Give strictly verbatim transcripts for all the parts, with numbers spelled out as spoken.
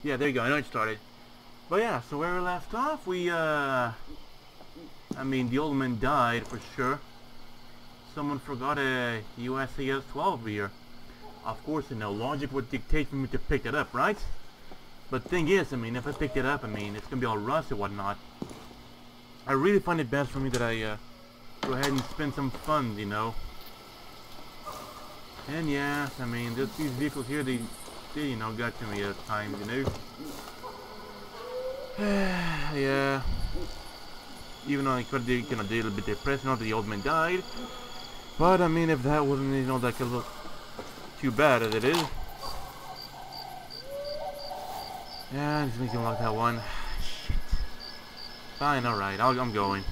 Yeah, there you go. I know it started. But yeah, so where we left off, we, uh... I mean, the old man died, for sure. Someone forgot a U S A S twelve here. Of course, you know, logic would dictate for me to pick it up, right? But thing is, I mean, if I picked it up, I mean, it's gonna be all rusty and whatnot. I really find it best for me that I, uh, go ahead and spend some funds, you know. And yes, I mean, just these vehicles here, they, they, you know, got to me at times, you know. Yeah. Even though I could be, you know, a little bit depressed, you know, that the old man died. But, I mean, if that wasn't, you know, like a little too bad as it is. Yeah, I'm just making like that one. Shit. Fine, alright, I'm going.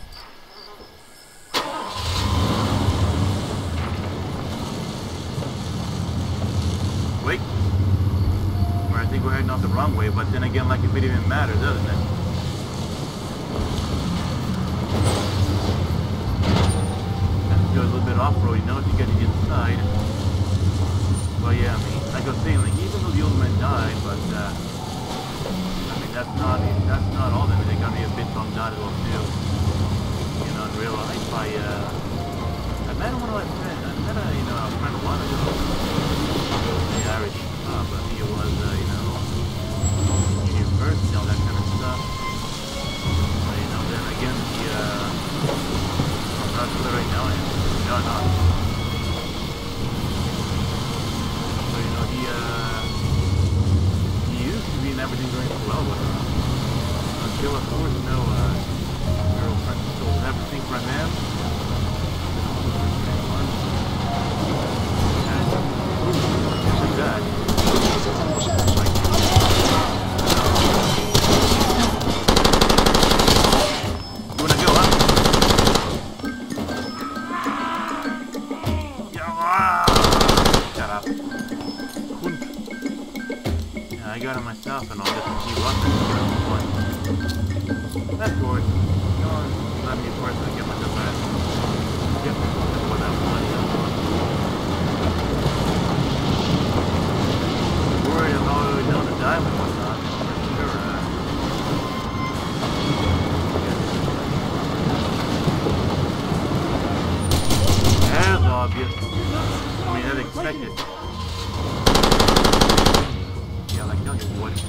Wait. Or I think we're heading off the wrong way, but then again, like if it even matters, doesn't it? Have to go a little bit off-road, you know, to get to the inside. Well, yeah, I mean, like I was saying, like even though the old man died, but uh, I mean, that's not that's not all. I mean, they got me a bit bummed out as well too. You know, in real life, I uh, I met one of my friends. I met a you know a friend a while ago. The Irish pub, but he was uh, you know university, all that kind of stuff. But, you know, then again, the uh, I'm not sure right now. No, not. So you know he uh, he used to be in everything going so well with him. Until of course, you know, uh, girlfriend stole everything from him. That. You wanna go up? Shut up. Yeah, I got it myself and I'll just keep running for the point. That's good. Come on, let me first and get myself back. Get myself what I want. Worried about you know, the diamond and whatnot, for sure. Uh, As obvious. I mean, as expected. Yeah, like no, you would.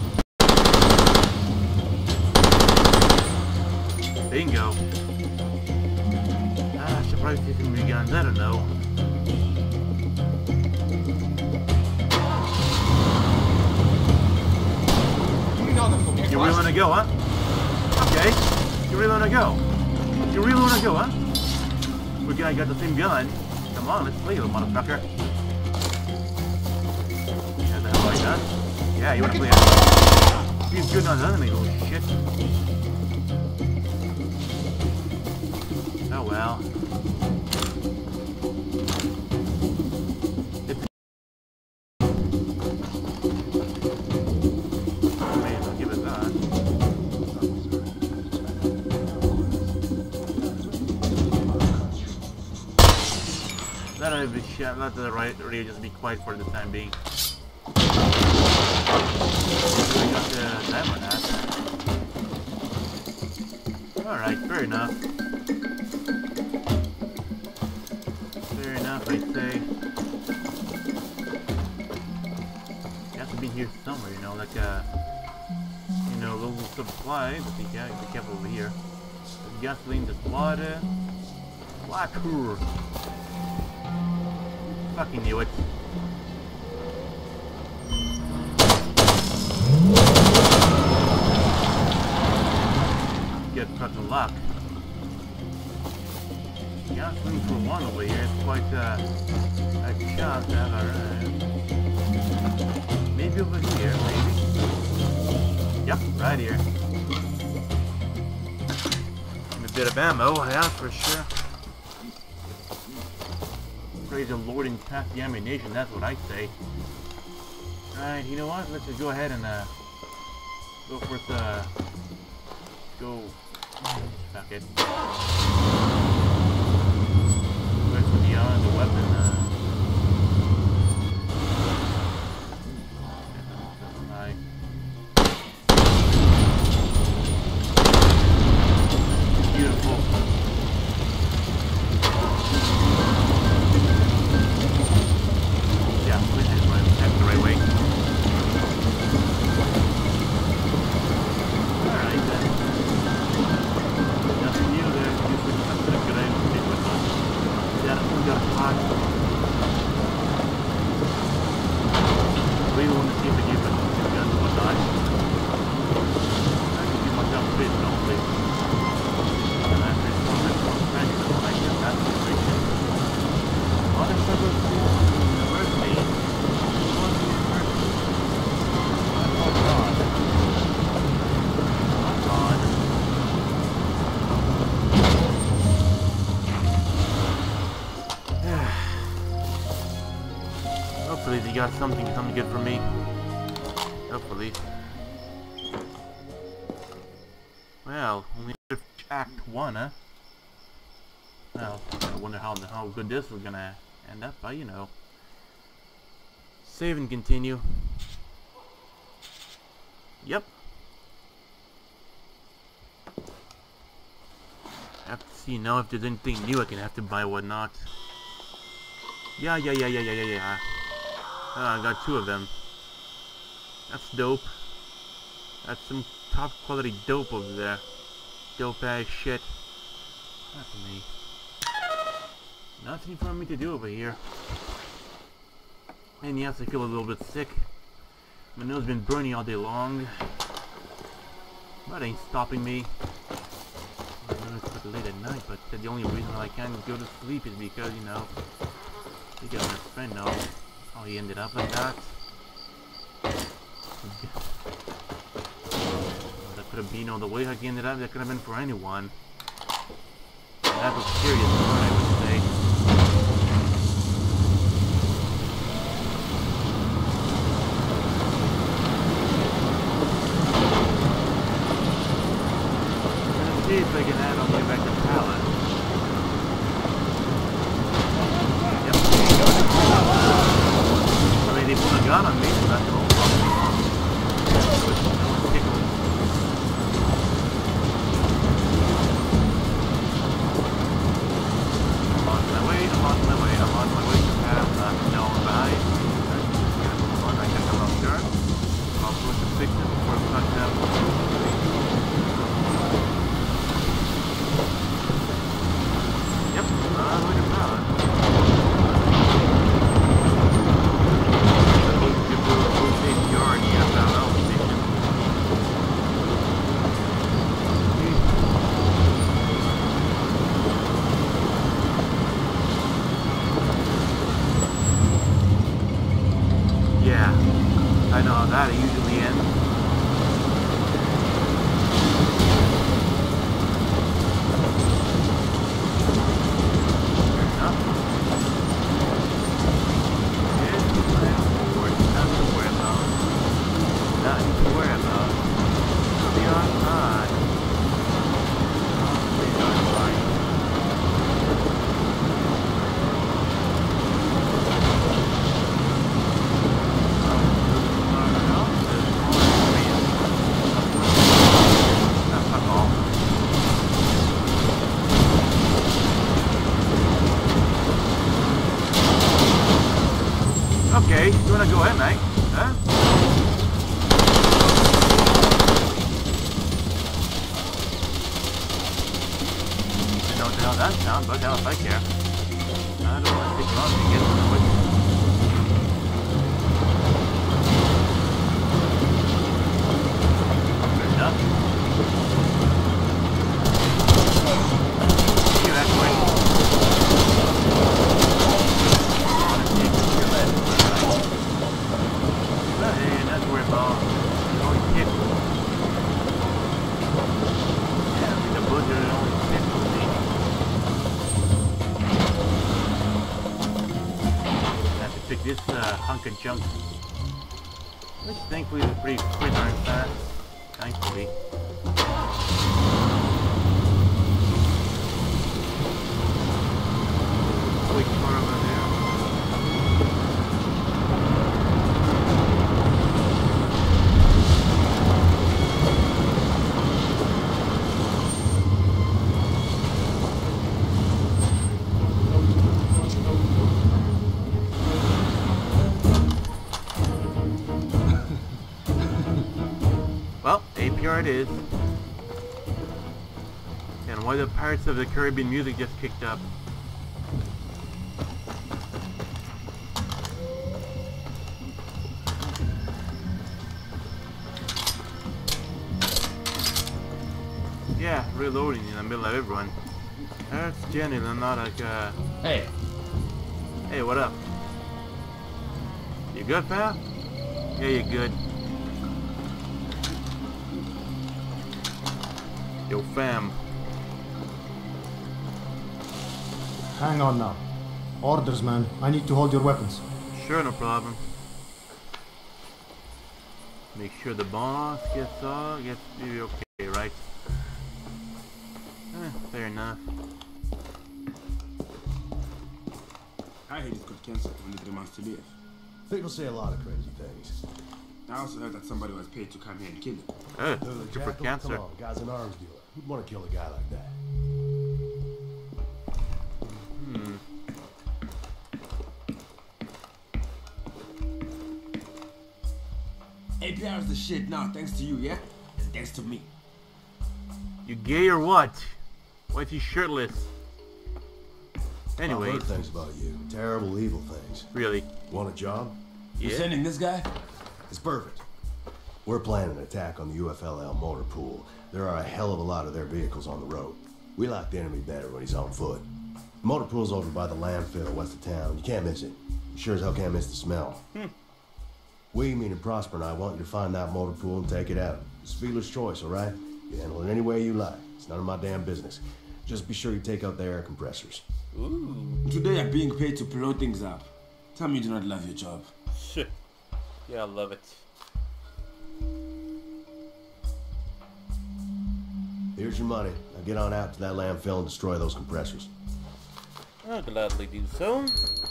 Bingo. Ah, I should probably take some guns. I don't know. You really want to go, huh? Okay. You really want to go? You really want to go, huh? We got got the same gun. Come on, let's play, little motherfucker. Yeah, the hell like that? Yeah, you want to play it? He's good on the enemy, oh shit. Oh well. Let it be let the right radio just be quiet for the time being. We got the diamond hat. Alright, fair enough. Fair enough, I'd say. It has to be here somewhere, you know, like a you know, little supply, but you gotta be careful over here. The gasoline, the water. Water. Fucking knew it. Get such a luck. Gasoline for one over here is quite uh, a chance to have our uh, maybe over here, maybe. Yep, right here. And a bit of ammo, yeah, for sure. Praise the Lord and pass the ammunition, that's what I say. Alright, you know what? Let's just go ahead and uh, go for the... Uh, go... Fuck it. Where's the, uh, the weapon? Uh, got something, something good for me. Hopefully. Well, only Act one, huh? Well, I wonder how how good this is gonna end up, but you know. Save and continue. Yep. I have to see now if there's anything new I can have to buy or whatnot. Yeah, yeah, yeah, yeah, yeah, yeah, yeah. Oh, I got two of them. That's dope. That's some top quality dope over there. Dope ass shit. That's me. Nothing for me to do over here. And yes, I feel a little bit sick. My nose has been burning all day long. But it ain't stopping me. I know it's a bit late at night, but the only reason why I can't go to sleep is because, you know, because my friend knows how he ended up like that. That could have been, you know, the way he ended up, that could have been for anyone. And that was serious, I would say. See if I can add on the way back to Palace. Yep. I mean, they put a gun on me, so that's no problem. No one tickled. I'm on my way, I'm on my way, I'm on my way to Palace. No one behind. Come on, I got the wrong turn. I'll push the fix it before I cut down. Yeah, I know how that usually ends. Okay, you wanna go ahead, mate? Huh? I don't know what the hell that sounds, but hell if I care. I don't want to stick around to get to the witness. Good enough. See that way. Hey, that's where it's all only hit. Yeah, I mean the blizzard only hit me. I have to pick this uh, hunk of junk, which thankfully is pretty pretty darn fast. Thankfully. Quick car over there. Well, A P R it is. And why the Pirates of the Caribbean music just kicked up. Yeah, reloading in the middle of everyone. That's genuine, not like uh... Hey. Hey, what up? You good, pal? Yeah, you good. Yo, fam. Hang on now. Orders, man. I need to hold your weapons. Sure, no problem. Make sure the boss gets all gets to be okay, right? Eh, fair enough. I heard it got cancer only three months to live. People say a lot of crazy things. I also heard that somebody was paid to come here and kill him. Oh, Who, the good for Jackal? cancer. Come on, guy's an arms dealer. Who'd want to kill a guy like that? Hmm. A P R's the shit now, thanks to you, yeah? And thanks to me. You gay or what? Why is he shirtless? I've Anyways, heard things about you. Terrible, evil things. really? Want a job? You Yeah. sending this guy? It's perfect. We're planning an attack on the U F L L motor pool. There are a hell of a lot of their vehicles on the road. We like the enemy better when he's on foot. The motor pool's over by the landfill west of town. You can't miss it. You sure as hell can't miss the smell. Hmm. We, meaning Prosper and I, want you to find that motor pool and take it out. It's Feeler's choice, all right? You handle it any way you like. It's none of my damn business. Just be sure you take out the air compressors. Ooh. Today you're being paid to blow things up. Tell me you do not love your job. Shit. Yeah, I love it. Here's your money. Now get on out to that landfill and destroy those compressors. I'll gladly do so.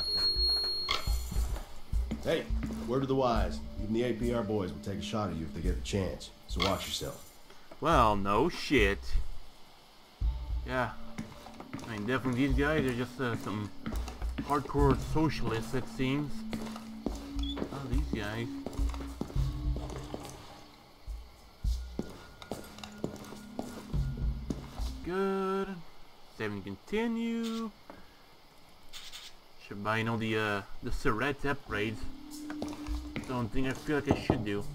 Hey, word to the wise. Even the A P R boys will take a shot at you if they get the chance. So watch yourself. Well, no shit. Yeah. I mean, definitely these guys are just uh, some hardcore socialists, it seems. Oh, these guys. Good. Saving continue. Should buy, you know, the uh, the Surrett upgrades. Don't think I feel like I should do.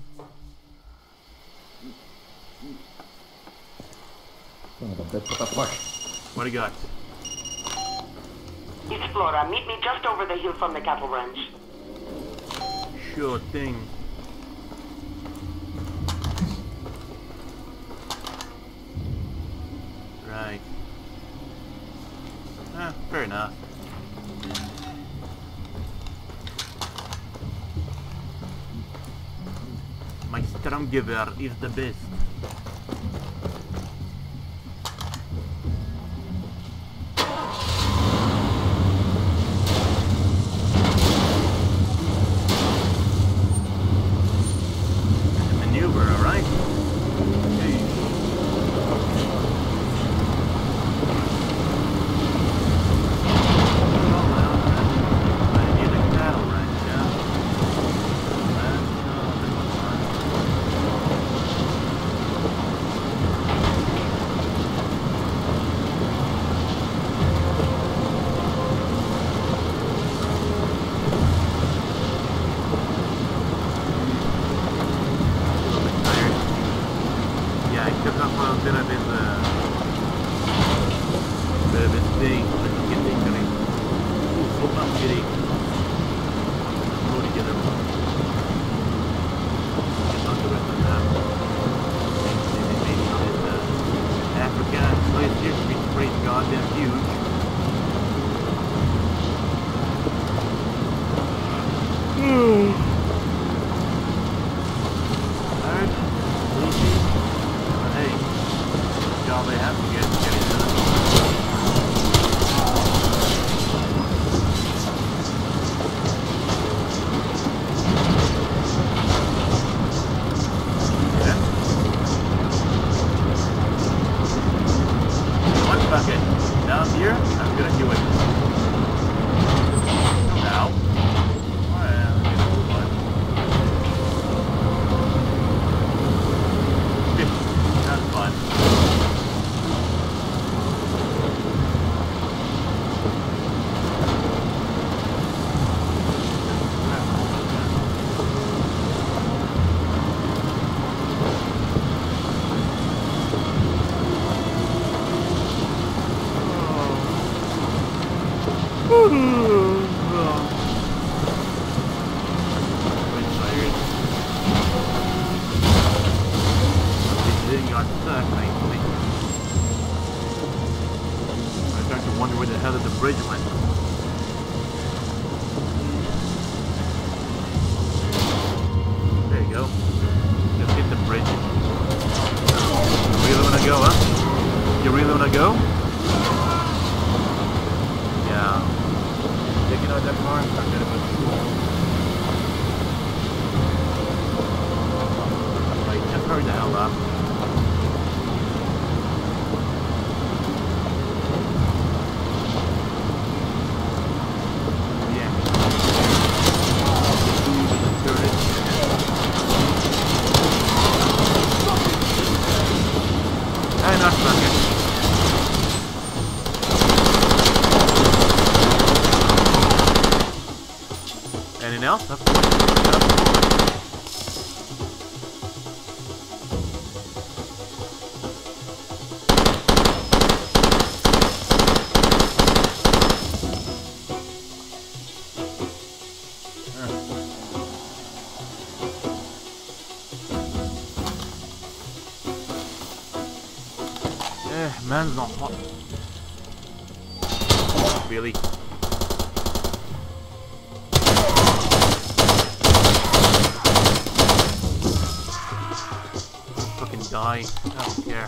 What do you got? East Flora, meet me just over the hill from the cattle ranch. Sure thing. Right. Ah, fair enough. My Stromgewehr is the best. Maneuver, alright? Hey. There you go. You really wanna go? Yeah. Taking out that car and start it with school. Right, just hurry the hell up. Anything else? Of course. Eh, man's not hot. Really? Die. I don't care.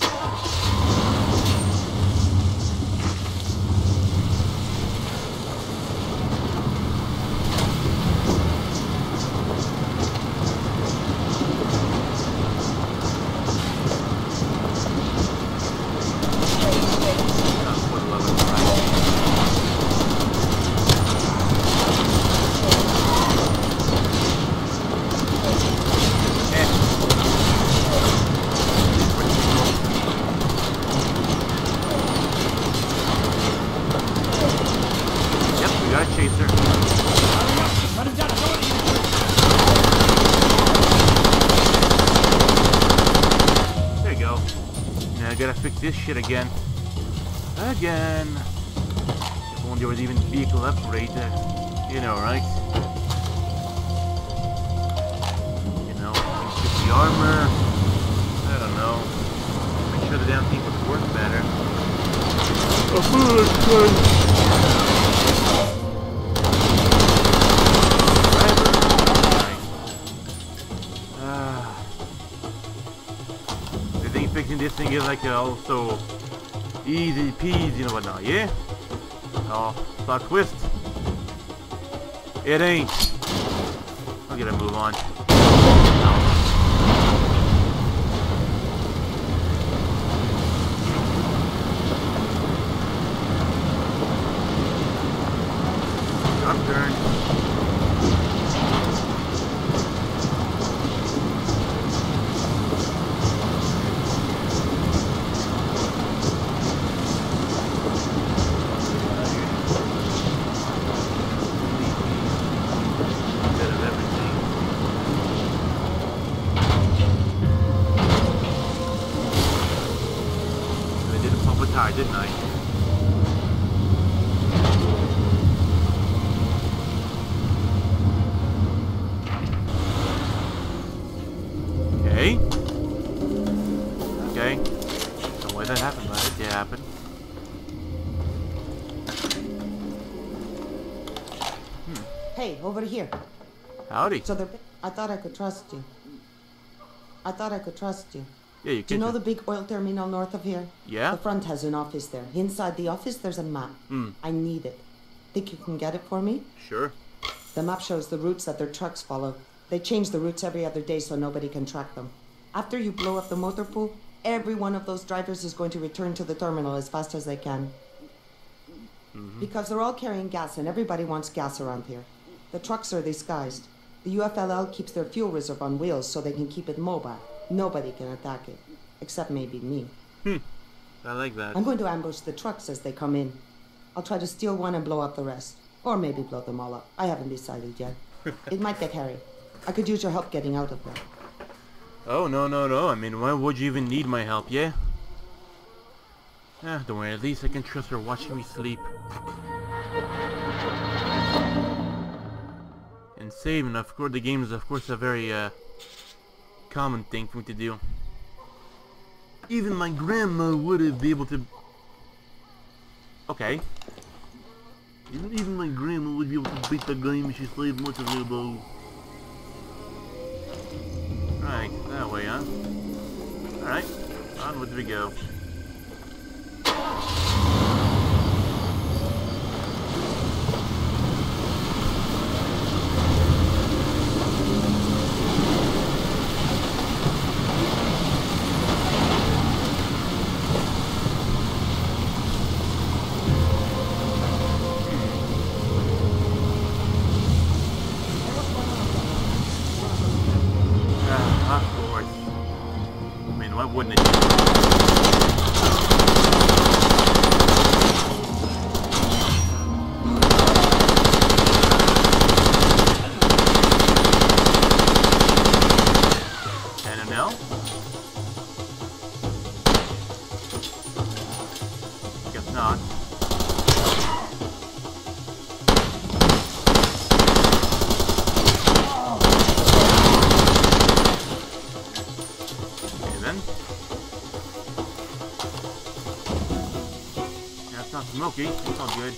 Gotta fix this shit again. Again. If only there was even vehicle upgrade, uh, you know, right? You know, fix the armor. I don't know. Make sure the damn thing would work better. Oh, fixing this thing is like uh, also easy peasy, you know what not, yeah? Oh, plot twist. It ain't. I'll get a move on. Upturn. Didn't I? Okay. Okay. Don't know why that happened, but it did happen. Hmm. Hey, over here. Howdy. So they're... I thought I could trust you. I thought I could trust you. Yeah, you Do you know the big oil terminal north of here? Yeah. The front has an office there. Inside the office, there's a map. Mm. I need it. Think you can get it for me? Sure. The map shows the routes that their trucks follow. They change the routes every other day so nobody can track them. After you blow up the motor pool, every one of those drivers is going to return to the terminal as fast as they can. Mm-hmm. Because they're all carrying gas and everybody wants gas around here. The trucks are disguised. The U F L L keeps their fuel reserve on wheels so they can keep it mobile. Nobody can attack it. Except maybe me. Hmm. I like that. I'm going to ambush the trucks as they come in. I'll try to steal one and blow up the rest. Or maybe blow them all up. I haven't decided yet. It might get hairy. I could use your help getting out of there. Oh, no, no, no. I mean, why would you even need my help, yeah? Ah, don't worry. At least I can trust her watching me sleep. And saving, of course, the game is, of course, a very, uh... common thing for me to do. Even my grandma would have been able to... Okay. Even, even my grandma would be able to beat the game if she slaved much of her bow. Right, that way, huh? Alright, onward we go. not. Okay then. Yeah, it's not smoky. It's all good.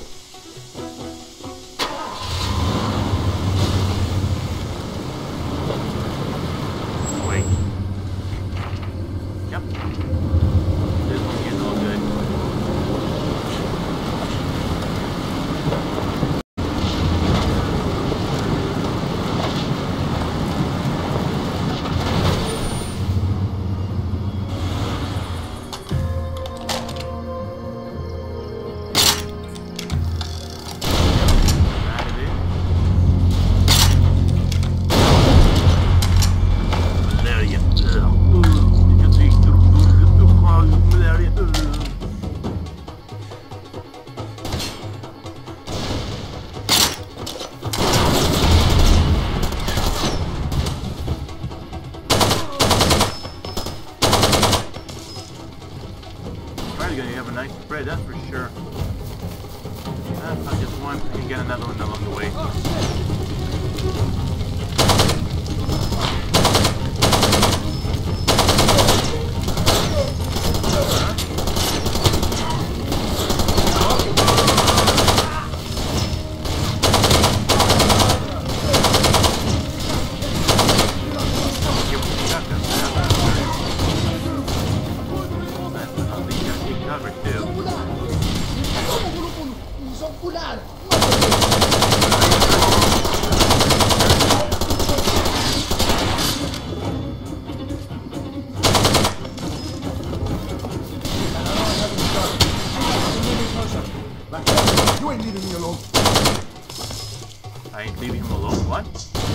Wait. Yep. This one here's all good. That it is. Malaria. Ugh. You can see through the fog of malaria. Ugh. Probably gonna have a nice spread, that's for sure. That's not just one, I can get another one along the way. Give him a shotgun. That's something you gotta take cover too. You ain't leaving me alone. I ain't leaving him alone, what?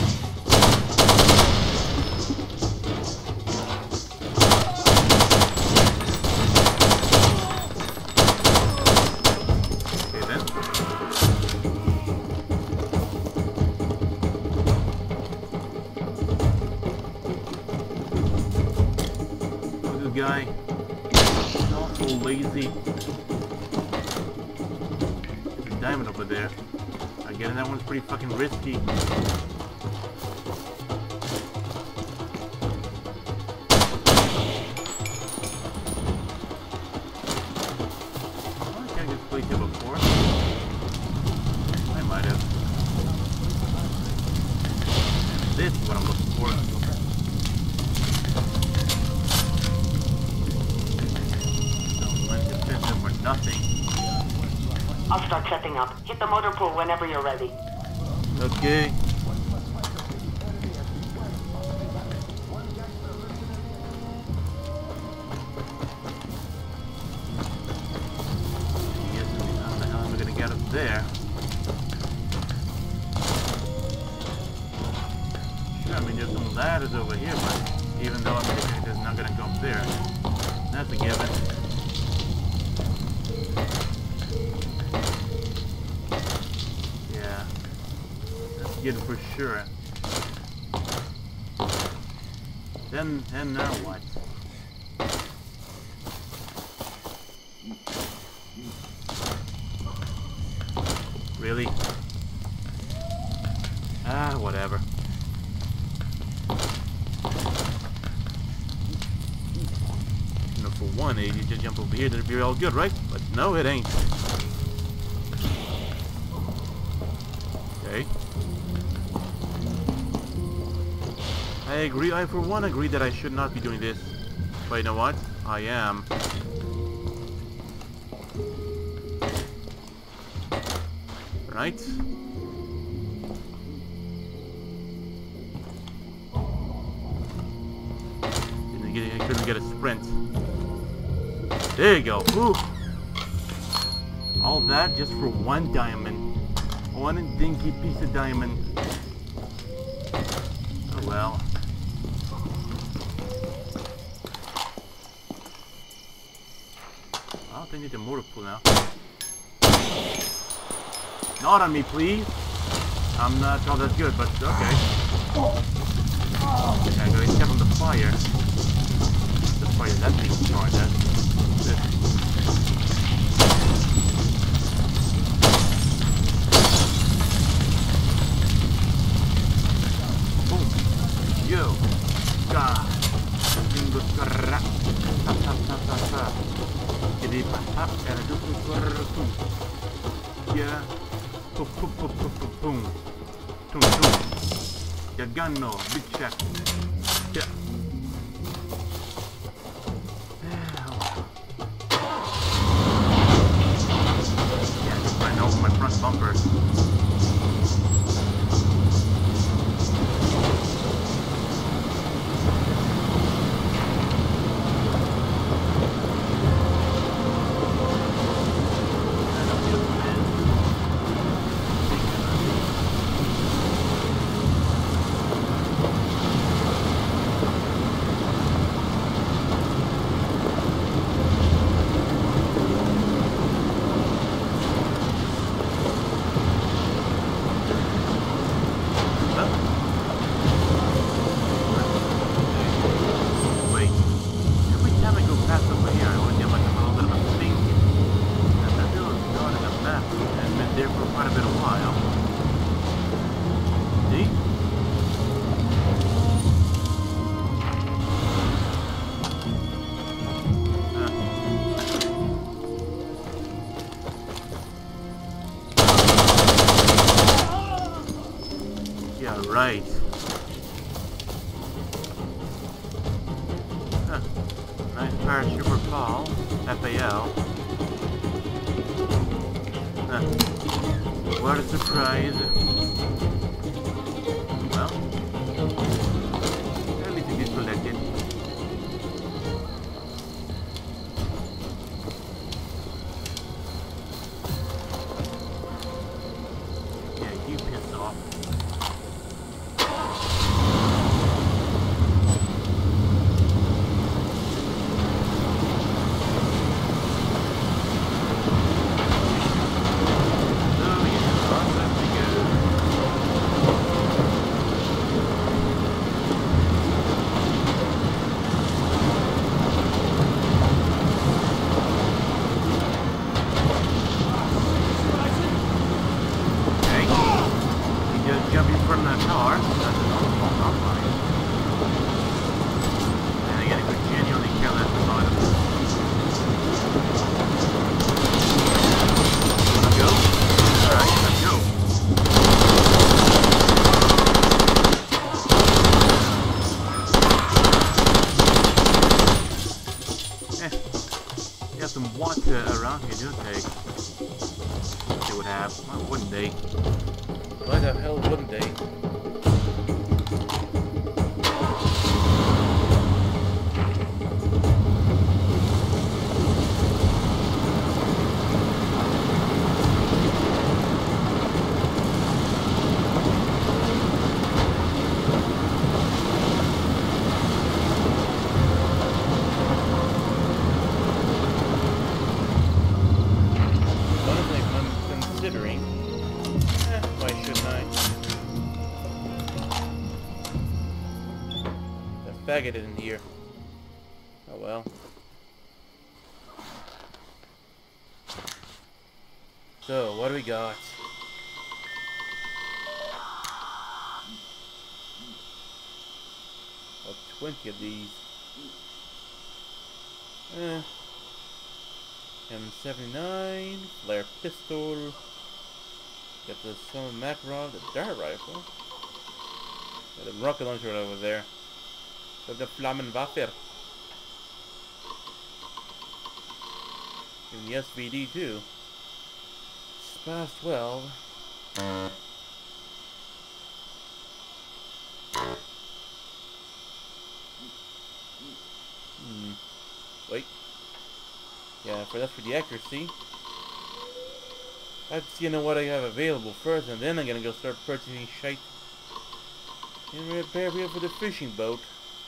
Okay then. Oh, this guy. He's also lazy. There's a diamond over there. Again, that one's pretty fucking risky. Oh, I can't just play here before. I might have. This is what I'm looking for. Don't lend defensive for nothing. I'll start setting up. Hit the motor pool whenever you're ready. Okay. Yes, how the hell am I gonna get up there? Sure, I mean there's some ladders over here, but even though I'm thinking it's not gonna go up there. That's a given. Yeah. That's a given for sure. Then, and now what? Really? Ah, whatever. You know, for one, you just jump over here, that'd be all good, right? But no, it ain't. Okay. I agree, I for one agree that I should not be doing this. But you know what? I am. Right? Didn't get, I couldn't get a sprint. There you go. Ooh. All that just for one diamond. One dinky piece of diamond. Oh well. I don't think I need a motor pool now. Not on me, please. I'm not all that good, but okay. I gotta step on the fire. The fire that thing started. That's this. devi passare era giusto un corretto. Yeah. Pum pum pum pum pum pum. Tum tum. Your gun no, big check. Yeah. Yeah, just ran over my front bumper. Right. Huh. Nice paratrooper call. F A L. Huh. What a surprise. Well, at least it is collected. Yeah, you pissed off. Some water around here, don't they? They would have, well, wouldn't they? Why the hell wouldn't they? Faggot in here. Oh well. So, what do we got? Oh, twenty of these. Eh. M seventy-nine, flare pistol. Got the Summon Macron, the dart rifle. Got a rocket launcher right over there. The Flammenwaffe. And the S V D too. Spas twelve. Hmm. Wait. Yeah, for that's for the accuracy. I have to see, you know, what I have available first, and then I'm gonna go start purchasing shite and repair here for the fishing boat.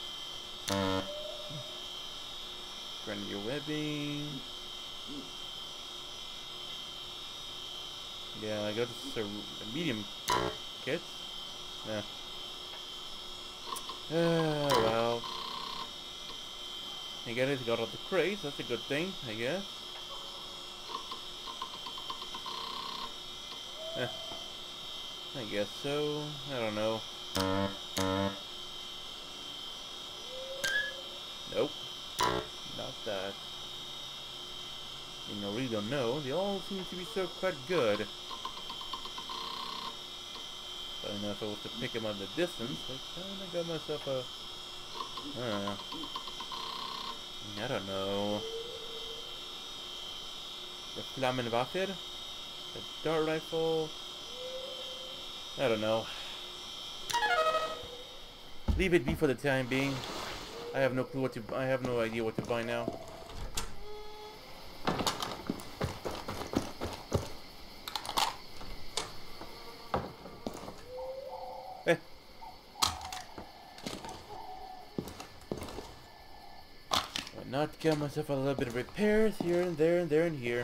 Grenadier webbing. Yeah, I got this uh, medium kit. Yeah. Uh, well. I guess I got all the crates. That's a good thing, I guess. Eh. I guess so. I don't know. Nope. Not that. You know, really don't know. They all seem to be so quite good. But I know if I was to pick them out of the distance, I kinda got myself a... I don't know. I don't know. The Flammenwaffe? The dart rifle? I don't know. Leave it be for the time being. I have no clue what to... I have no idea what to buy now. Eh. Why not get myself a little bit of repairs here and there and there and here.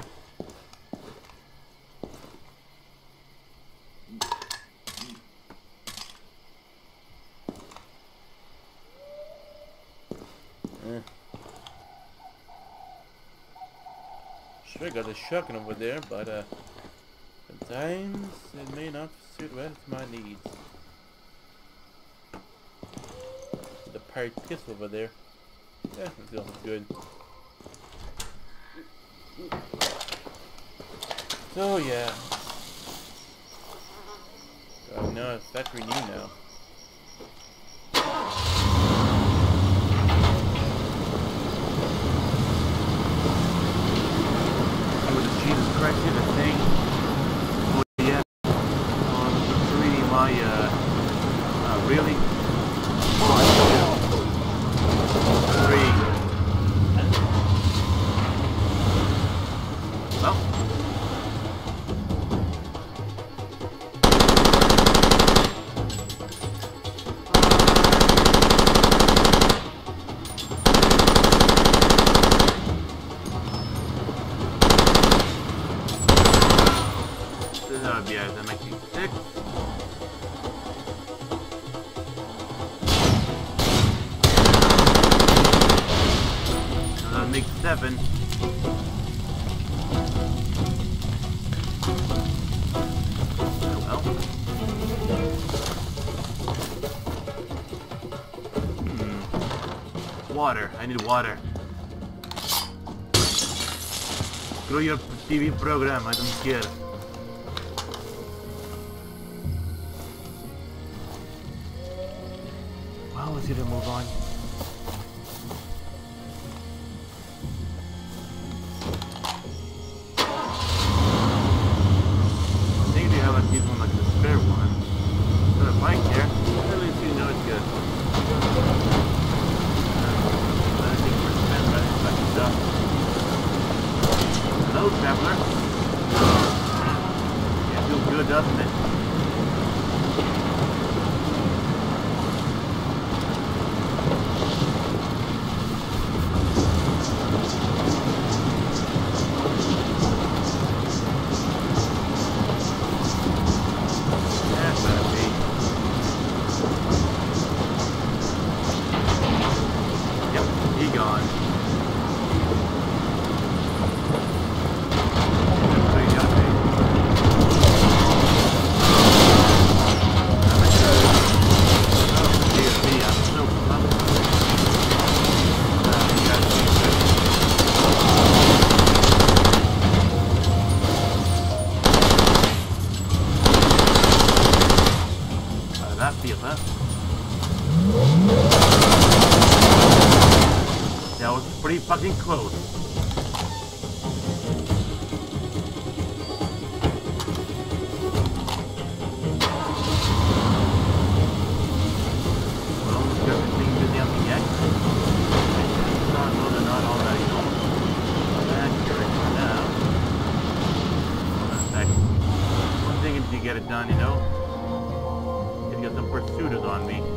Eh. Sure, got a shotgun over there, but uh, sometimes it may not suit well to my needs. The pirate pistol over there. Yeah, that's also good. So yeah. Oh no, it's factory new now. Jesus Christ, here's a thing. Oh yeah. Oh, I'm reading my uh uh really? Three. Well. That would be as M X six. That makes seven. Oh well. Hmm. Water. I need water. Screw your T V program. I don't care. Well, let's either move on. I think they have at least one like the spare one. Got a bike here. At least you know it's good. Uh, I think we're spent right back stuff. Hello, traveler. Yeah, it feels good, doesn't it? That was pretty fucking close. Well, let's get everything busy on the X. Not, no, they're not all that, you know, accurate for now. Hold on a sec. One thing is to get it done, you know. You got some pursuiters on me.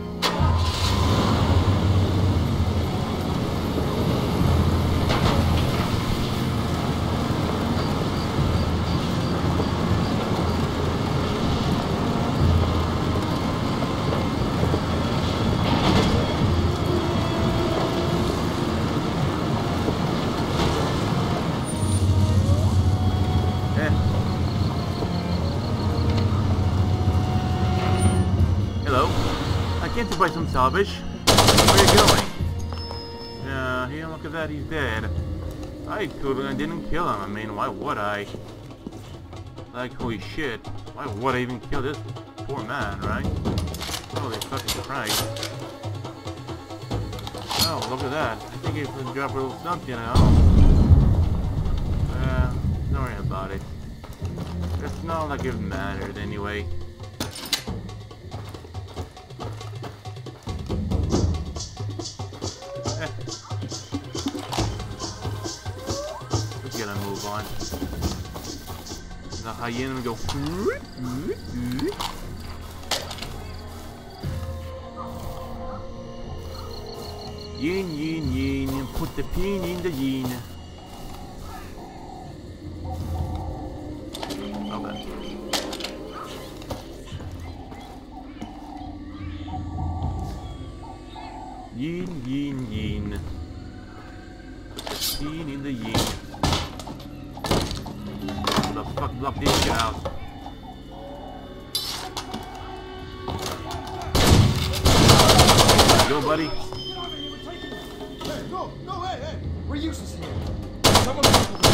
Can't you buy some salvage? Where are you going? Yeah, here, look at that, he's dead. I totally didn't kill him. I mean, why would I? Like, holy shit. Why would I even kill this poor man, right? Holy fucking Christ. Oh, look at that. I think if we drop a little something, I don't know. Uh, don't worry about it. It's not like it mattered anyway. Eh. Let's get a move on. The hyena will go. Yin, yin, yin. Put the pin in the yin. Okay. Yin, yin, yin. Put the pin in the yin. The fuck block this shit out. Go, buddy. Hey, go, no, hey, hey. We're useless in here. Someone help us.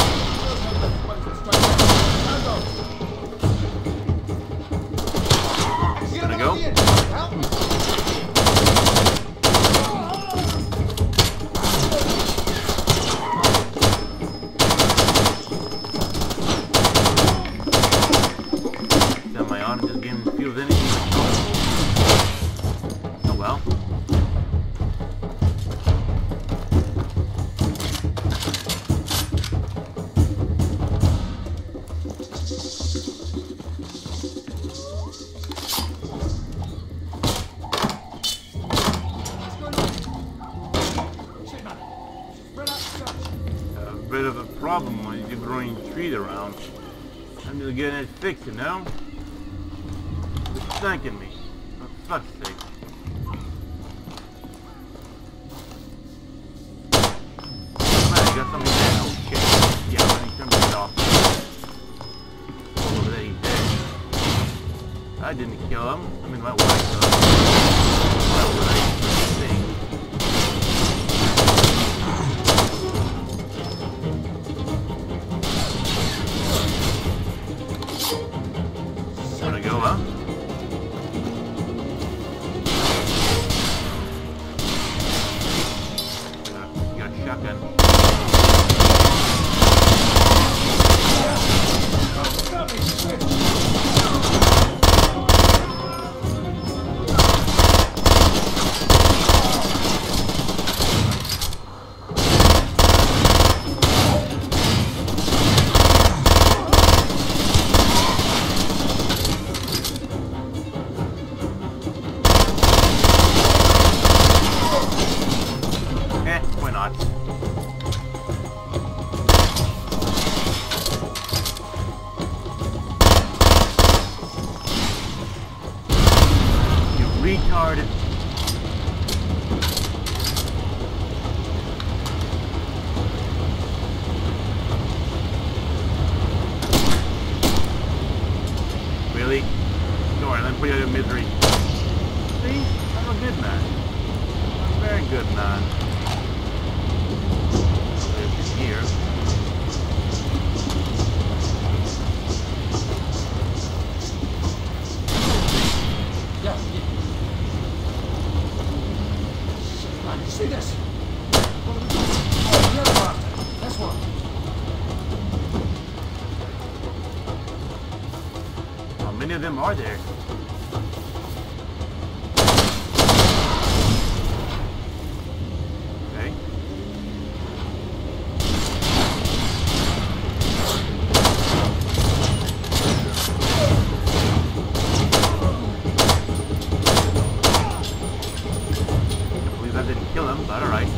Gonna go? Help me. Am I on this game feels anything? Oh well. A bit of a problem when you're growing trees around. I'm just getting it fixed, you know? It's thanking me. For fuck's sake. Man, I got something there. Oh shit. Yeah, let me turn it off. Oh, there he's dead. I didn't kill him. I mean, my wife killed him. Why would I think? Wanna go, huh? You got a shotgun. Eh, why not? You retarded. Really? Don't worry, let me put you out of your misery. See? I'm a good man. I'm a very good man. Live in here. Yeah, yeah. Man, see this? Oh, the other bastard. That's one. How many of them are there? Okay. I believe I didn't kill him, but alright.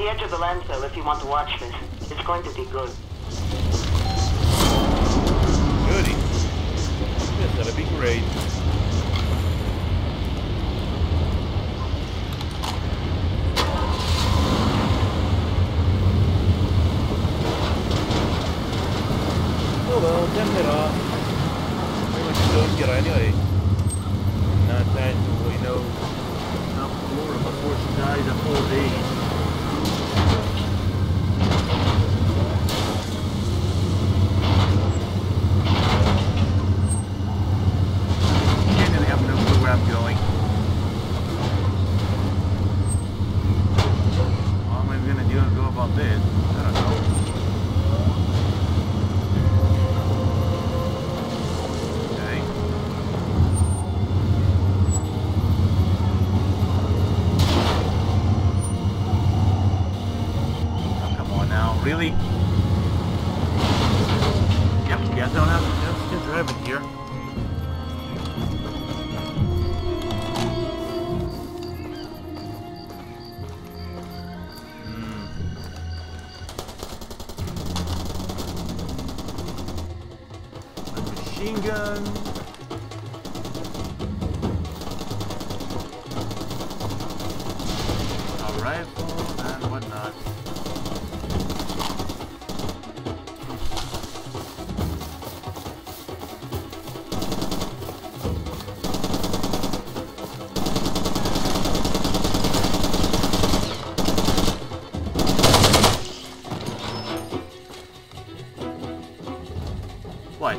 the edge of the landfill if you want to watch this. It's going to be good. Goody. Yes, that'd be great. Oh well, ten minutes off. Pretty much don't get anyway. Not that we know how Flora before she died of old age. Genuinely have no clue where I'm going. What am I gonna do and go about this? I don't know. Really? Yep, you guys don't have to drive it here. Hmm. A machine gun. A rifle and whatnot. What?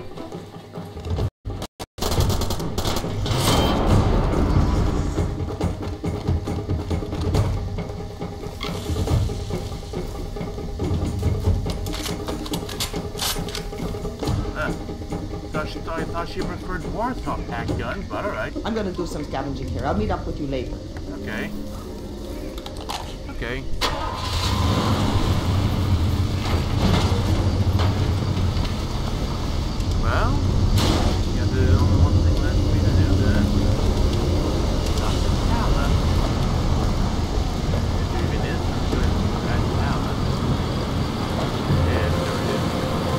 Uh, thought she, thought, I thought she preferred Warsaw pack gun, but alright. I'm gonna do some scavenging here. I'll meet up with you later. Okay. Okay. Well, yeah, the only one thing left for me to do then. Doctor Talon. If there even is some good Doctor Talon. Yes, there it is.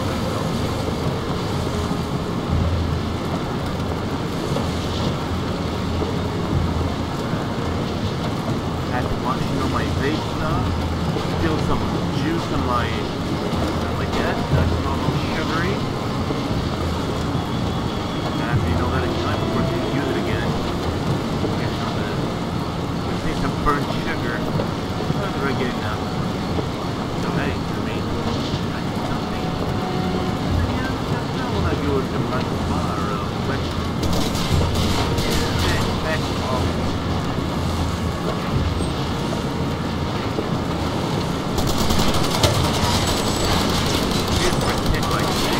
Had to washing on my face now. Still some juice on my, like that. That's a little sugary. You know that it's time before you use it again. Get some of this. Need some burnt sugar. That's what I get now. So hey, I mean, that's something. Yeah, that's not when I go to my bar or wet. Yeah, that's all. Here's my tip like this.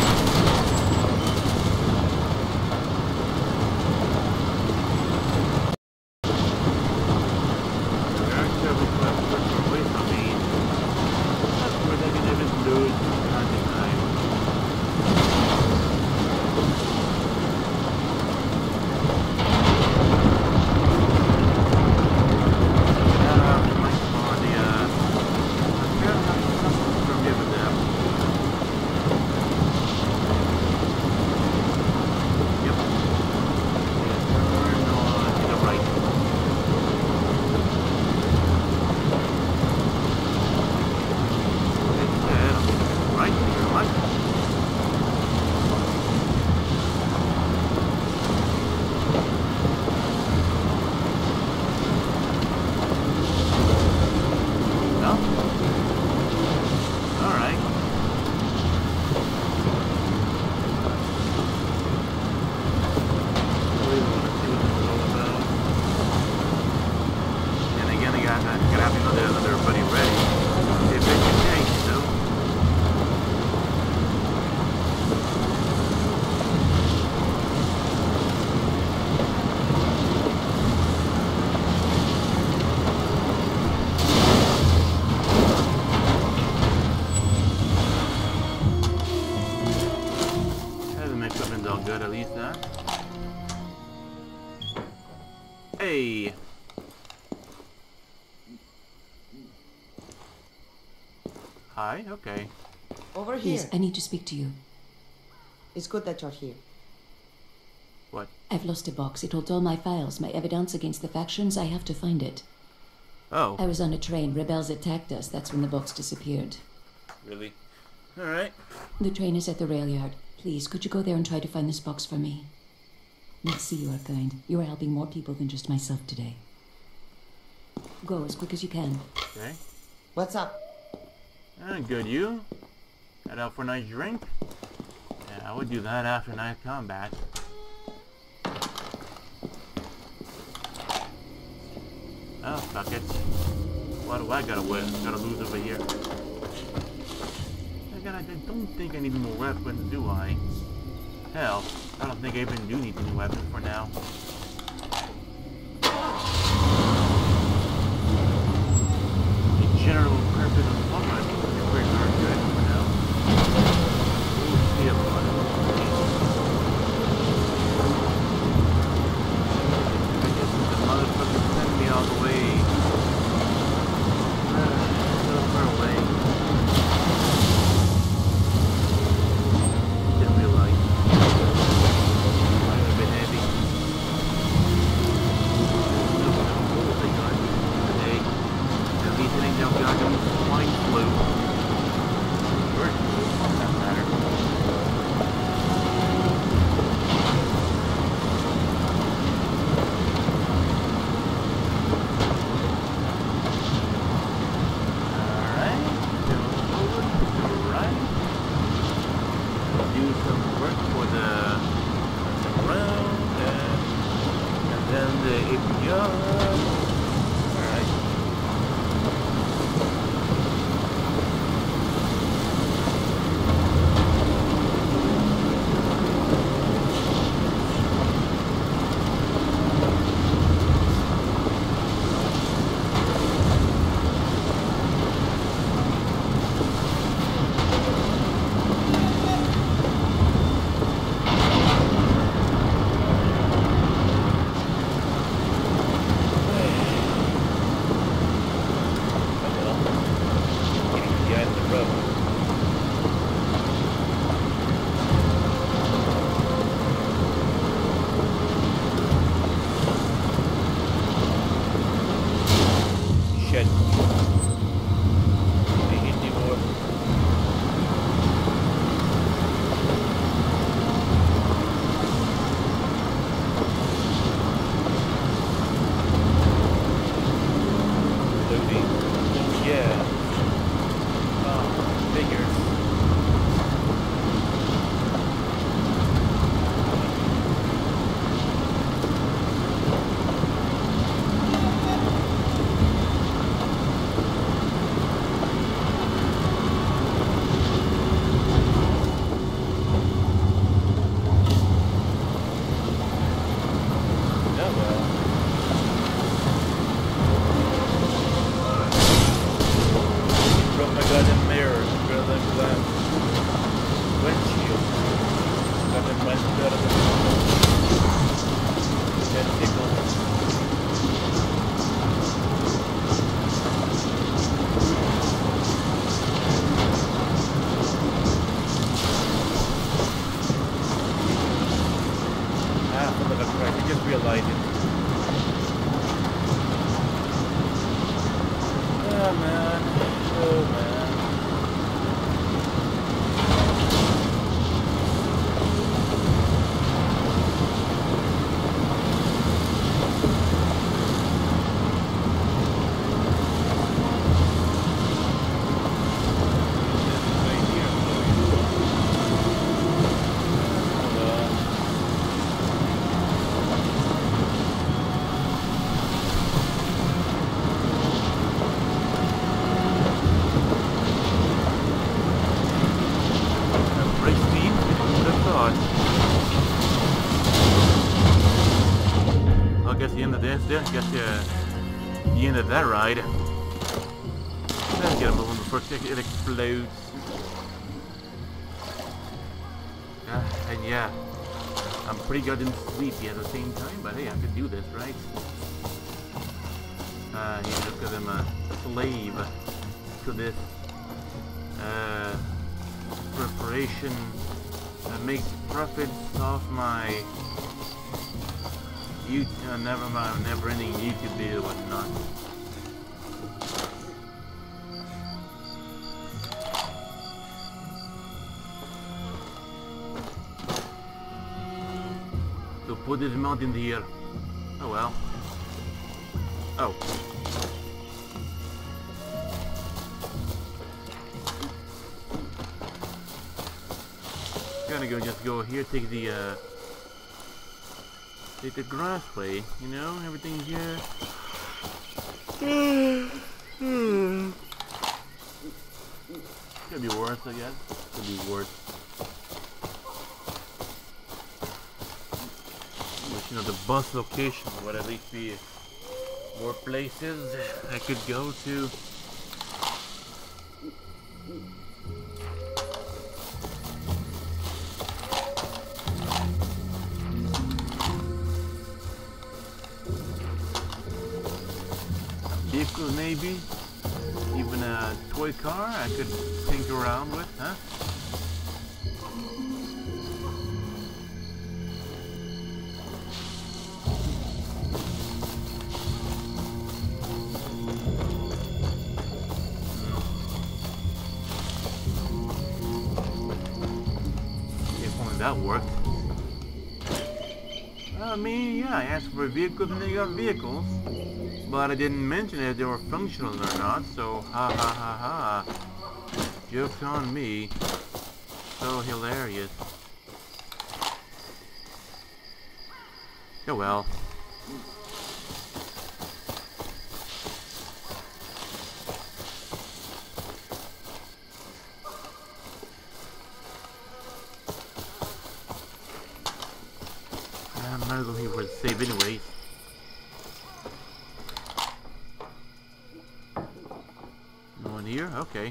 Hi, okay. Over here. Please, I need to speak to you. It's good that you're here. What? I've lost a box. It holds all my files, my evidence against the factions. I have to find it. Oh. I was on a train. Rebels attacked us. That's when the box disappeared. Really? Alright. The train is at the rail yard. Please, could you go there and try to find this box for me? Merci, you are kind. You are helping more people than just myself today. Go as quick as you can. Okay. What's up? Uh, good, you? Head out for a nice drink? Yeah, I would do that after night combat. Oh, fuck it. What do I gotta win? Gotta lose over here. I, gotta, I don't think I need more weapons, do I? Hell, I don't think I even do need any weapons for now. The general purpose of combat is pretty darn good for now. We'll see about it. I guess the motherfucker sent me all the way. Uh, so far away. Didn't realize. Might have been heavy. No, no, what was I got today? At least it ain't no goddamn swine flu. Bird flu, for that matter. Alright, go forward, go right. Do some work for the ground and, and then the A P R. Alright. I guess uh, the end of that ride. Let's get a moving before it explodes. Uh, and yeah, I'm pretty goddamn sleepy at the same time, but hey, I could do this, right? Uh, yeah, because I'm a slave to this uh, preparation that makes profits off my YouTube, uh, never mind, never-ending YouTube video and whatnot. So put this mount in the air. Oh well. Oh. Gotta go, just go here, take the, uh, take the grass way, you know, everything here. Could be worse, I guess. Could be worse. But, you know, the bus location would at least be more places I could go to. Vehicle maybe, even a toy car I could tinker around with, huh? If only that worked. Well, I mean, yeah, I asked for vehicles and they got vehicles. But I didn't mention if they were functional or not, so ha ha ha ha. Joke's on me. So hilarious. Oh well. I might as well here for the save anyways. Here? Okay.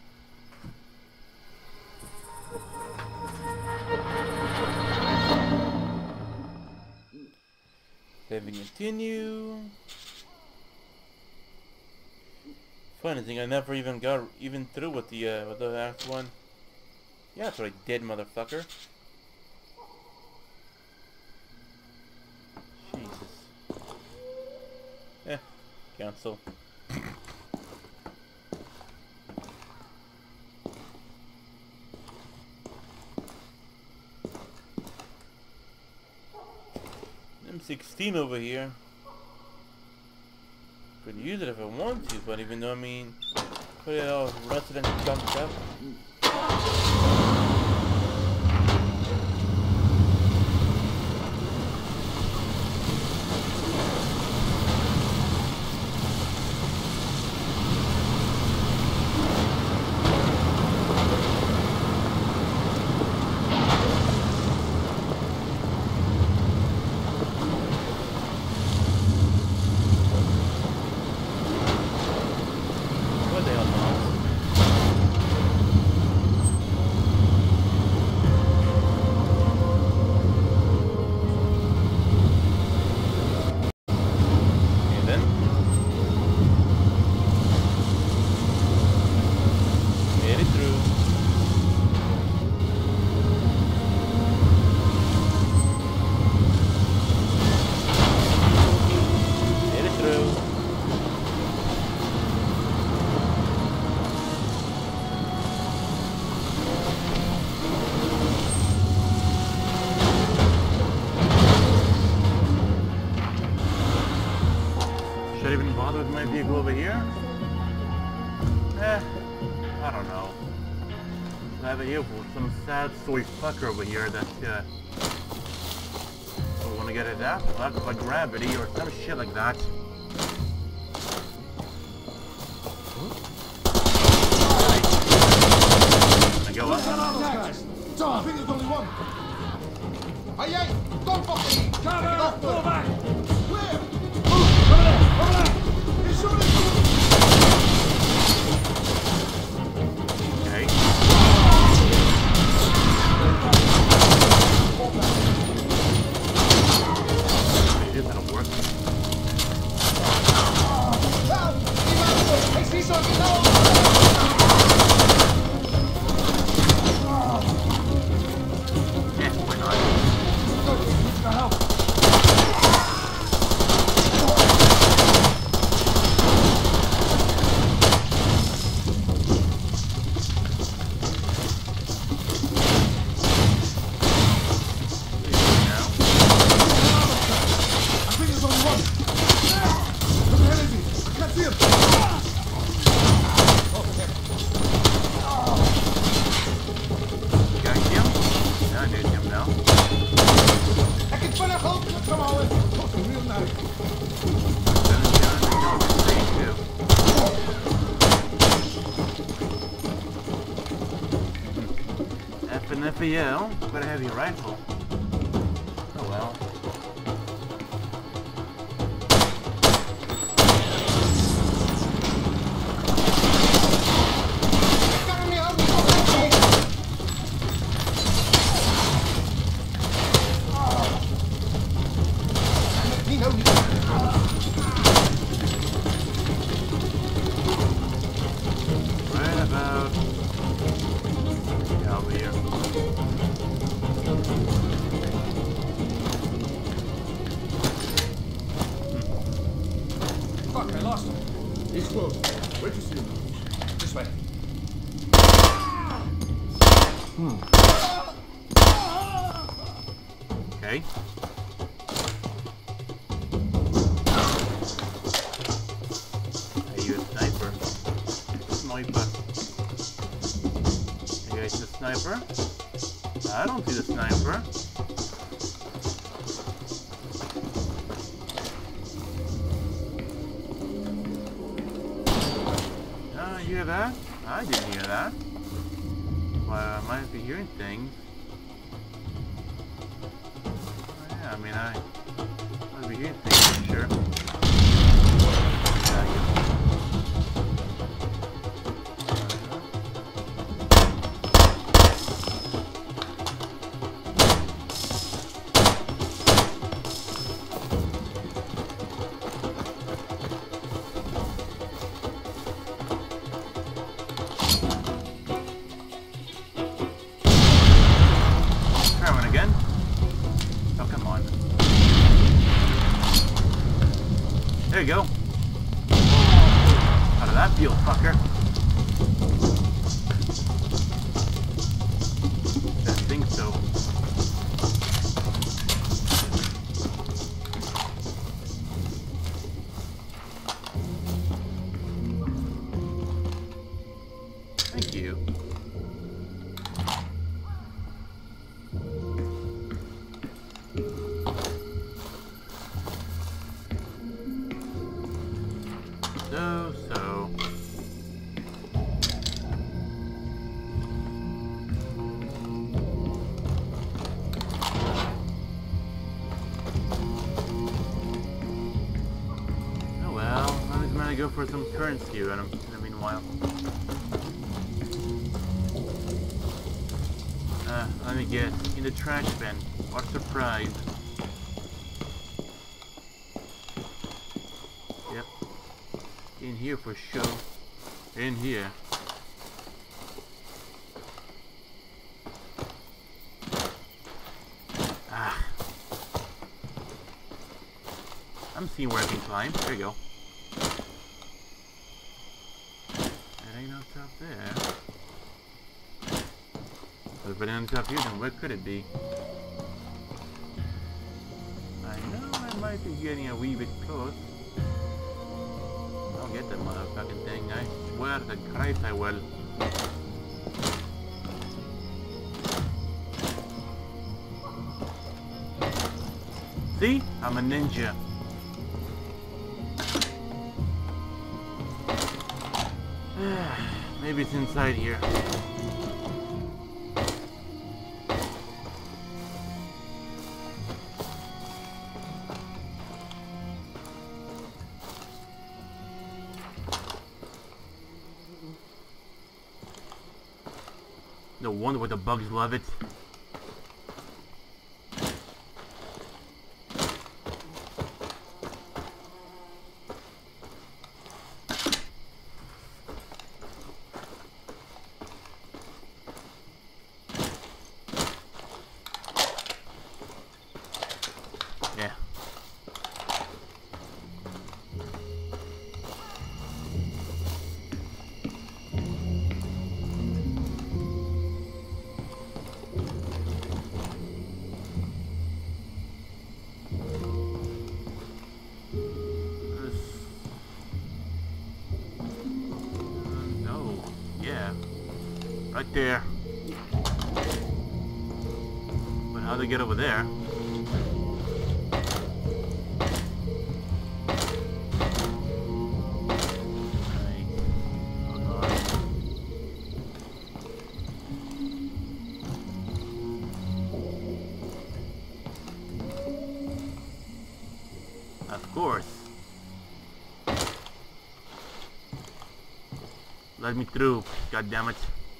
Save and continue. Funny thing, I never even got even through with the uh, with the last one. Yeah, that's what I did, motherfucker. Jesus. Eh, cancel. M sixteen over here. Could use it if I want to, but even though I mean, put it all rusted and dumped up. Vehicle over here? Eh, I don't know. I have a vehicle with some sad soy fucker over here that uh I wanna get it out by gravity or some shit like that. I go up. Guys, Tom, I think there's only one. Hey, hey, don't fucking cover! Go back! Where? Move! Over there! Over there! He's shooting! Okay. Maybe that'll work. Help! I see something! No! one! Where the hell is he? I can't see him! You got him? No, I need him now. I can find a hope somehow. It's talking real nice. F and F E L, got a heavy rifle. Oh well. Right about... Yeah, over here. Fuck, I lost him. He's close. Where'd you see him? This way. Okay. Are you a sniper? Sniper. You guys the sniper? I don't see the sniper. Oh, you hear that? I didn't hear that. Well, I might be hearing things. Oh, yeah, I mean, I might be hearing things for sure. Yeah, you- Try one again. Oh, come on. There you go. How did that feel, fucker? I think so. Thank you. So, so. Oh well, I'm just gonna go for some currency in the in the meanwhile. Uh, let me guess. In the trash bin. What a surprise. Yep. In here for sure. In here. Ah. I'm seeing where I can climb. There you go. There ain't no top there. But if it ends up here, then what could it be? I know I might be getting a wee bit close. I'll get that motherfucking thing, I swear to Christ I will. See? I'm a ninja. Maybe it's inside here. No wonder why the bugs love it. Yeah. Right there. But how to get over there? Right. Hold on. Of course. Let me through, god damn it.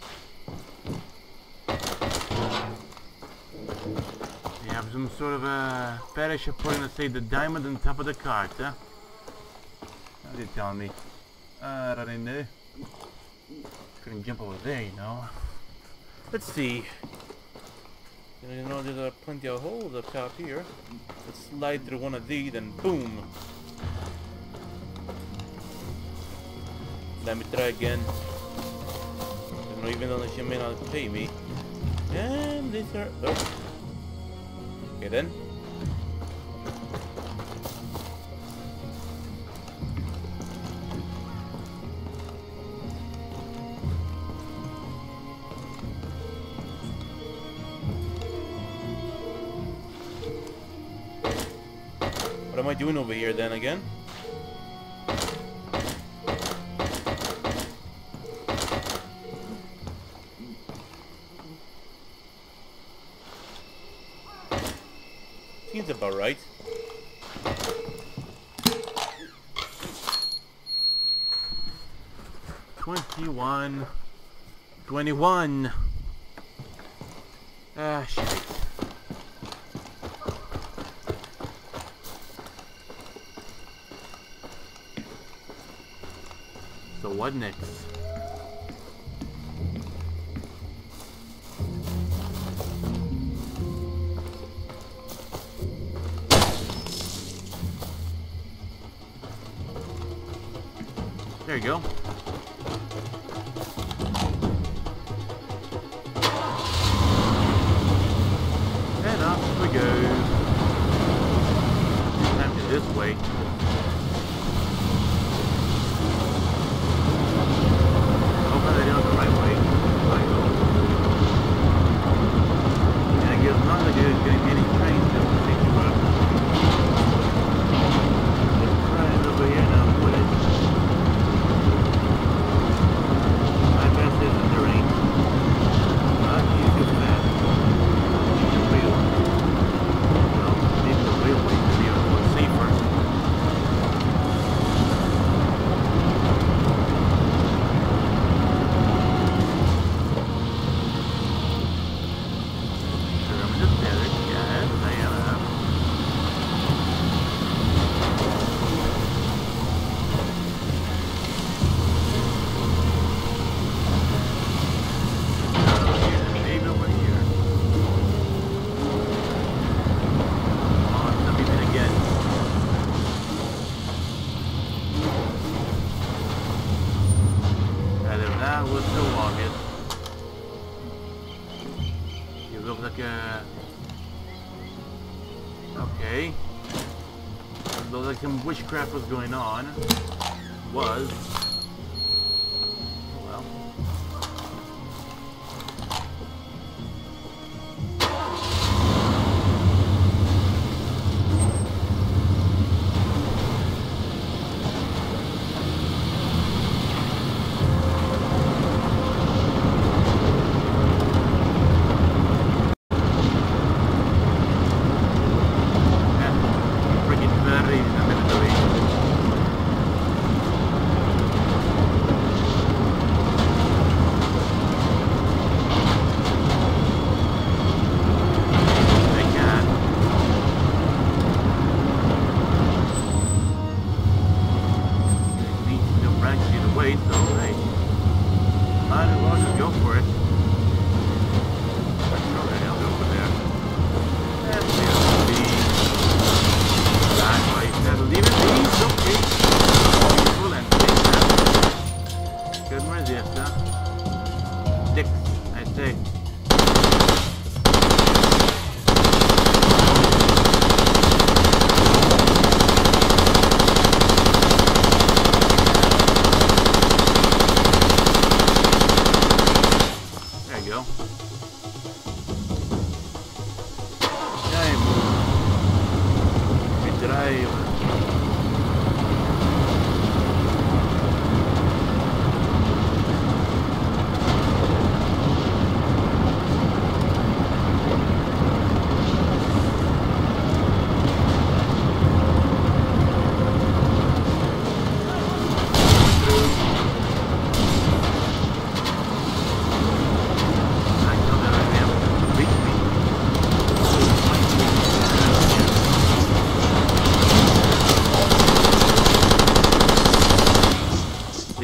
You have some sort of a fetish of putting, let's say, the diamond on top of the cart, huh? How are you telling me? Uh, I don't know. Couldn't jump over there, you know. Let's see. You know, there's uh, plenty of holes up top here. Let's slide through one of these and boom. Let me try again. You know, even though she may not pay me. And these are... Oh. Okay then. What am I doing over here then again? Seems about right. Twenty-one. Twenty-one. Ah, shit. So what next? There you go. And off we go. Time to this way. Hoping they don't go the right way. Right. And I guess not like there's getting any trains that will take you up. Let's try it over here now, please. Okay. Looks like some witchcraft was going on. Was. Well.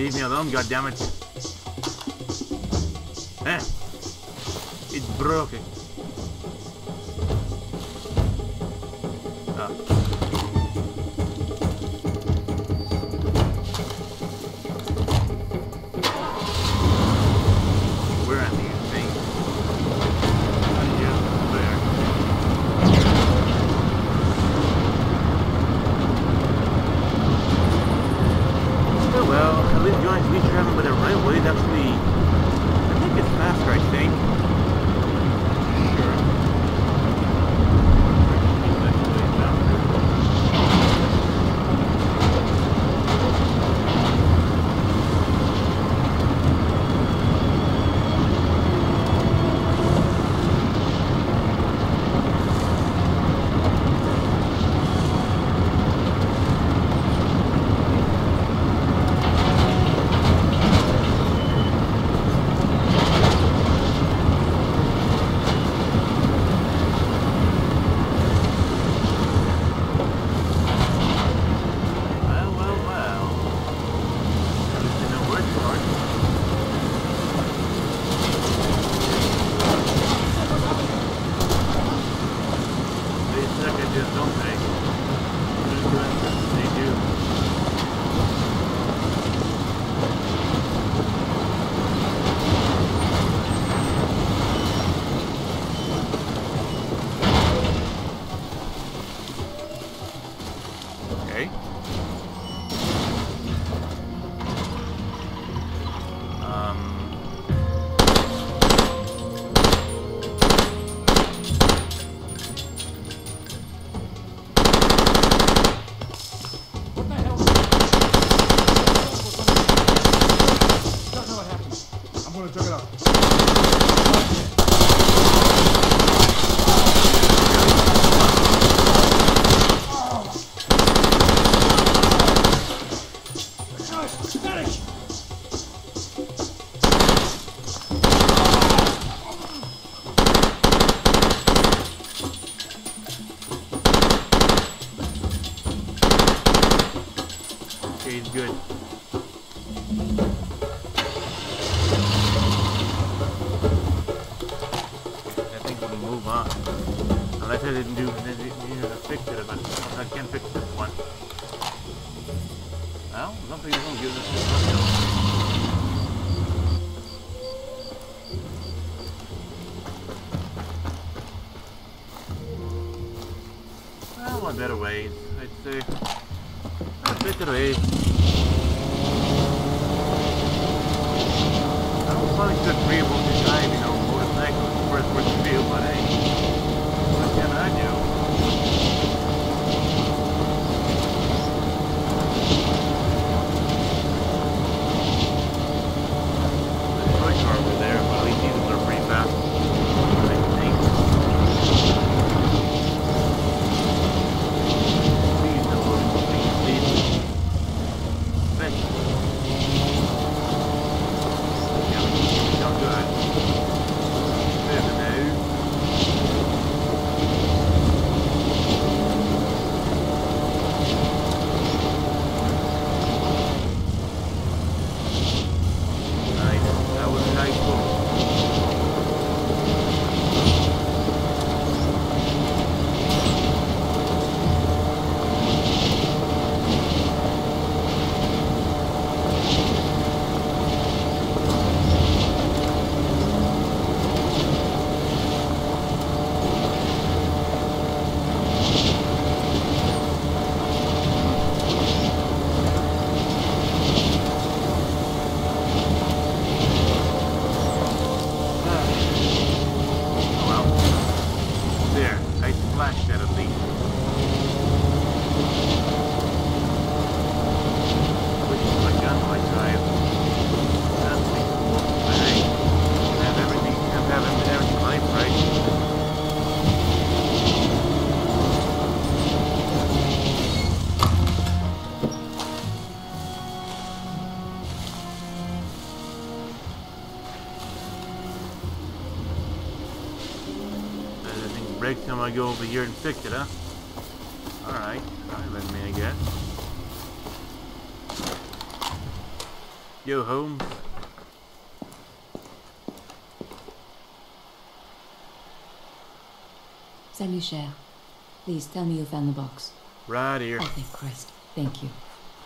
Leave me alone, goddammit. Eh. It's broken. Ah. Where are these things? Oh, yeah, there. Oh well, at least going to be traveling by the railway. That's the. I think it's faster, I think. Sure. Good. I think we can move on. Unless I didn't do anything to fix it, but I can't fix this one. Well, something is going to give this one a well, one better ways, I'd say. A better way. Probably should be able to drive, you know, motorcycles first for the field, but hey, what can I do? The toy car over there, but at least these are pretty fast, I think. Please don't load it, please, please. Thank you. Break time I go over here and fix it, huh? Alright, alright, let me, I guess. Yo, Holmes. Salut, cher. Please tell me you found the box. Right here. Oh, thank Christ. Thank you.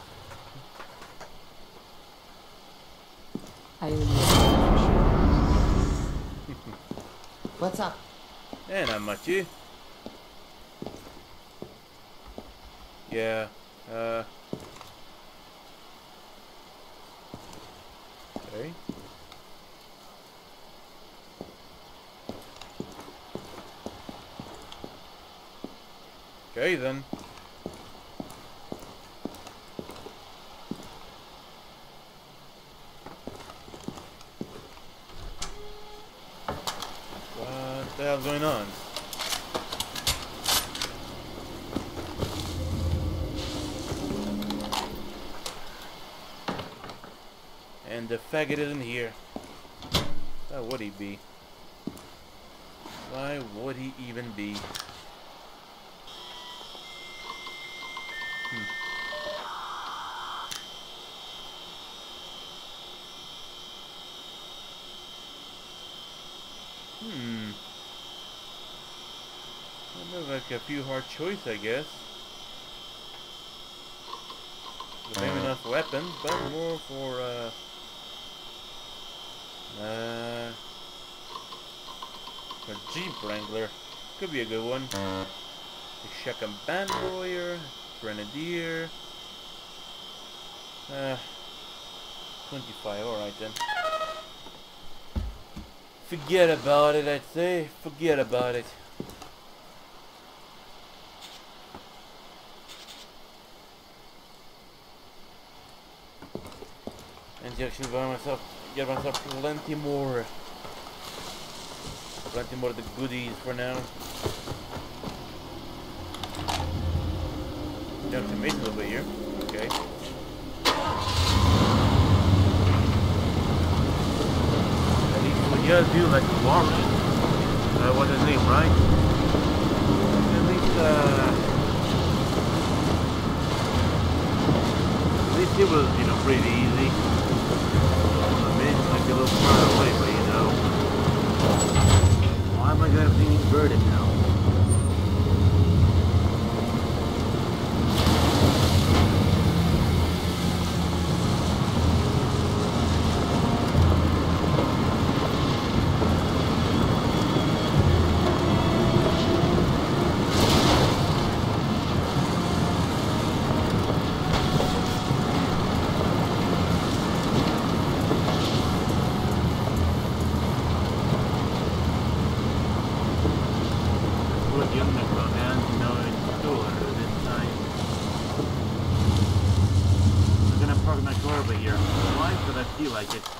I owe you. What's up? Eh, not much, you. Yeah, uh... Okay. Okay, then. What the hell's going on? And the faggot isn't here. Why would he be? Why would he even be? Hmm. Hmm. That looks like a few hard choice, I guess. Maybe not for weapons, but more for uh. Uh, a Jeep Wrangler could be a good one. The Shotgun Band Warrior, Grenadier. Uh, twenty-five. All right then. Forget about it. I'd say. Forget about it. And actually buy myself. Get myself plenty more. Plenty more of the goodies for now. Jump to Mason over here. Okay. At least what you guys do like Warren. Uh, what's his name, right? At least, uh... At least it was, you know, pretty easy. Might be a little far away, but you know, why am I gonna be inverted now? Like it.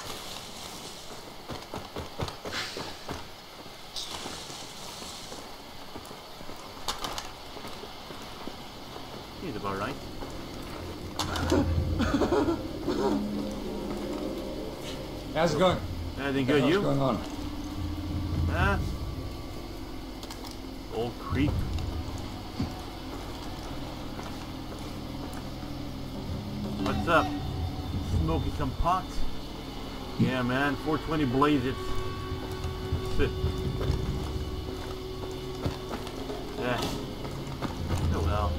He's about right. How's it going? Anything good, you? What's going on? Ah. Old creep. What's up? Smoking some pot? Yeah, man, four twenty blaze it. That's it. Yeah. Oh well.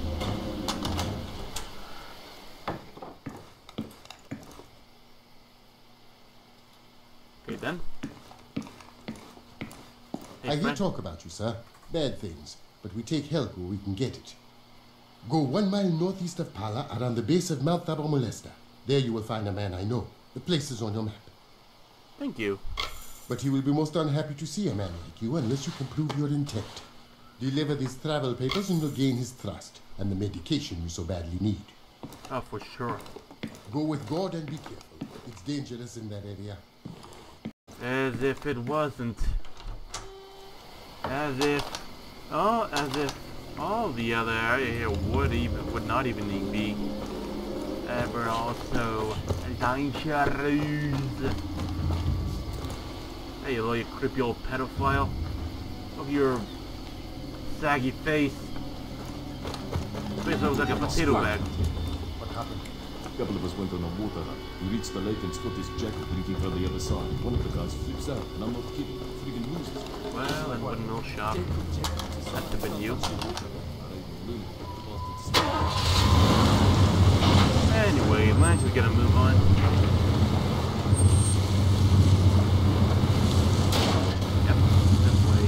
Okay then. Hey, I hear friend. talk about you, sir. Bad things, but we take help where we can get it. Go one mile northeast of Pala, around the base of Mount Thabo Molesta. There you will find a man I know. The place is on your map. Thank you. But he will be most unhappy to see a man like you unless you can prove your intent. Deliver these travel papers and you'll gain his trust and the medication you so badly need. Oh, for sure. Go with God and be careful. It's dangerous in that area. As if it wasn't. As if... Oh, as if all the other area here would even, would not even need be ever also dangerous. Hey, you little creepy old pedophile. Look at your saggy face. Face looks like a potato bag. What happened? A couple of us went on a water run. We reached the lake and spot this jackal drinking from the other side. One of the guys flips out, and I'm not kidding. Friggin' loses. Well, it wouldn't all shop. Must have been you. Anyway, might as well get a move on. Yep, this way.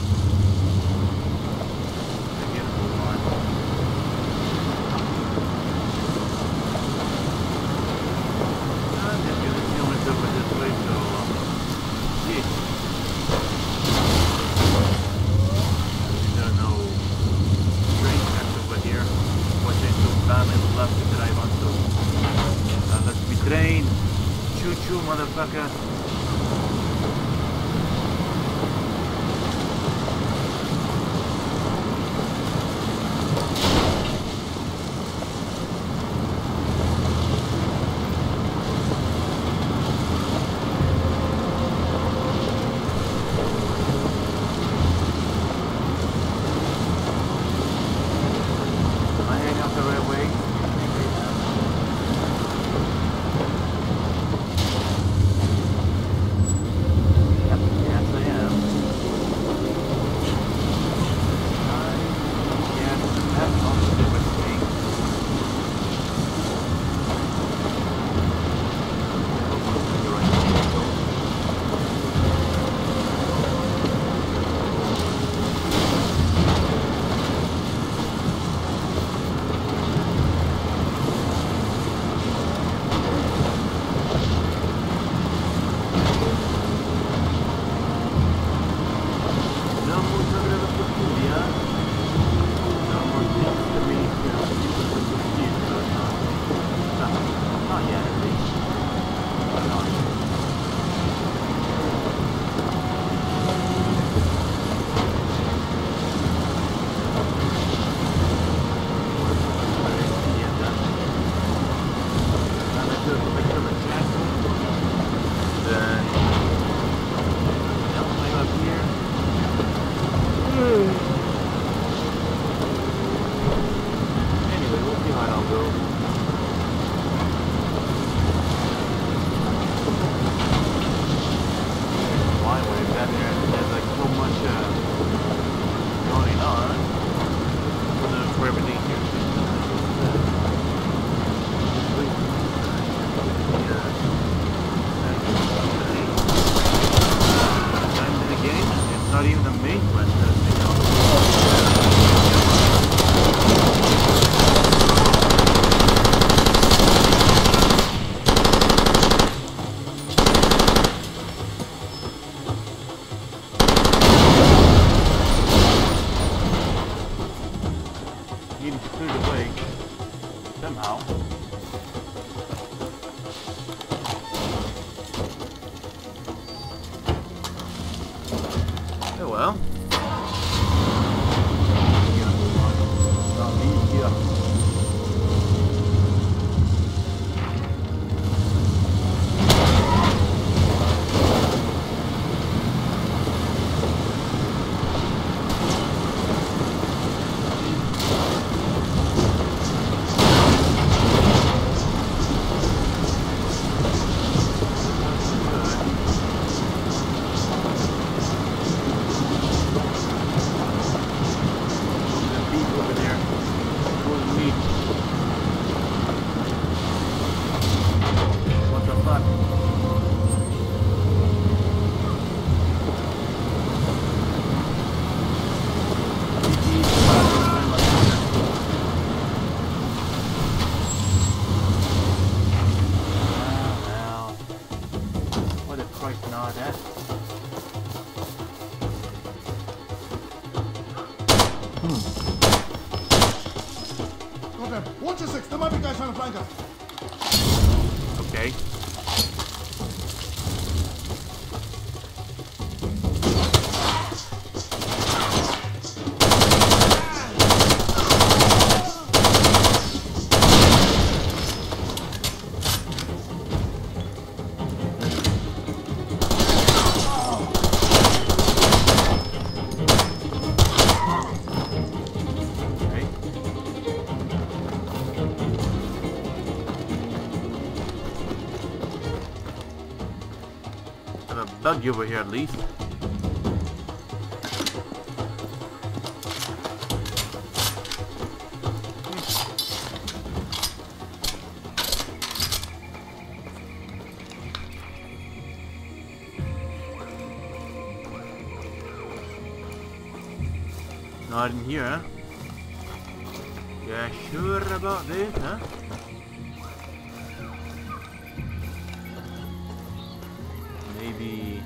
Get a move on. I'm just gonna kill myself with this way, so um, yeah. There are no train tracks over here. What they do, bam, and left to drive onto. Uh, let's be trained. Choo choo, motherfucker. Am I heading up the right way? Yep, yes I am. I guess that's also do with me. You're right. No more sobre la cultura. No more things to me. No, not yet at least. But not. Yeah, done. Now let's do a picture of a jackal. Then, I'll climb up here. Anyway, we'll see how it all goes. Why when I got there, there's like so much uh, going on for, the, for everything here. Times in the game, it's not even the main quest, you know. Needing to clear the way somehow. Oh well. Over there. Cool meat. What the fuck? Well, what a Christ not that. Okay, watch your six. There might be guys trying to flank us. Okay. Okay. buggy over here at least. Not in here, huh? Yeah, sure about this, huh? Maybe...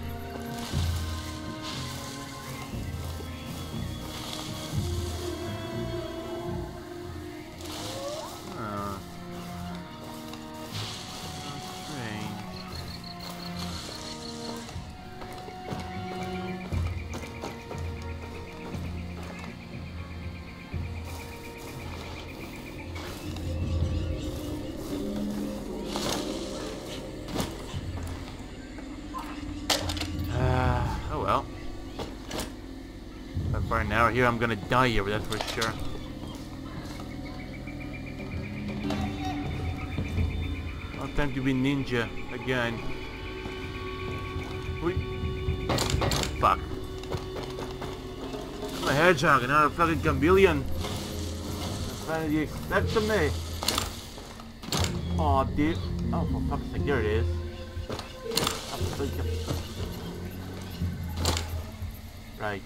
Huh. Strange. Well, so far an hour here, I'm gonna die here, that's for sure. No time to be ninja again. Wait. Fuck. I'm a hedgehog, not a fucking chameleon. What do you expect from me? Aw, dude. Oh, for fuck's sake, there it is. Right.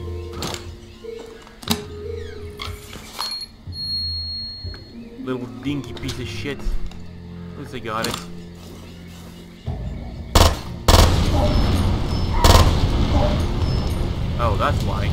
Little dinky piece of shit. At least I got it. Oh, that's why.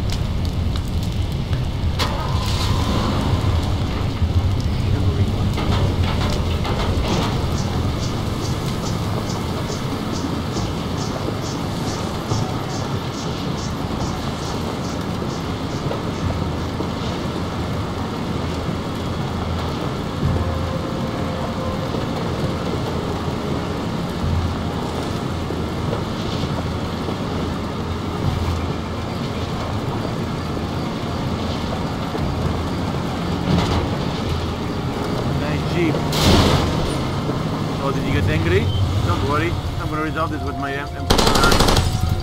Oh, did you get angry? Don't worry, I'm gonna resolve this with my M forty-nine.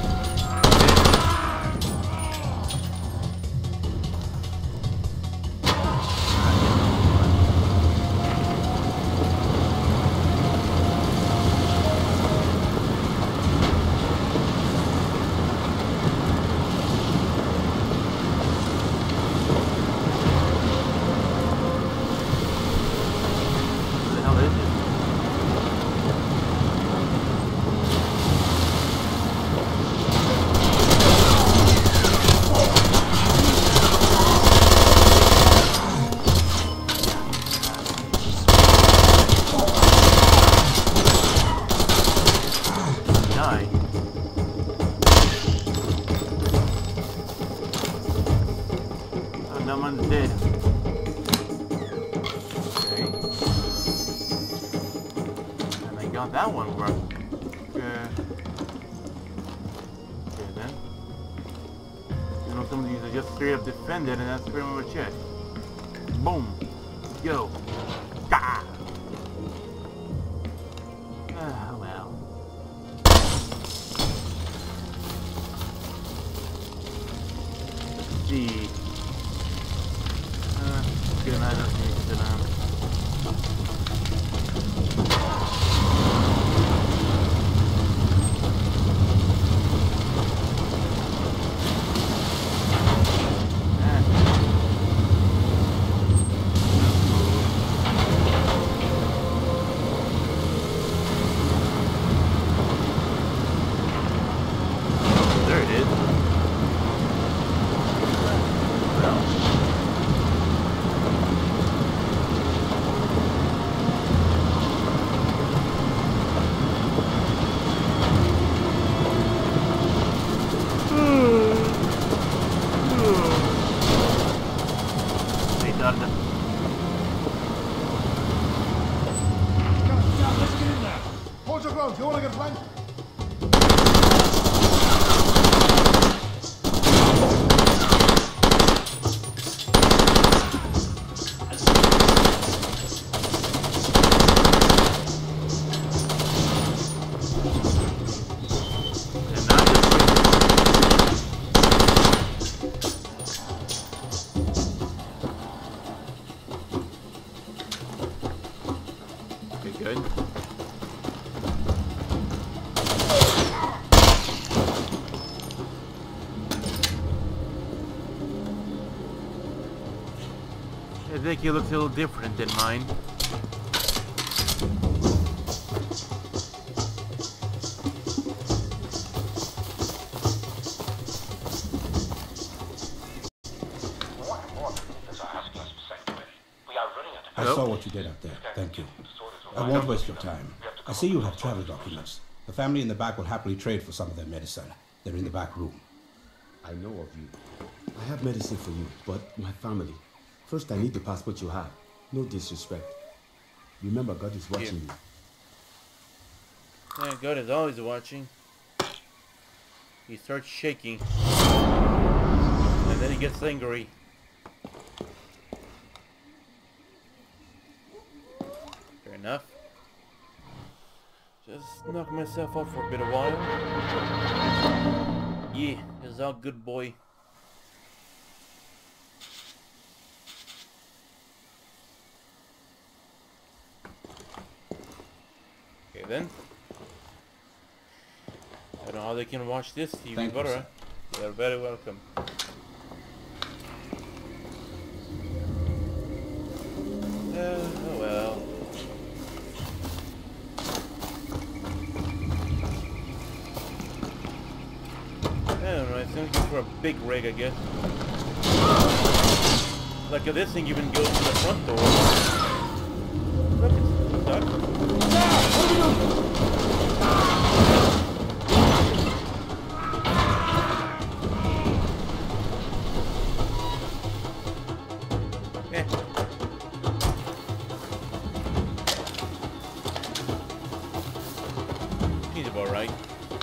Someone's dead. Okay. And I got that one work. Okay. Okay then. You know, some of these are just straight up defended, and that's pretty much it. Boom. Go. Ah. Ah, well. Let's see. Good night, I'll see you tonight. There it is. Well. Let's get in there. Hold your ground. You want to get flanked? good. I think he looks a little different than mine. I Hello? saw what you did out there. Thank you. I won't waste your time. I see you have travel documents. The family in the back will happily trade for some of their medicine. They're in the back room. I know of you. I have medicine for you, but my family. First, I need the passport you have. No disrespect. Remember, God is watching Yeah. you. Yeah, God is always watching. He starts shaking. And then he gets angry. Fair enough. Just knock myself off for a bit of while. Yeah, it's all good, boy. Okay then. I don't know how they can watch this T V, Thank but you, uh, they're very welcome. Uh, oh well. I don't know, it's looking for a big rig, I guess. Like uh, this thing even goes to the front door. Look, it's stuck. Eh. He's about right.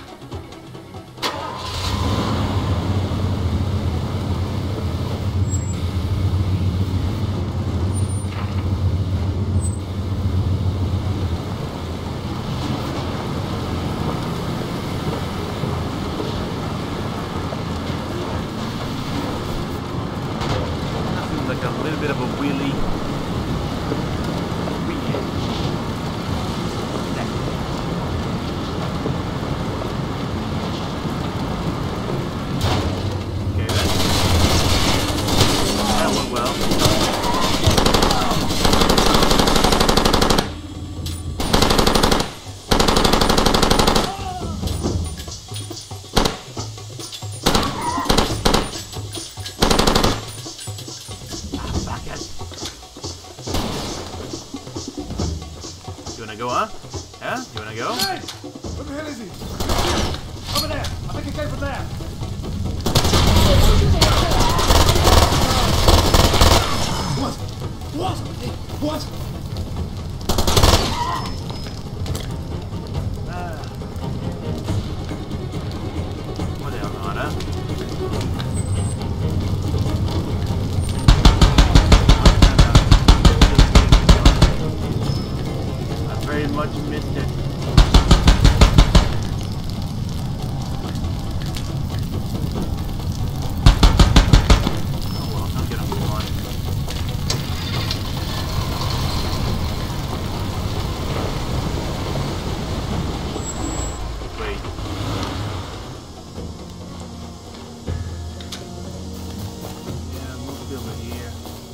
Like a little bit of a wheelie. Okay, then. That went well. You wanna go, huh? Yeah? You wanna go? Hey! Where the hell is he? Over there! I think he came from there! What? What? What? Ah. What the hell, Anna? I very much missed it. Oh well, I'll get him one. Wait. Yeah, move it over here.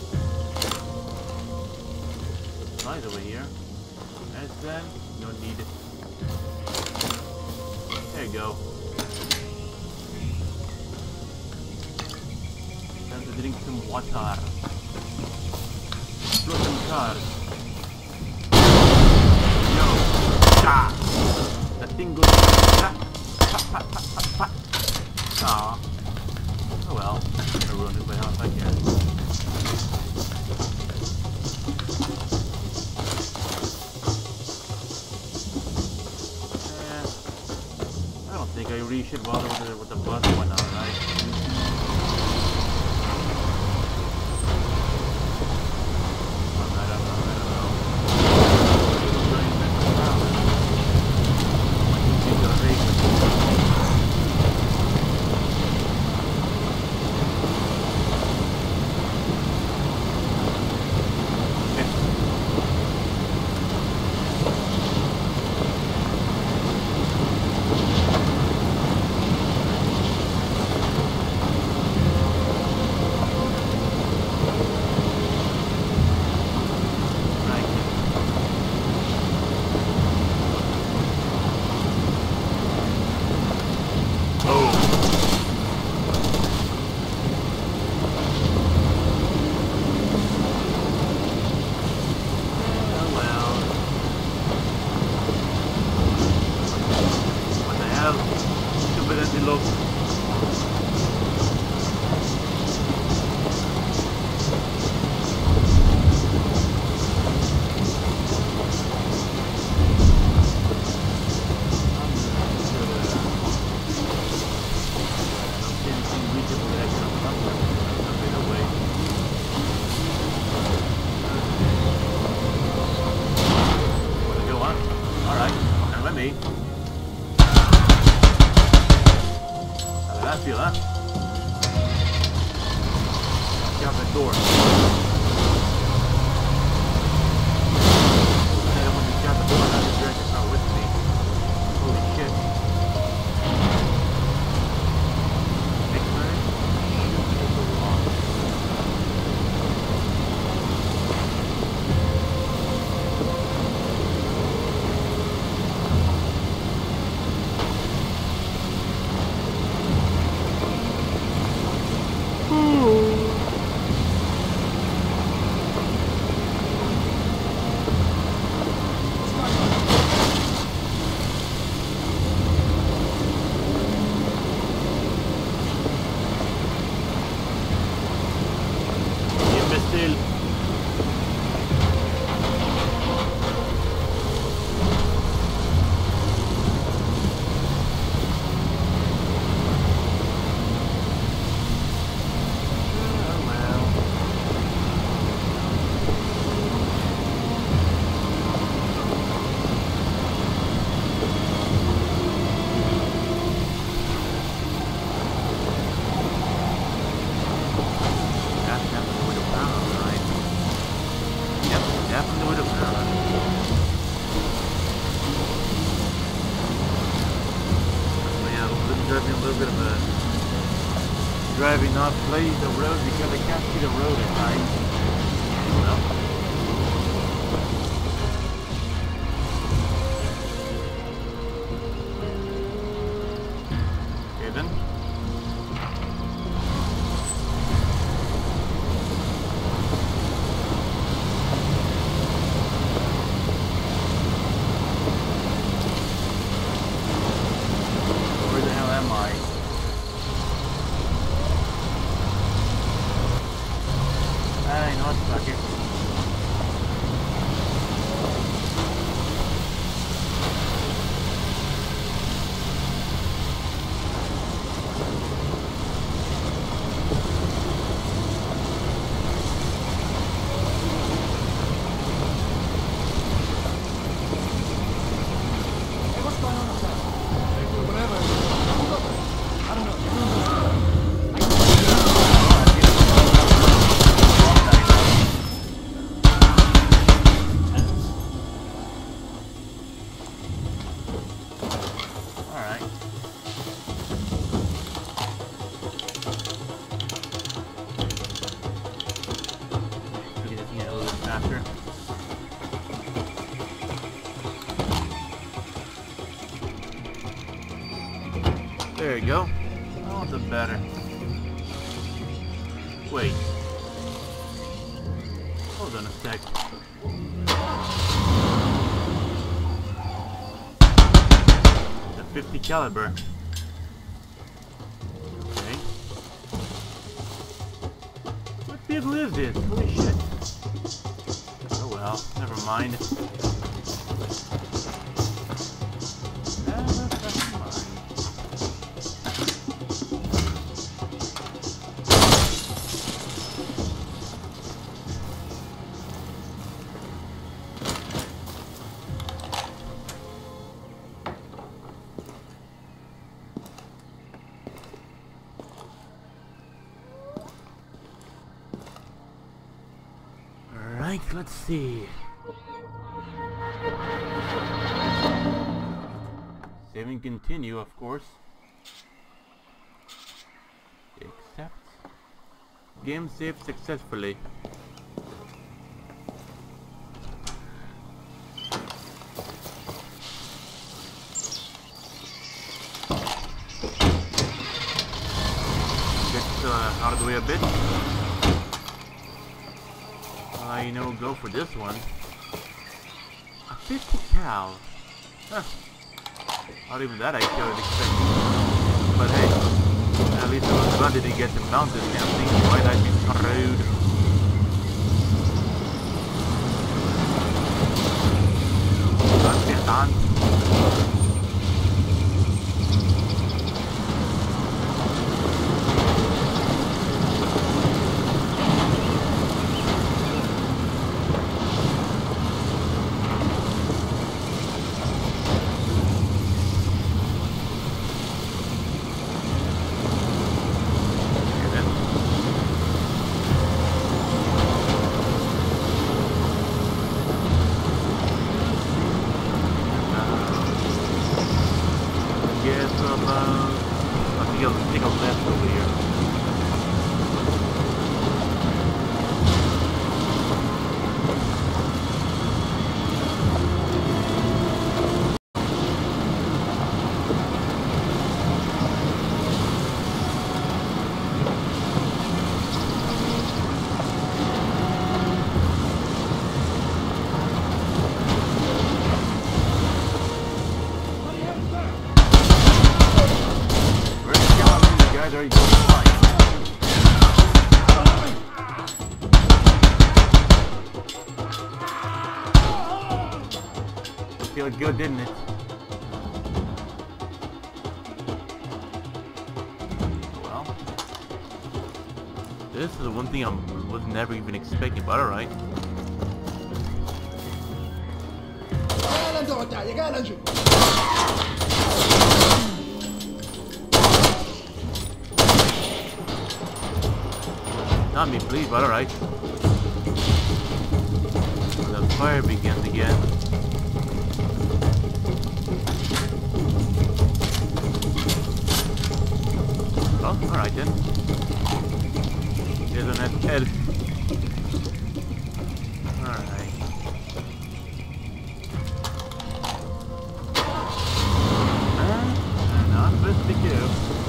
Supplies over here. And then, no need it. There you go. Time to drink some water. Explode some cars. Yo! Ah! That thing goes. Ah! Pa, pa, pa, pa, pa. Aw. Oh well. I ruined it by half, I guess. I don't think I really should bother with the, with the bus one now, right? I don't know, I don't know. I'm going back to town. I can take the race. Okay. see? How did that feel, huh? Watch out the door. I don't want to shut the door and have the director start with me. Holy shit. Next turn? Shoot, it's so long. Imbecile. Oh well. That's definitely with a power, right? Yep, definitely with a power. So yeah, I'm driving a little bit of a driving not play the road because I can't see the road at night. Well. Okay then. Where the hell am I? I know it's fuck it. What's going on up there? Whatever. I don't know. Alright. Get this thing a little bit faster. There you go. Oh, that's better. Wait. Hold on a sec. The fifty caliber. Okay. What vehicle is this? Holy shit. Oh well, never mind. Never fucking mind. Alright, let's see. Save and continue, of course. Accept. Game saved successfully. Get uh, out of the way a bit. Uh, you know, go for this one. A fifty cal. Huh. Not even that I could expect. But hey, at least I was glad that he get to mount this damn thing. Otherwise I'd be screwed. That's it, done. feel good, didn't it? Well, this is the one thing I was never even expecting, but alright. Not me, please, but alright. The fire begins again. Oh, alright then. There's an head. Alright. And I'm supposed to be careful.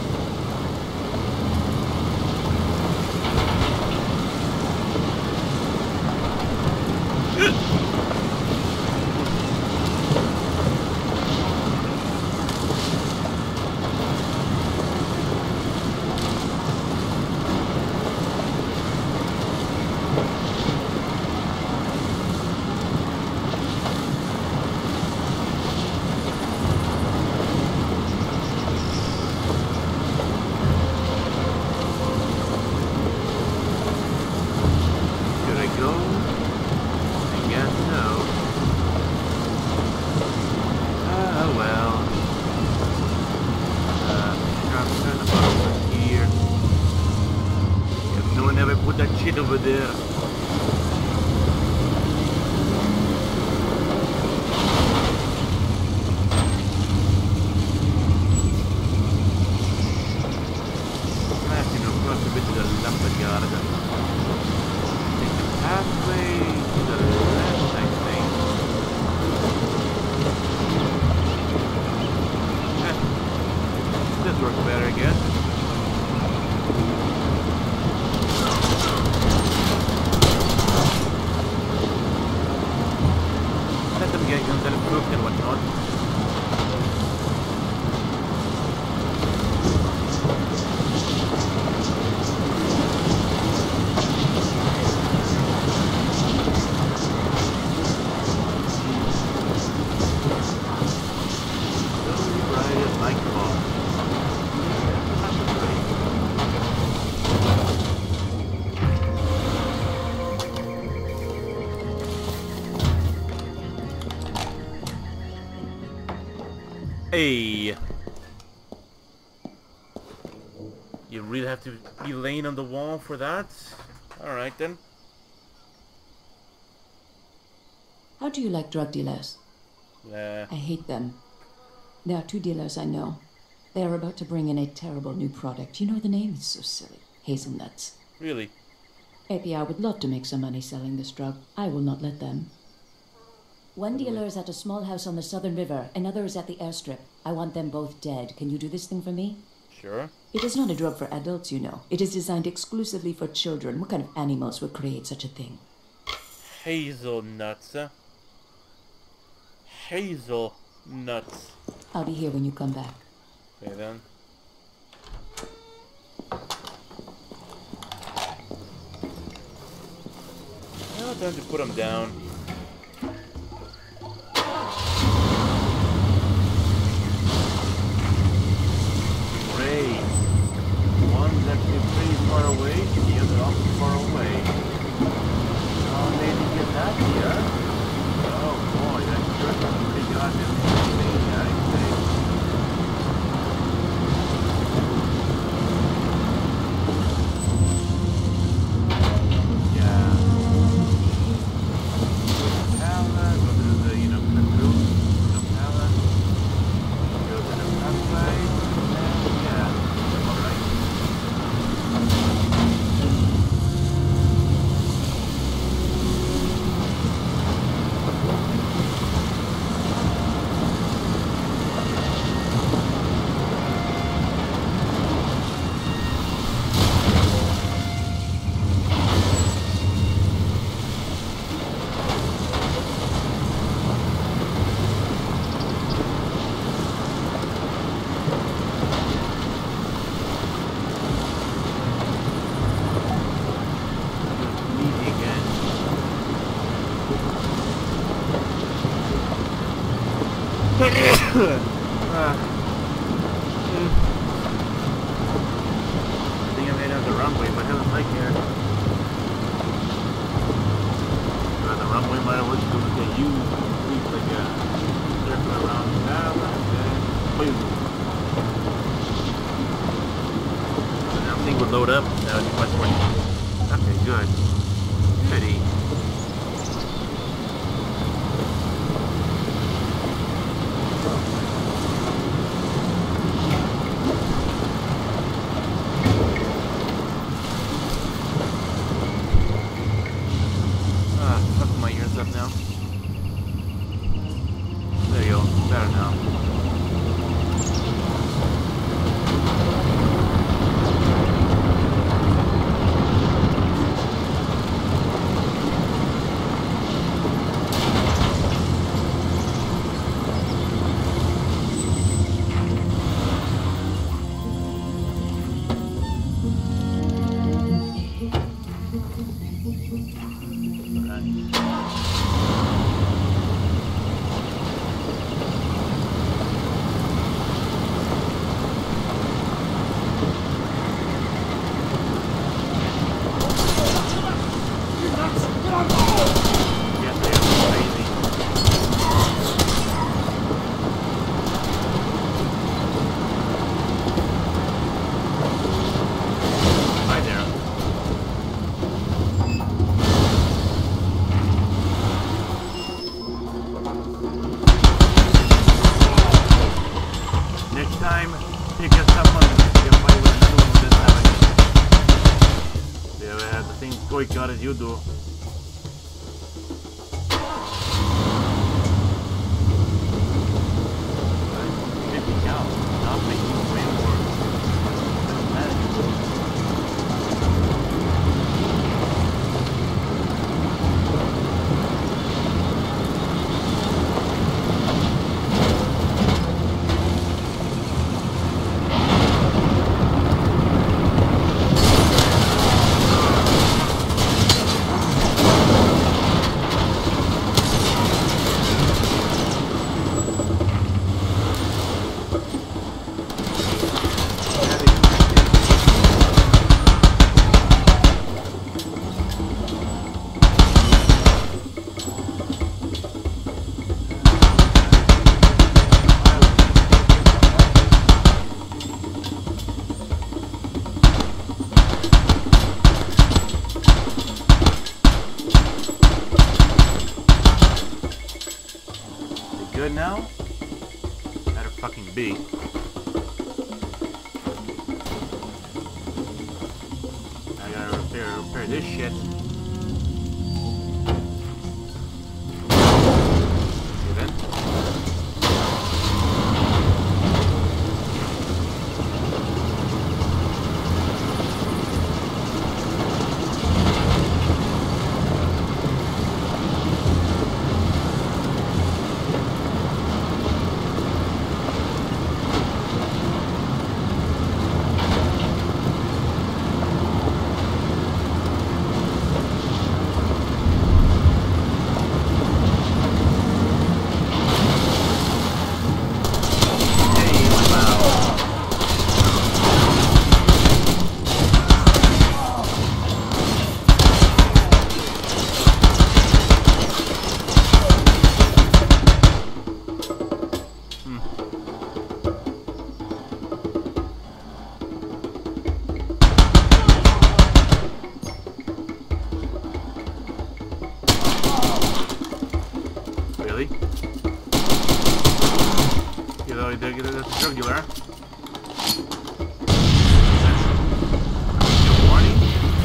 Over there. Hey, you really have to be laying on the wall for that? Alright then. How do you like drug dealers? Uh, I hate them. There are two dealers I know. They are about to bring in a terrible new product. You know the name? It's so silly. Hazelnuts. Really? A P I would love to make some money selling this drug. I will not let them. One dealer is at a small house on the Southern River, another is at the airstrip. I want them both dead. Can you do this thing for me? Sure. It is not a drug for adults, you know. It is designed exclusively for children. What kind of animals would create such a thing? Hazelnuts. Huh? Hazelnuts. I'll be here when you come back. Okay then. Now time to put them down. Great. One's actually pretty far away, the other also far away. Oh, maybe get that here. Oh boy, that sure sounds pretty goddamn insane, I'd say. Yeah. uh, I think I made out the runway, but it doesn't like here. Uh, the runway might have looked to look at you. It's like a circle around the tower and then boom. And everything would load up. That would be much more. Okay, good. Goody. Boycott as you do. fifty cal, not making way more. Good now? Better fucking be. I gotta repair, repair this shit. Okay then. Really? You know, that's jugular. Warning?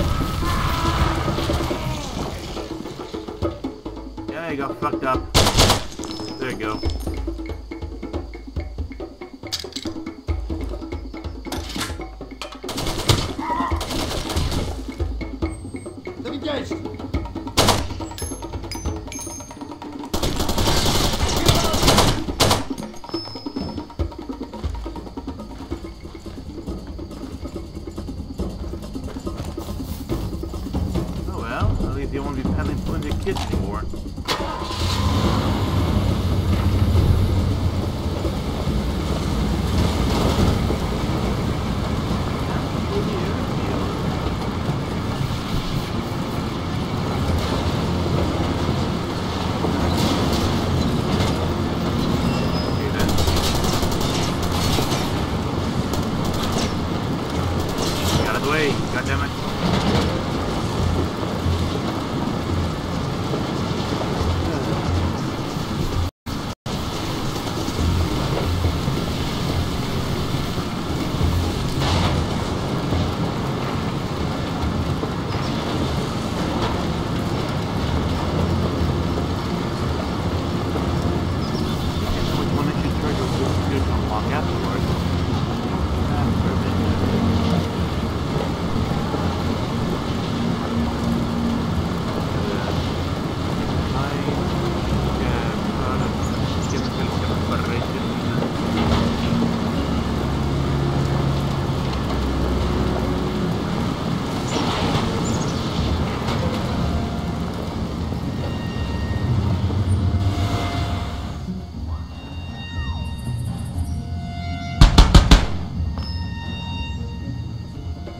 Yeah, you got fucked up. There you go. They're engaged. They won't be peddling flinty kids anymore.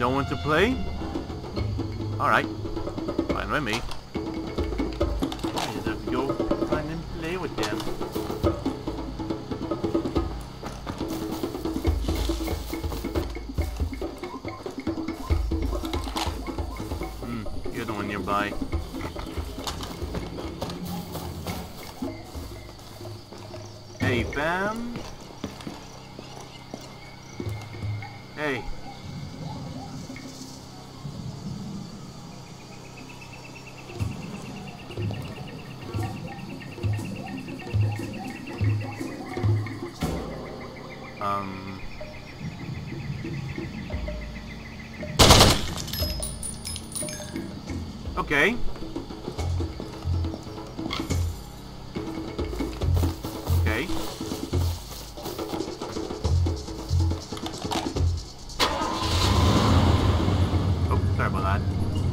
No one to play? Alright. Fine with me. I just have to go find and play with them. Hmm, you're the one nearby. Hey, fam. Hey. Um. Okay. Okay. Oh, sorry about that.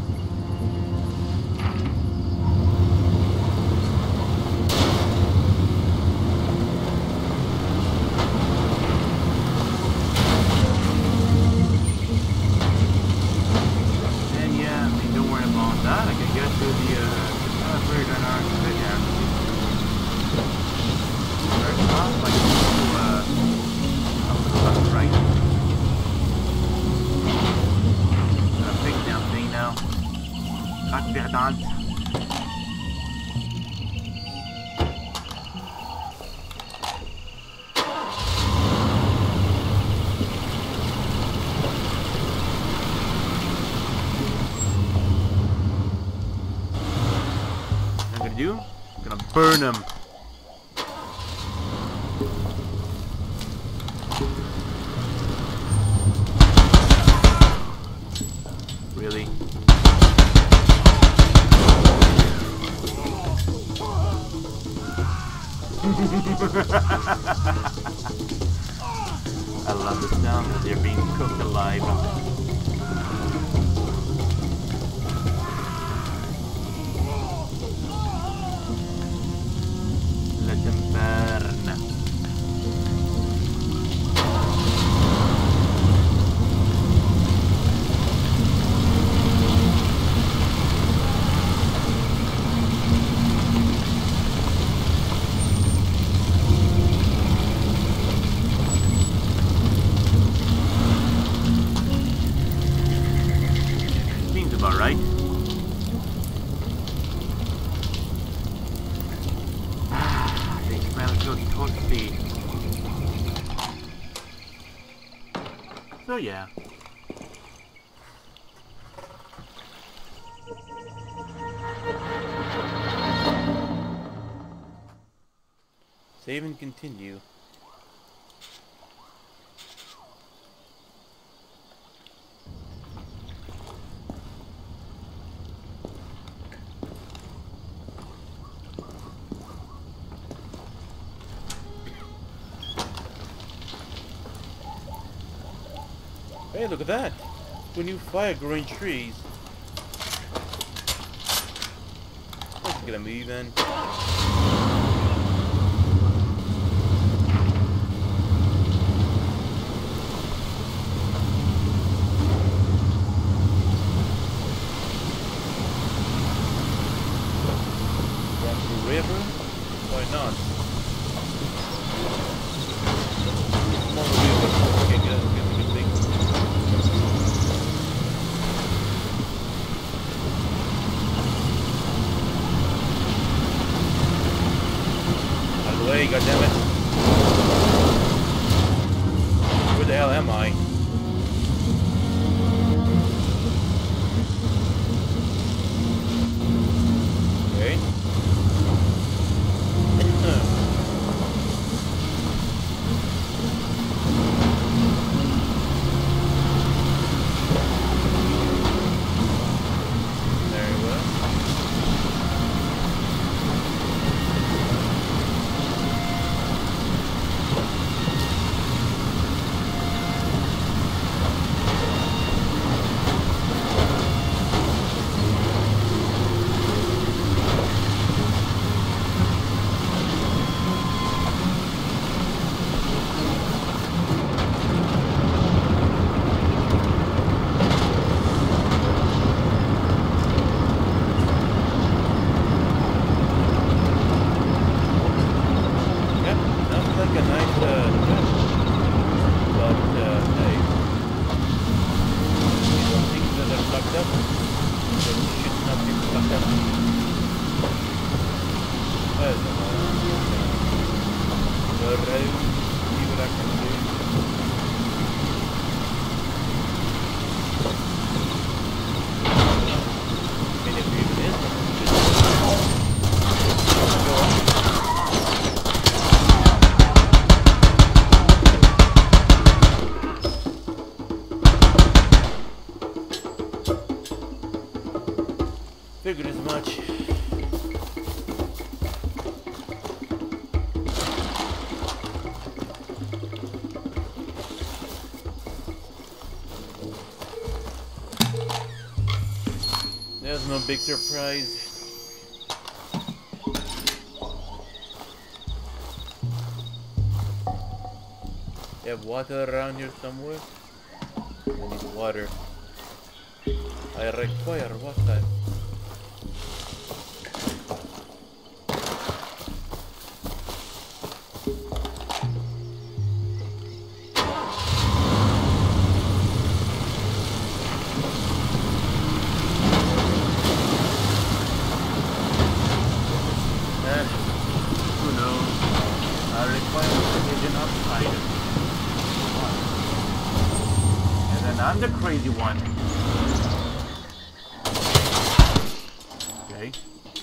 And yeah, I mean, don't worry about that. I can get to the uh, password and our sit down. First off, I can do uh, up to the left, right. Gotta fix that thing now. Cut verdant. What I'm gonna do? I'm gonna burn them. Really? I love the sound that they're being cooked alive. Let them burn. Seems about right. Ah, they smell so toasty. So yeah. Save and continue. Hey, look at that! Two new fire growing trees. Let's get a move in. Run through the river? Why not? Come on, river. Okay, get it, get it, get it. Out of the way, goddammit. Where the hell am I? Okay. Very well. like a nice uh, trip. But, uh, hey. These are things that are fucked up. So we should not be fucked up. I don't know. Around, see what I can do. I mean, if you even is, just go on. Figured as much. There's no big surprise. You have water around here somewhere? I need water. I require water. I'm the crazy one. Okay.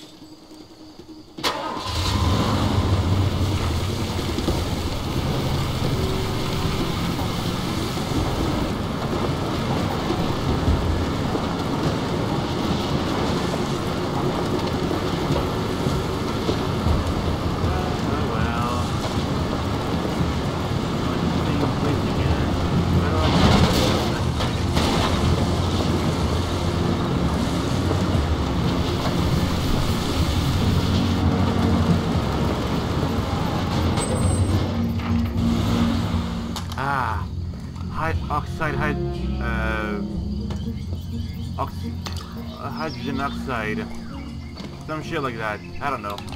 Oxide, hyd uh, ox uh, hydrogen oxide, some shit like that. I don't know.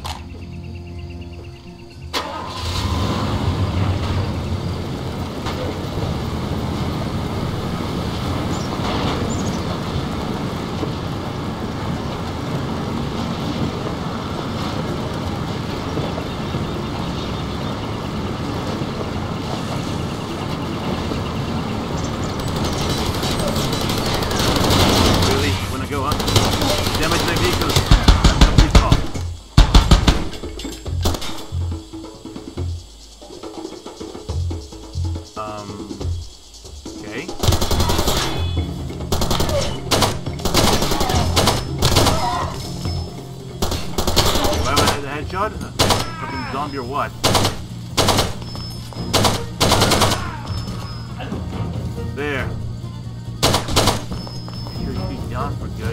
Headshot? Fucking zombie or what? There. Sure you be down for good.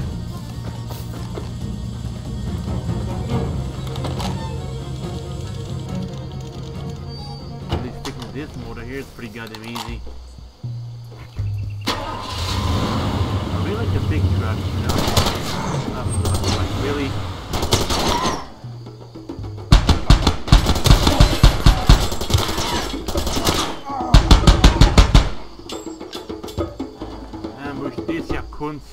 At least fixing this motor here is pretty goddamn easy. I really like the big trucks, you know? Um, like really. This ja Kunst.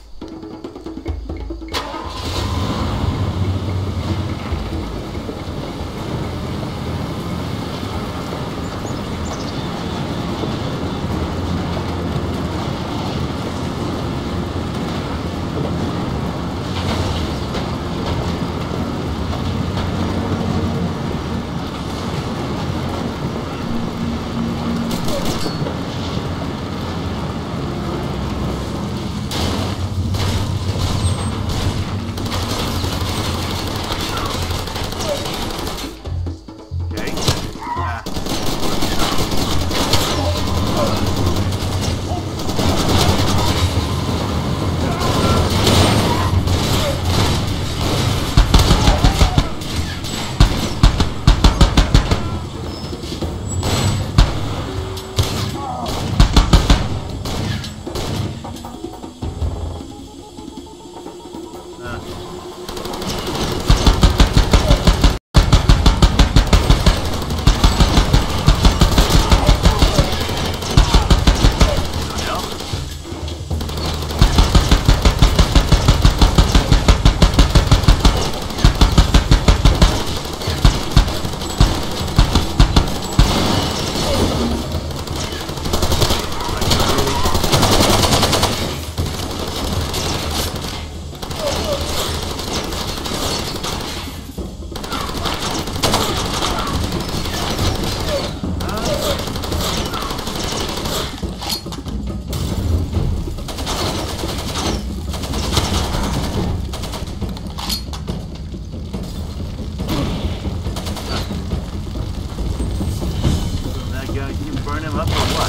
uh, can you burn him up or what?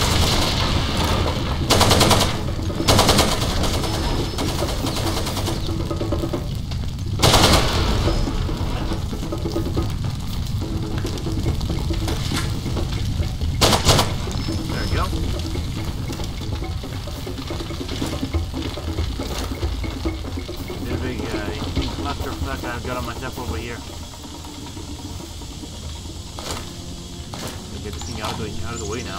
There we go. There's a big uh, clusterfuck I've got on myself over here. Get this thing out of the, out of the way now.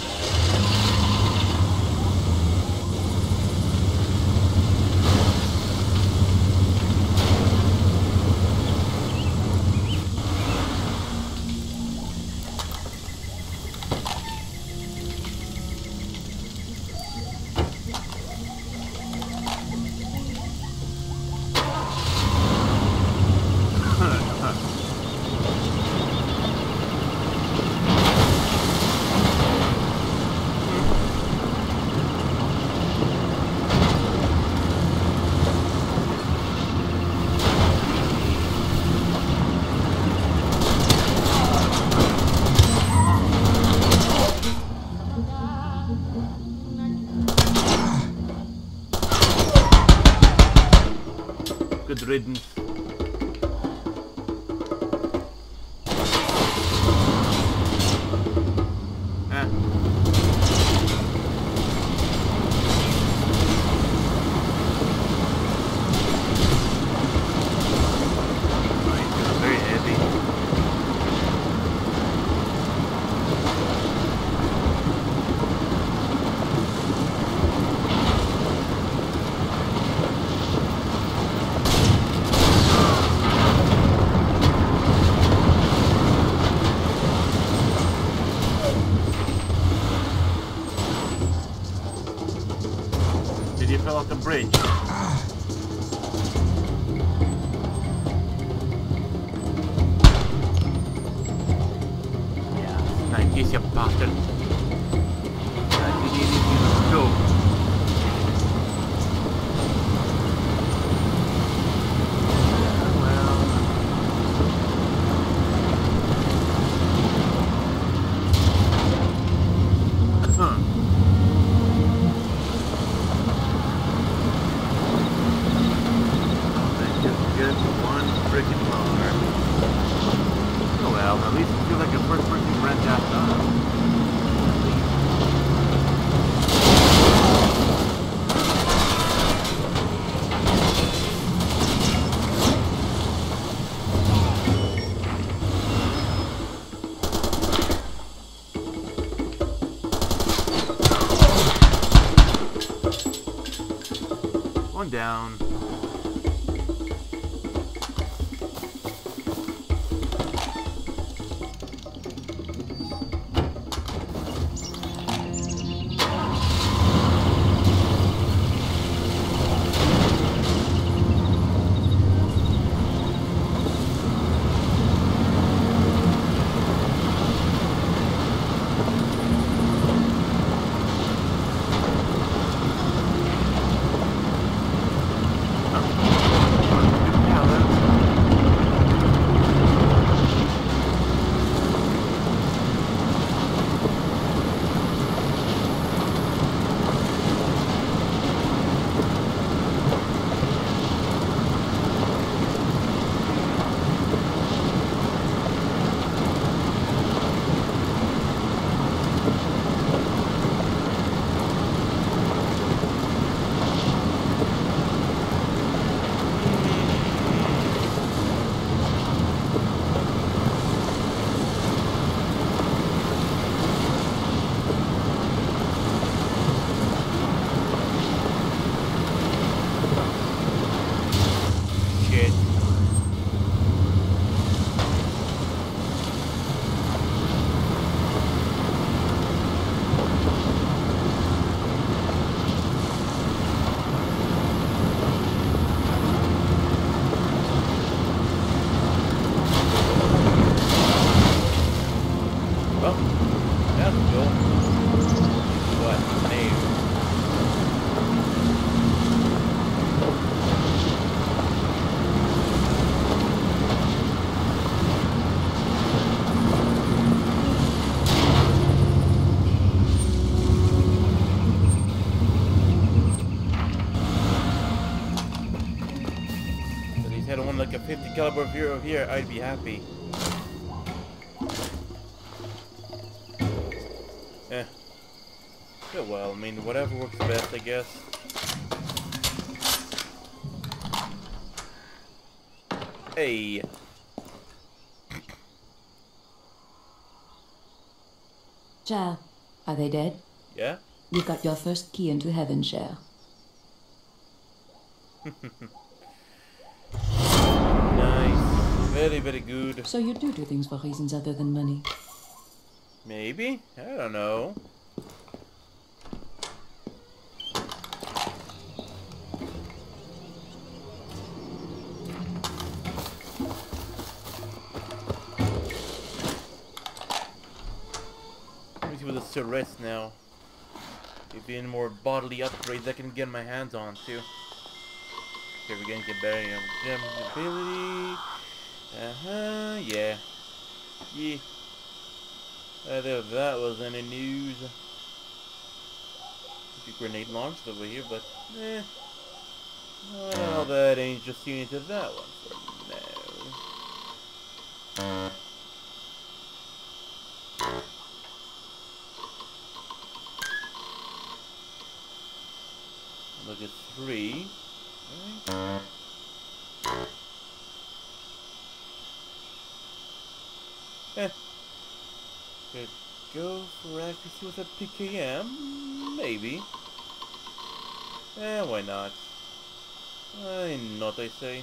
Good riddance. Eh. Right, very heavy. Did you fell off the bridge? Yeah, thank you, you bastard. I didn't even use the scope. Well. Huh. Just one freaking bar. Oh well, at least I feel like a first person Grand Theft Auto. One down. fifty caliber here, here, I'd be happy. Eh. Yeah, well, I mean, whatever works best, I guess. Hey. Cher, are they dead? Yeah? You got your first key into heaven, Cher. Nice. Very, very good. So you do do things for reasons other than money? Maybe? I don't know. Let me see with the cigarettes now. If any more bodily upgrades I can get my hands on too. Okay, we're gonna get better, you know, gem ability. Uh-huh, yeah. Yeah. I don't know if that was any news. A few grenade launchers over here, but eh. Well, that ain't just seen into that one for now. Look at three. Right. Eh. Could go for accuracy with a P K M? Maybe. Eh, why not? Why not, I say.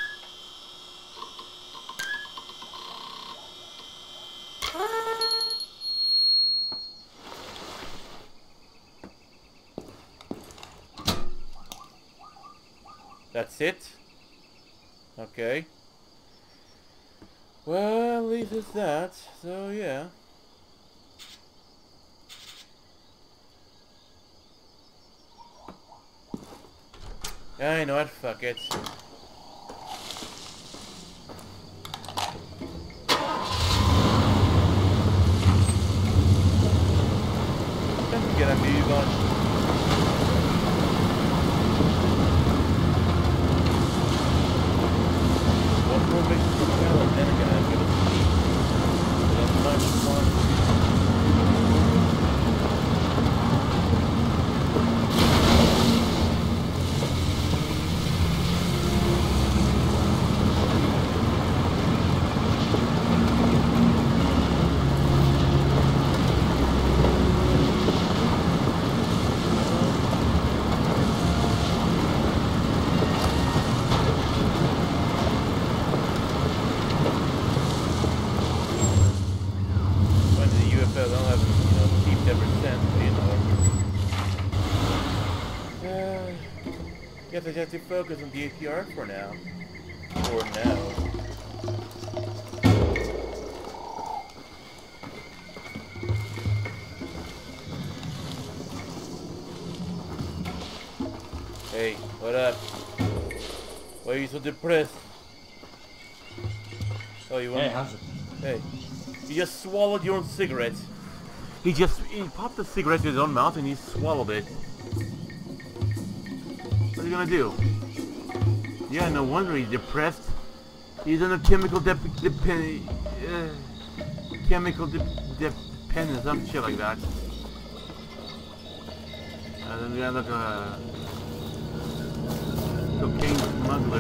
That's it? Okay. Well, at least it's that, so yeah. I know what, fuck it. Let's get a move on. Guess I have to focus on the A P R for now. For now. Hey, what up? Why are you so depressed? Oh, you want? Hey, how's it? Hey, you just swallowed your own cigarette. He just he popped the cigarette in his own mouth and he swallowed it. What are you gonna do? Yeah, no wonder he's depressed. He's on a chemical dep depend uh, chemical de dependence, some shit like that. And then we got like a cocaine smuggler.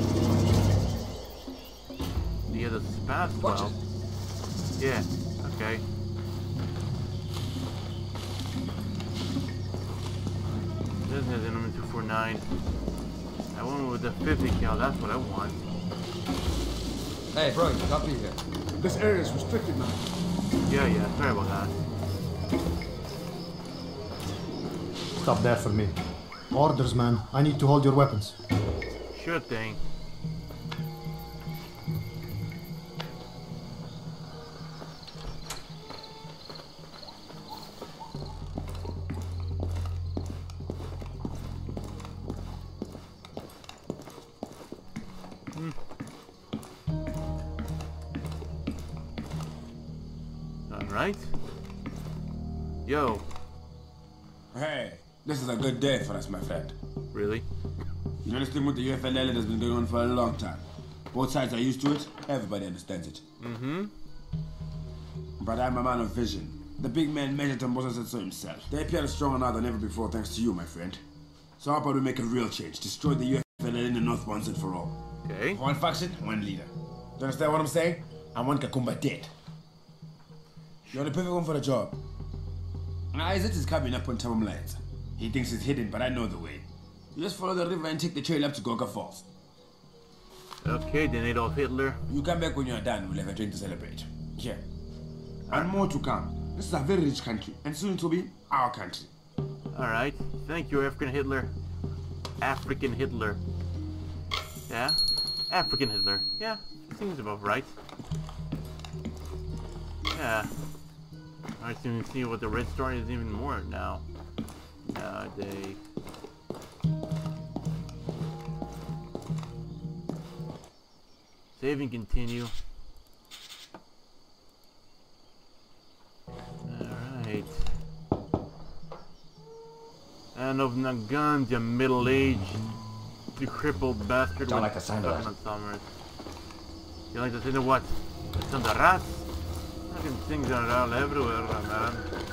He has a spaz well. Yeah, okay. This is an number two four nine. I went with the fifty cal, that's what I want. Hey, bro, copy here. This area is restricted now. Yeah, yeah, sorry about that. Stop there for me. Orders, man. I need to hold your weapons. Sure thing. Alright. Yo. Hey, this is a good day for us, my friend. Really? You know, this thing with the U F L L has been going on for a long time. Both sides are used to it. Everybody understands it. Mm-hmm. But I'm a man of vision. The big man measured and Moses said so himself. They appear stronger now than ever before thanks to you, my friend. So how about we make a real change? Destroy the U F L in the North once and for all. Okay. One faction, one leader. Do you understand what I'm saying? I want Kakumba dead. You're the perfect one for the job. Now, Isaac is coming up on Tamam Lands. He thinks it's hidden, but I know the way. You just follow the river and take the trail up to Gorga Falls. Okay, then Adolf Hitler. You come back when you're done. We'll have a drink to celebrate. Yeah. And more to come. This is a very rich country, and soon it will be our country. Alright. Thank you, African Hitler. African Hitler. Yeah? African Hitler. Yeah, seems about right. Yeah. I can see what the red star is even more now. Nowadays. Save and continue. Alright. And of Nagant, you middle-aged, you crippled bastard. Don't like the sound of that. Summers. You like the sound of what? The sound of rats? Fucking things are all everywhere, man.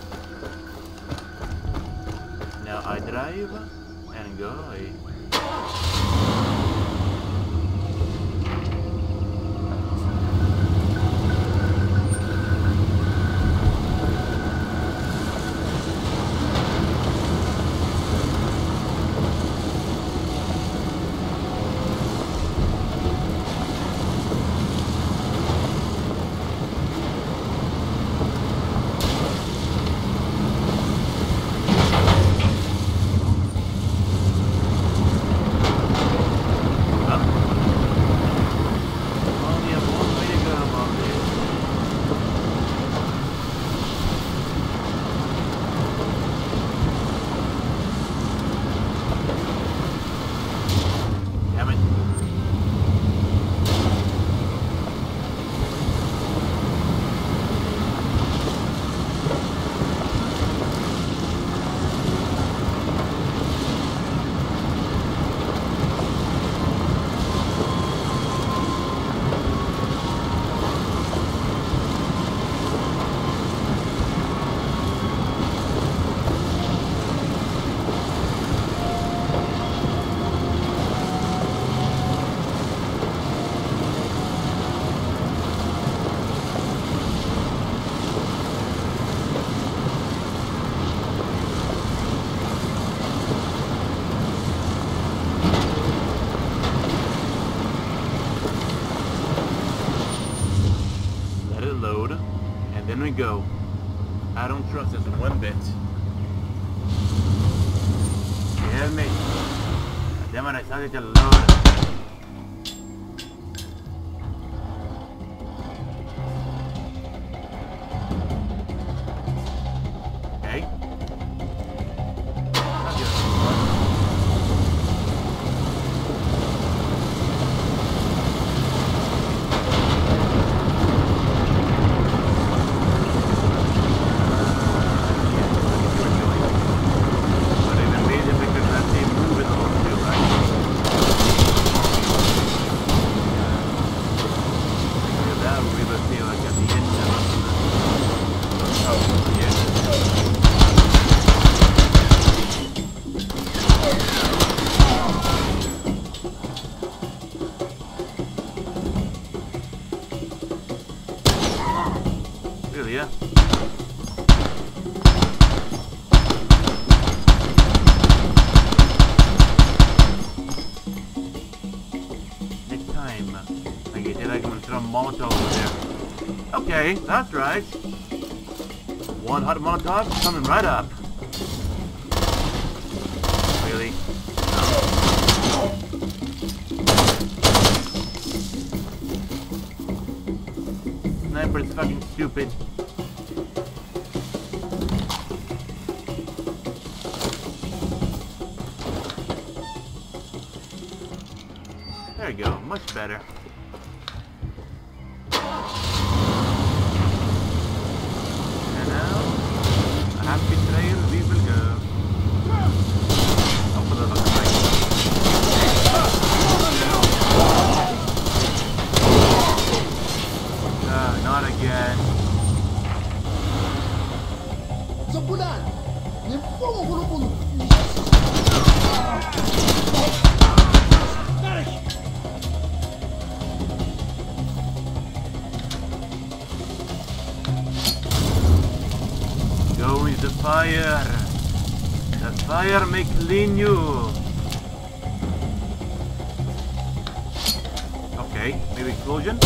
Now I drive and go. Then we go. I don't trust this one bit. You hear me? Damn it, I started to load. Okay. Yeah. Next time, I get it, I'm gonna throw a Molotov over there. Okay, that's right. One hot Molotov coming right up. Really? No. Sniper's fucking stupid. There you go, much better. And now, a happy trail we will go. Oh, for the fucking right. Sokulan! Nimfungo kulunkulu! Go with the fire. The fire may clean you. Okay, maybe explosion?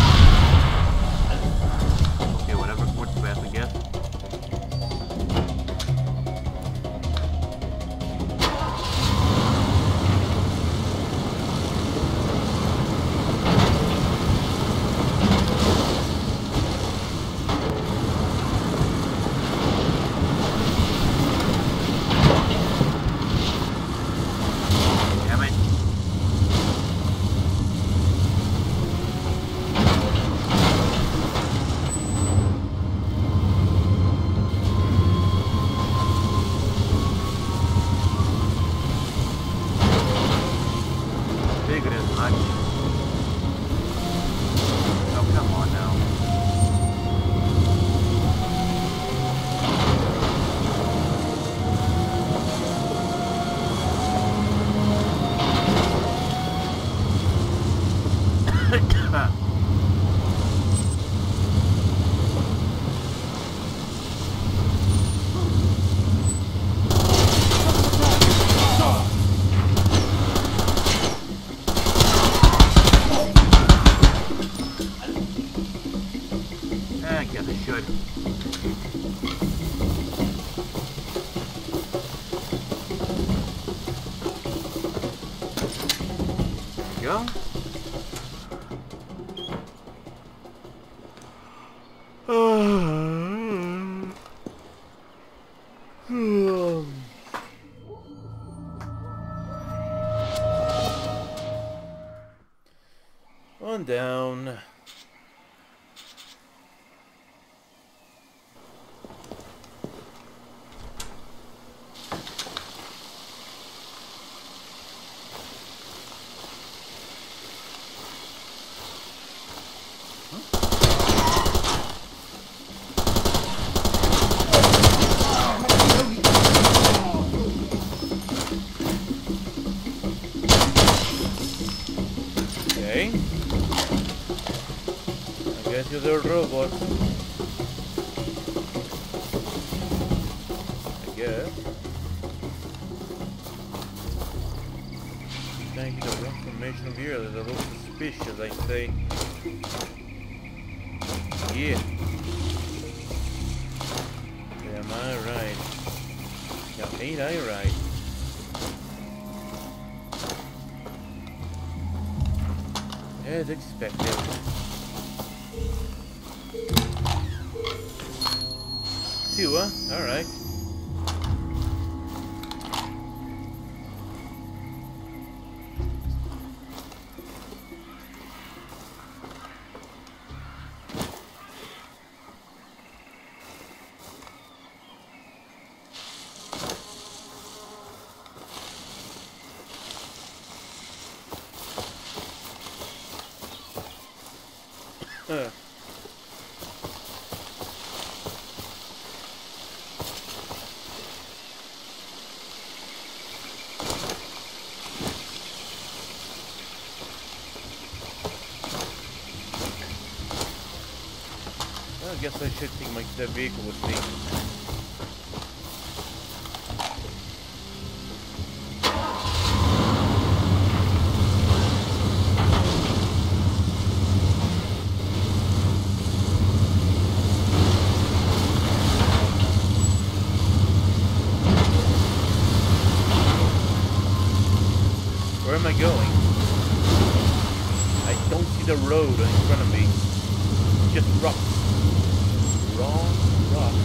Okay, whatever works best, I guess. Go. On down. Okay. I guess you're the robot. I guess. Thank you for the information here. There's a little suspicious, I say. Yeah. Am I right? Now, ain't I right? As expected. Two, huh? Alright. Huh. I guess I should take my the vehicle with me. Where am I going? I don't see the road in front of me. Just rocks. Raw rock.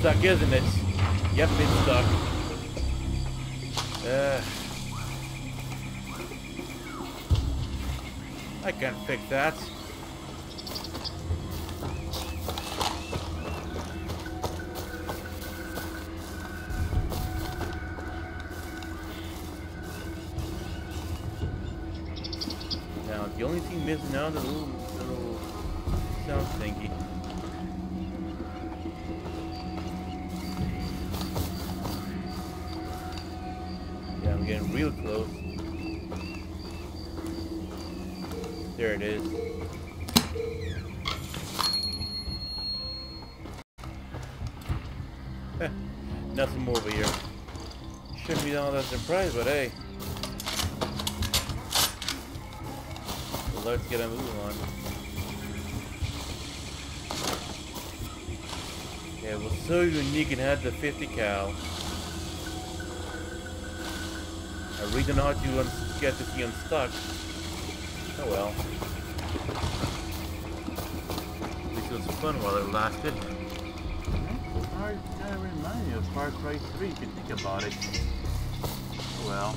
stuck, isn't it? Yep, it's stuck. Uh, I can't fix that. Now, the only thing missing now is a little, little sound thingy. Yeah, I'm getting real close. There it is. Nothing more over here. Shouldn't be all that surprised, but hey. So let's get a move on. Yeah, it was so unique and had the fifty cal. I really don't know how to un get this thing unstuck. Oh well. At least it was fun while it lasted. It kind of reminds me of Far Cry three if you think about it. Oh well.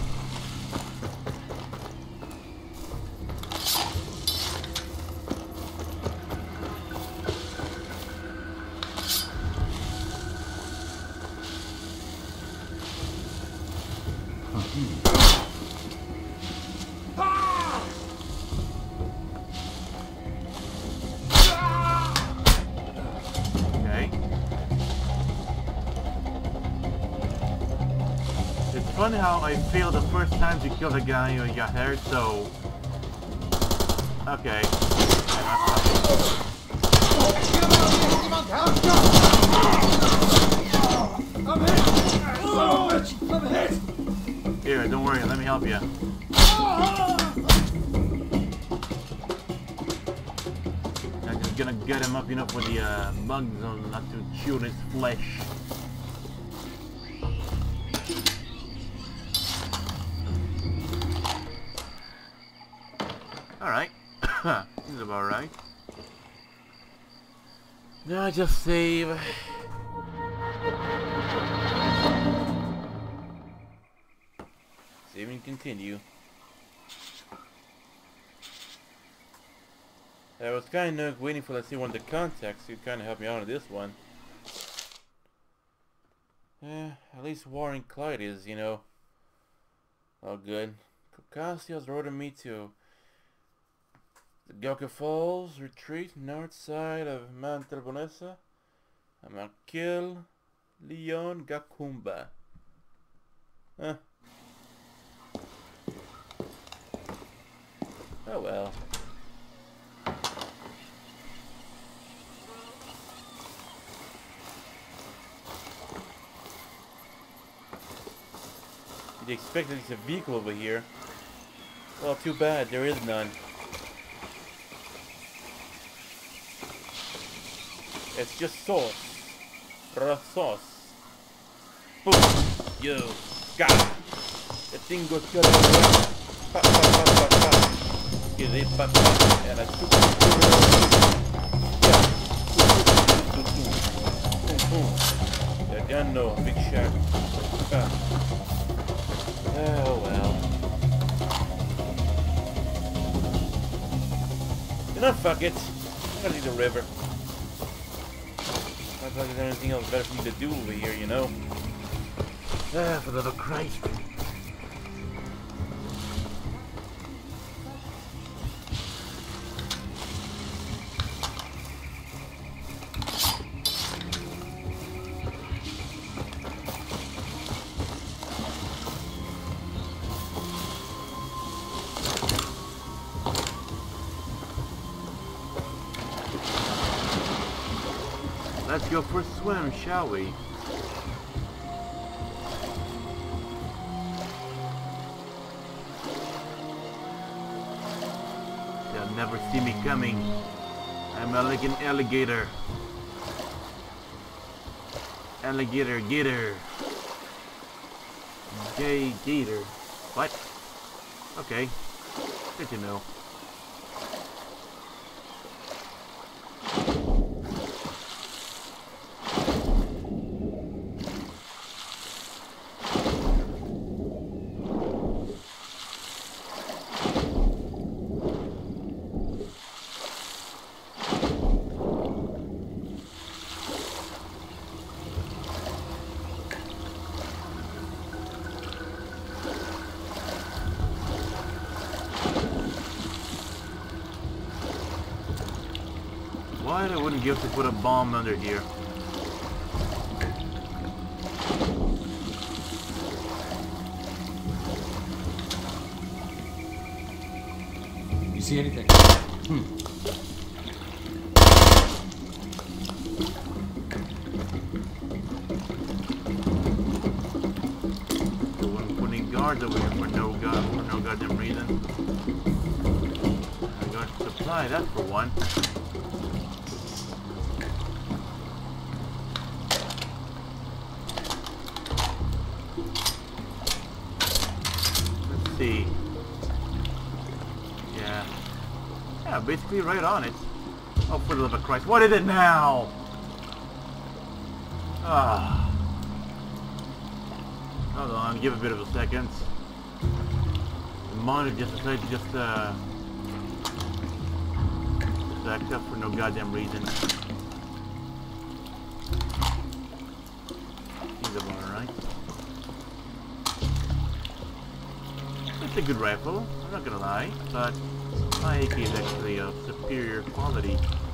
Funny how I failed the first time to kill the guy who got hurt, so... Okay. Here, don't worry, let me help you. I'm just gonna get him up, you know, for the uh, bugs on not to chew his flesh. Alright. This is about right. Now just save. Save and continue. I was kind of waiting for, let's see, one of the contacts to kind of help me out on this one. Yeah, at least Warren Clyde is, you know, all good. Cassius ordered me to the Gauca Falls retreat, north side of Mount Terbonesa. I'm gonna kill Leon Gakumba. Huh. Oh well. You'd expect there's a vehicle over here. Well, too bad, there is none. It's just sauce. Raw sauce. Boom! Yo! Got it! The thing goes good. Pop, pop, pop, pop, pop. Here they pop, pop. And I took it. Yeah. Yeah, down no. Big shark. Ah. Oh well. You know, fuck it. I'm gonna leave the river. Not like there's anything else better for me to do over here, you know? Ah, for the love of Christ. Let's go for a swim, shall we? They'll never see me coming. I'm like an alligator. Alligator, gator. Gay gator. What? Okay. Good to know. Why they wouldn't give to put a bomb under here? You see anything? Hmm. The one putting guards over here for no god for no goddamn reason. I'm going to supply that for one. Let's see. Yeah. Yeah, basically right on it. Oh, for the love of Christ. What is it now? Ah. Hold on, give it a bit of a second. The monitor just decided to just, uh... act up for no goddamn reason. Seems about alright. It's a good rifle, I'm not gonna lie, but my A K is actually of superior quality.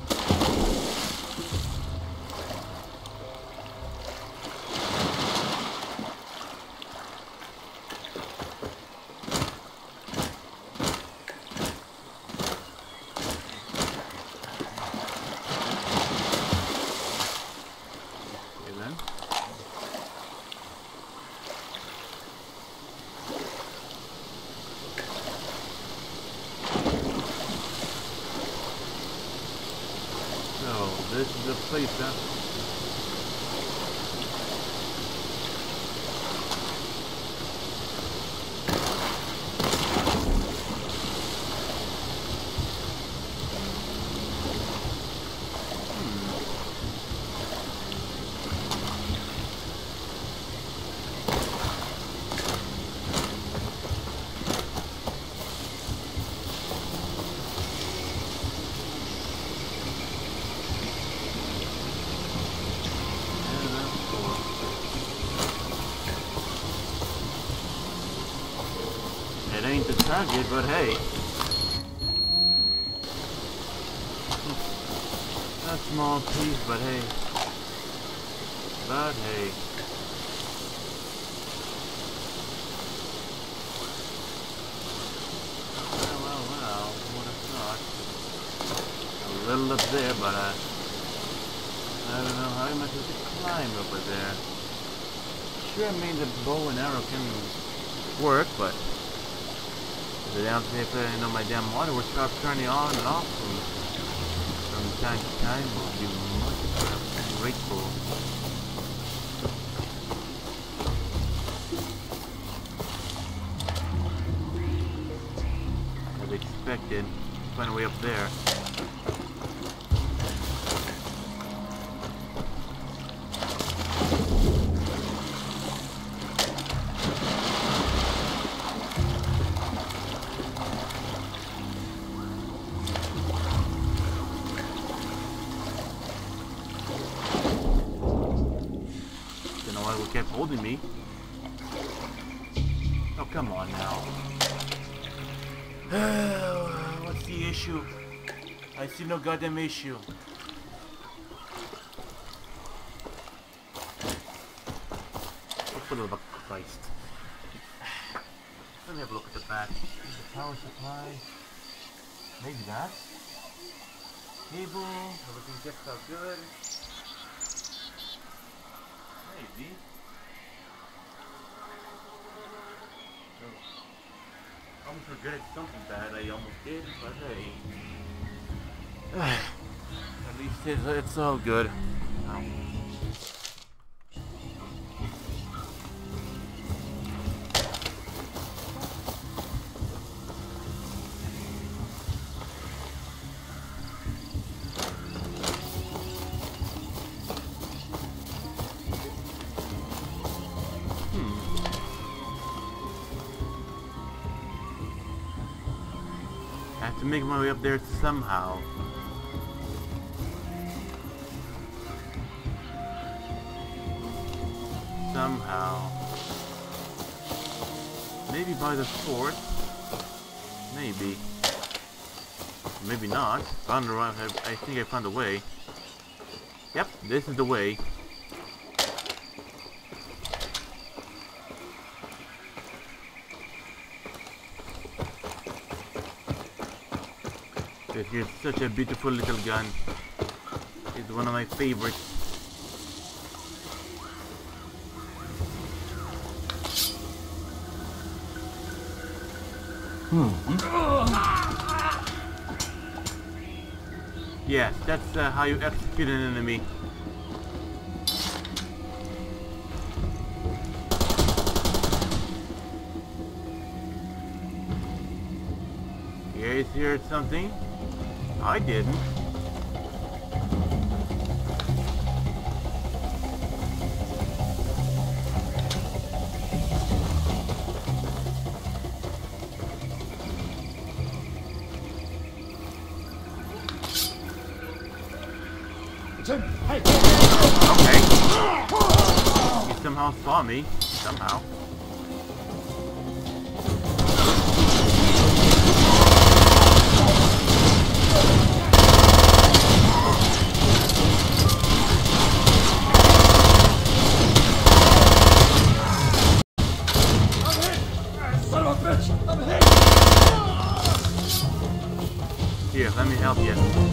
This is the place, huh? It ain't the target, but hey. A small piece, but hey. But hey. Well, well, well, what a thought. A little up there, but uh, I don't know how much is to climb over there. Sure, I mean the bow and arrow can work, but the damn if you know my damn water will start turning on and off from, from time to time. Will be much grateful. As expected, find a way up there. Kept holding me. Oh, come on now. What's the issue? I see no goddamn issue. Oh, for the love of Christ. Let me have a look at the back. The power supply. Maybe that. Cable. Everything just out good. Maybe. I almost regretted something bad I almost did, but hey. At least it's, it's all good. Oh. I have to make my way up there somehow. Somehow. Maybe by the fort. Maybe. Maybe not. Found the right. I think I found a way. Yep, this is the way. This is such a beautiful little gun. It's one of my favorites. Hmm. Yeah, that's uh, how you execute an enemy. You guys heard something? I didn't. Jim, hey! Okay. You somehow saw me. Somehow. Here, let me help you.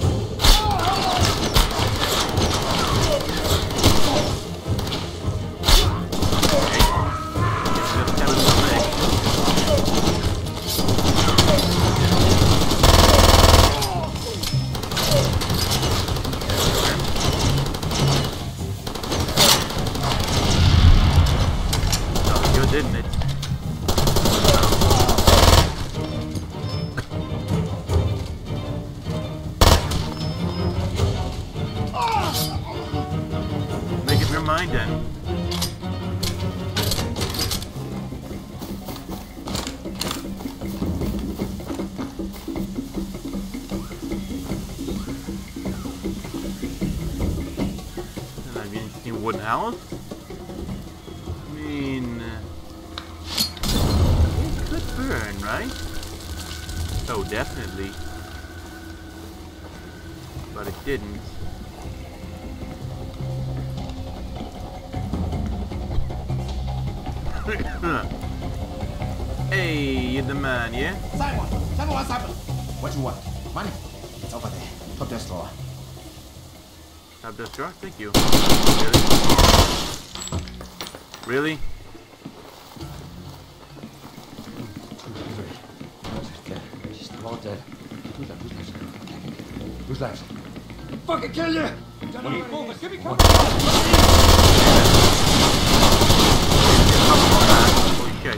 Oh, good, didn't it? Make up your mind then. I mean, interesting wooden house. I mean, uh, it could burn, right? Oh, definitely. But it didn't. Hey, you're the man, yeah? Simon! Simon, what's happened? What you want? Money? It's over there. Top desk drawer. Top desk drawer? Thank you. Really? Really? Just about dead. Who's that? Who's that? Who's that? Fucking kill you! Move, move it! Give me cover! Holy shit.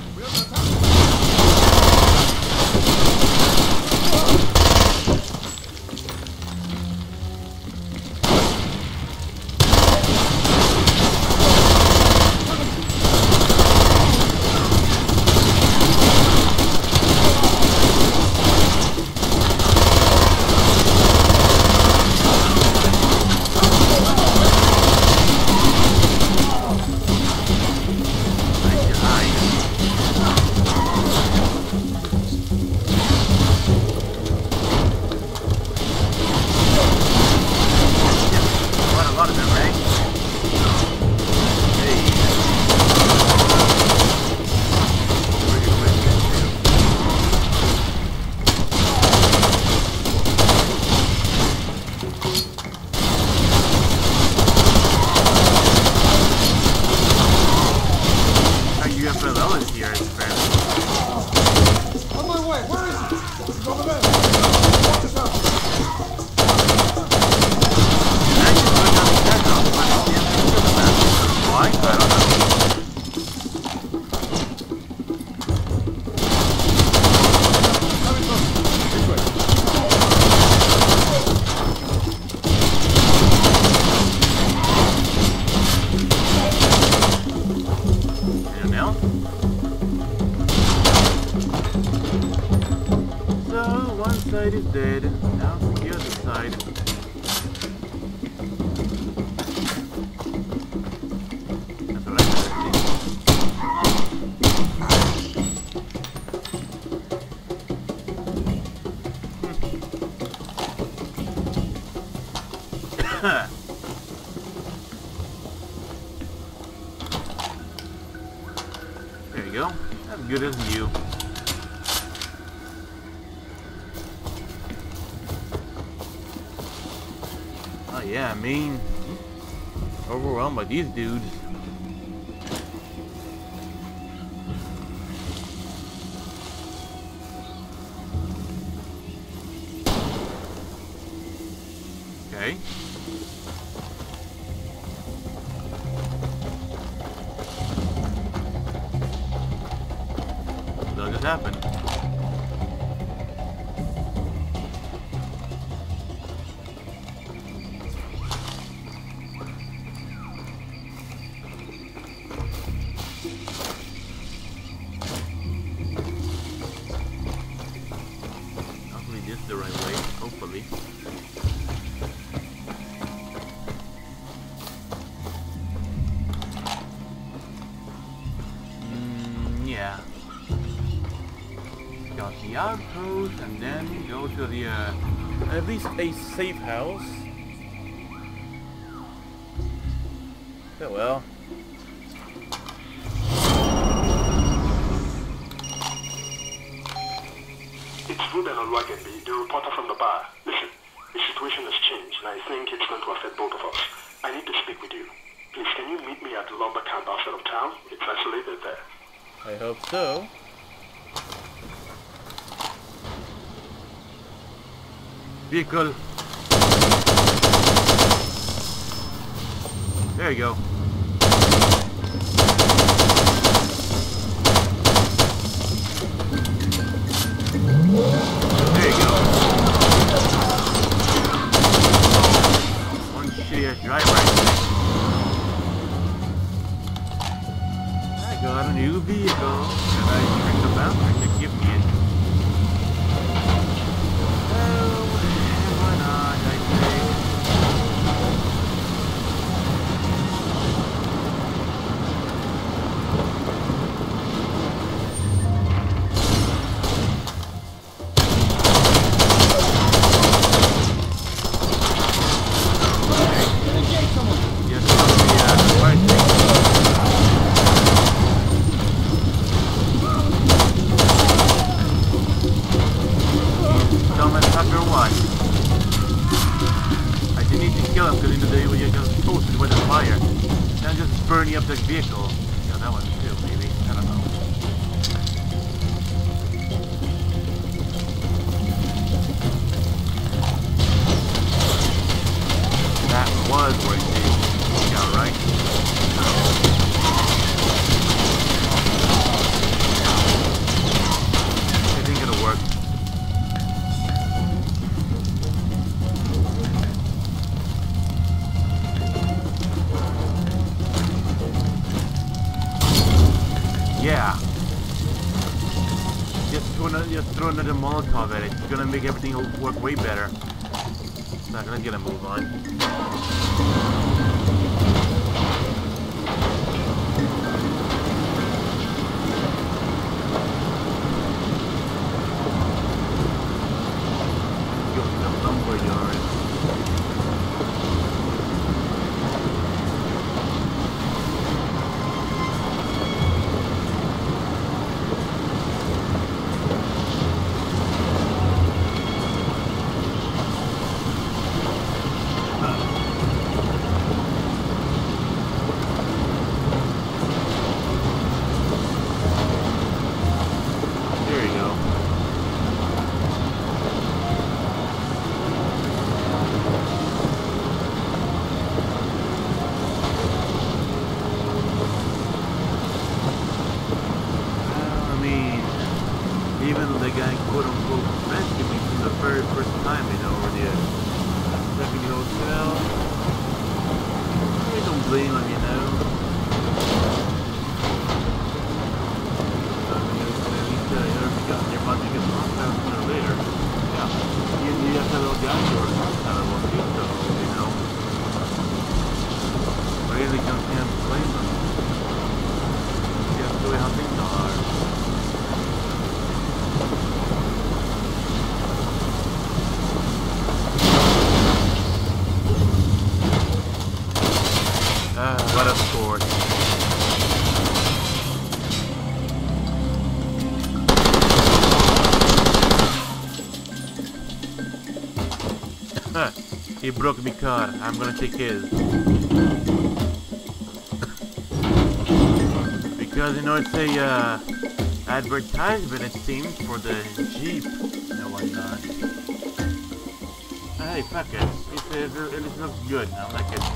side is dead. Now the other side. That's what I There you go. As good as you. Oh yeah, I mean, overwhelmed by these dudes. Okay. What just happened? Hopefully this is the right way. Hopefully. Yeah. Got the outpost and then go to the uh, at least a safe house. Oh well. It's Ruben on Wagon B, the reporter from the bar. Listen, the situation has changed and I think it's going to affect both of us. I need to speak with you. Please, can you meet me at the lumber camp outside of town? It's isolated there. I hope so. Vehicle. There you go. There you go. One shitty ass driver. I got a new vehicle, and I tricked the bouncer to give me it. Oh, why not, I say. Burning up the vehicle. Yeah, that one too, maybe. I don't know. That was where he got right. I think it'll work. Yeah. Just throw another, just throw another Molotov at it. It's gonna make everything work way better. So I'm gonna get a move on. Go to the lumber yard. Even though the guy quote unquote rescued me from the very first time, you know, or the second hotel. I don't blame him, you know. At least uh, you know, because your money gets lost out sooner or later. Yeah. You, you have to have a little guy or something kind of a pizza, you know. Really can't blame them. That's the way how things are. He broke my car. I'm gonna take his. Because, you know, it's a uh, advertisement, it seems, for the Jeep and whatnot. Hey, fuck it. It, it, it, it looks good. I like it.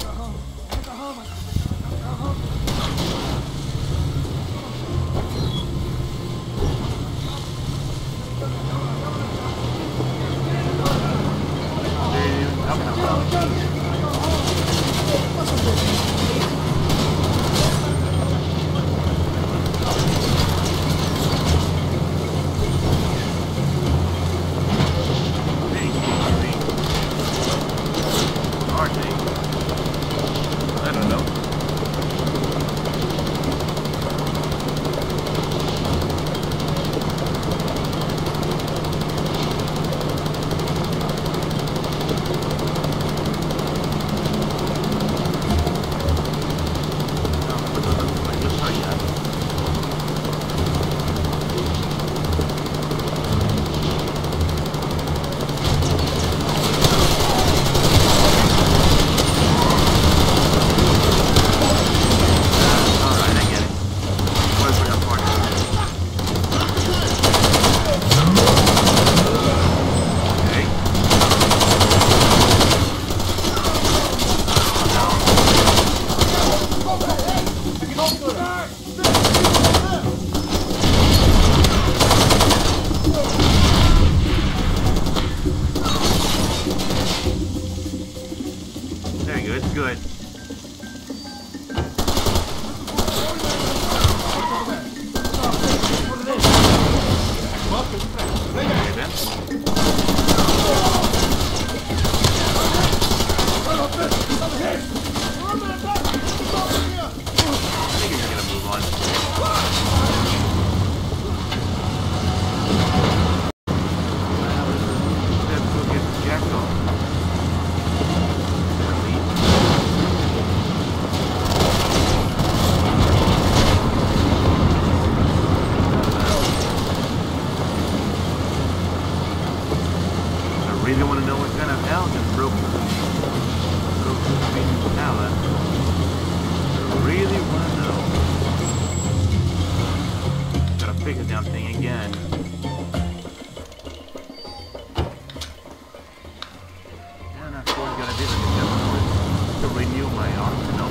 I don't know. There you go, it's good. Okay, then. I think you're gonna move on. Let's go get the jackal. I really want to know what kind of hell just broke broke the pallet. I really want to know. Gotta fix the damn thing again. And of course, gotta do it to renew my arsenal.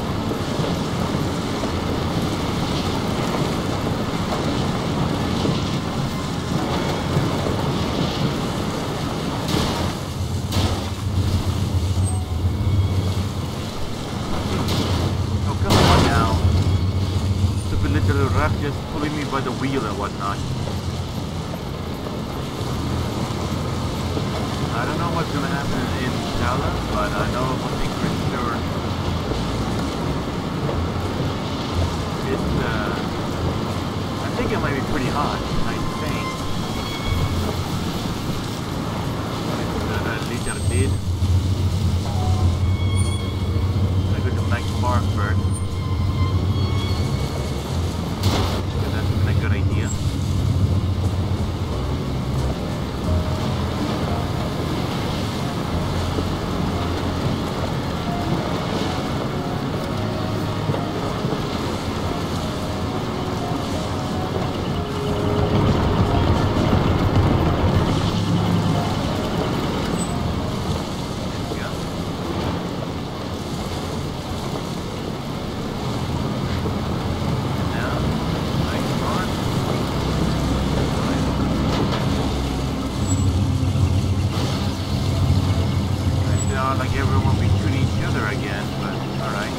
Little rat just pulling me by the wheel and whatnot. I don't know what's gonna happen in Tala, but I know one thing for sure. It's uh I think it might be pretty hot, I think. Uh, at least I did. I go to Max Park first. Good idea. Like everyone be shooting each other again, but alright.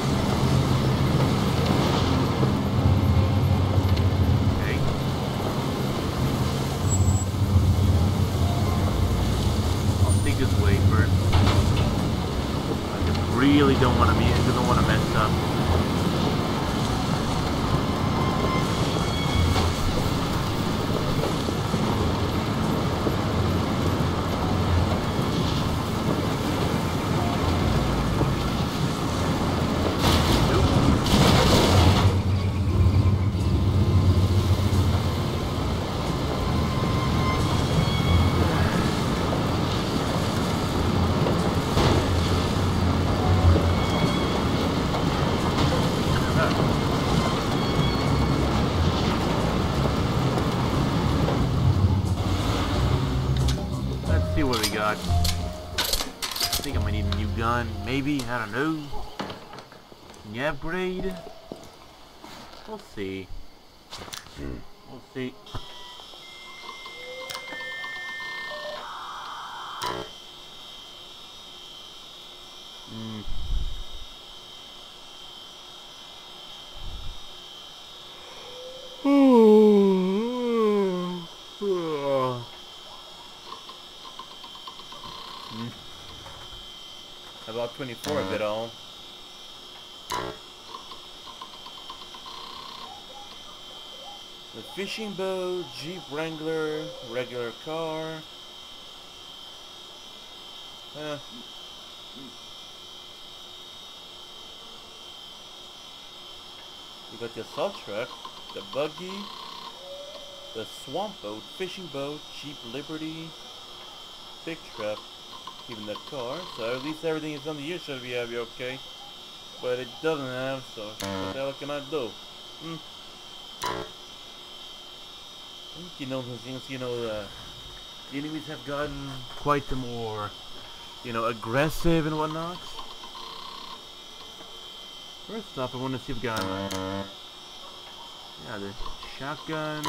Okay. I'll take this way first. I just really don't want to be, I just don't want to mess up. got. I think I might need a new gun. Maybe. I don't know. Can you upgrade? We'll see. We'll see. Mm. Mm. About twenty-four of it all. The fishing boat, Jeep Wrangler, regular car. Uh, you got the assault truck, the buggy, the swamp boat, fishing boat, Jeep Liberty, big truck, even the car. So at least everything is on the year should be have you okay. But it doesn't have, so what the hell can I do? Hmm. You know, things, you know, uh, the enemies have gotten quite more, you know, aggressive and whatnot. First off, I want to see if we got, uh, yeah, the shotgun.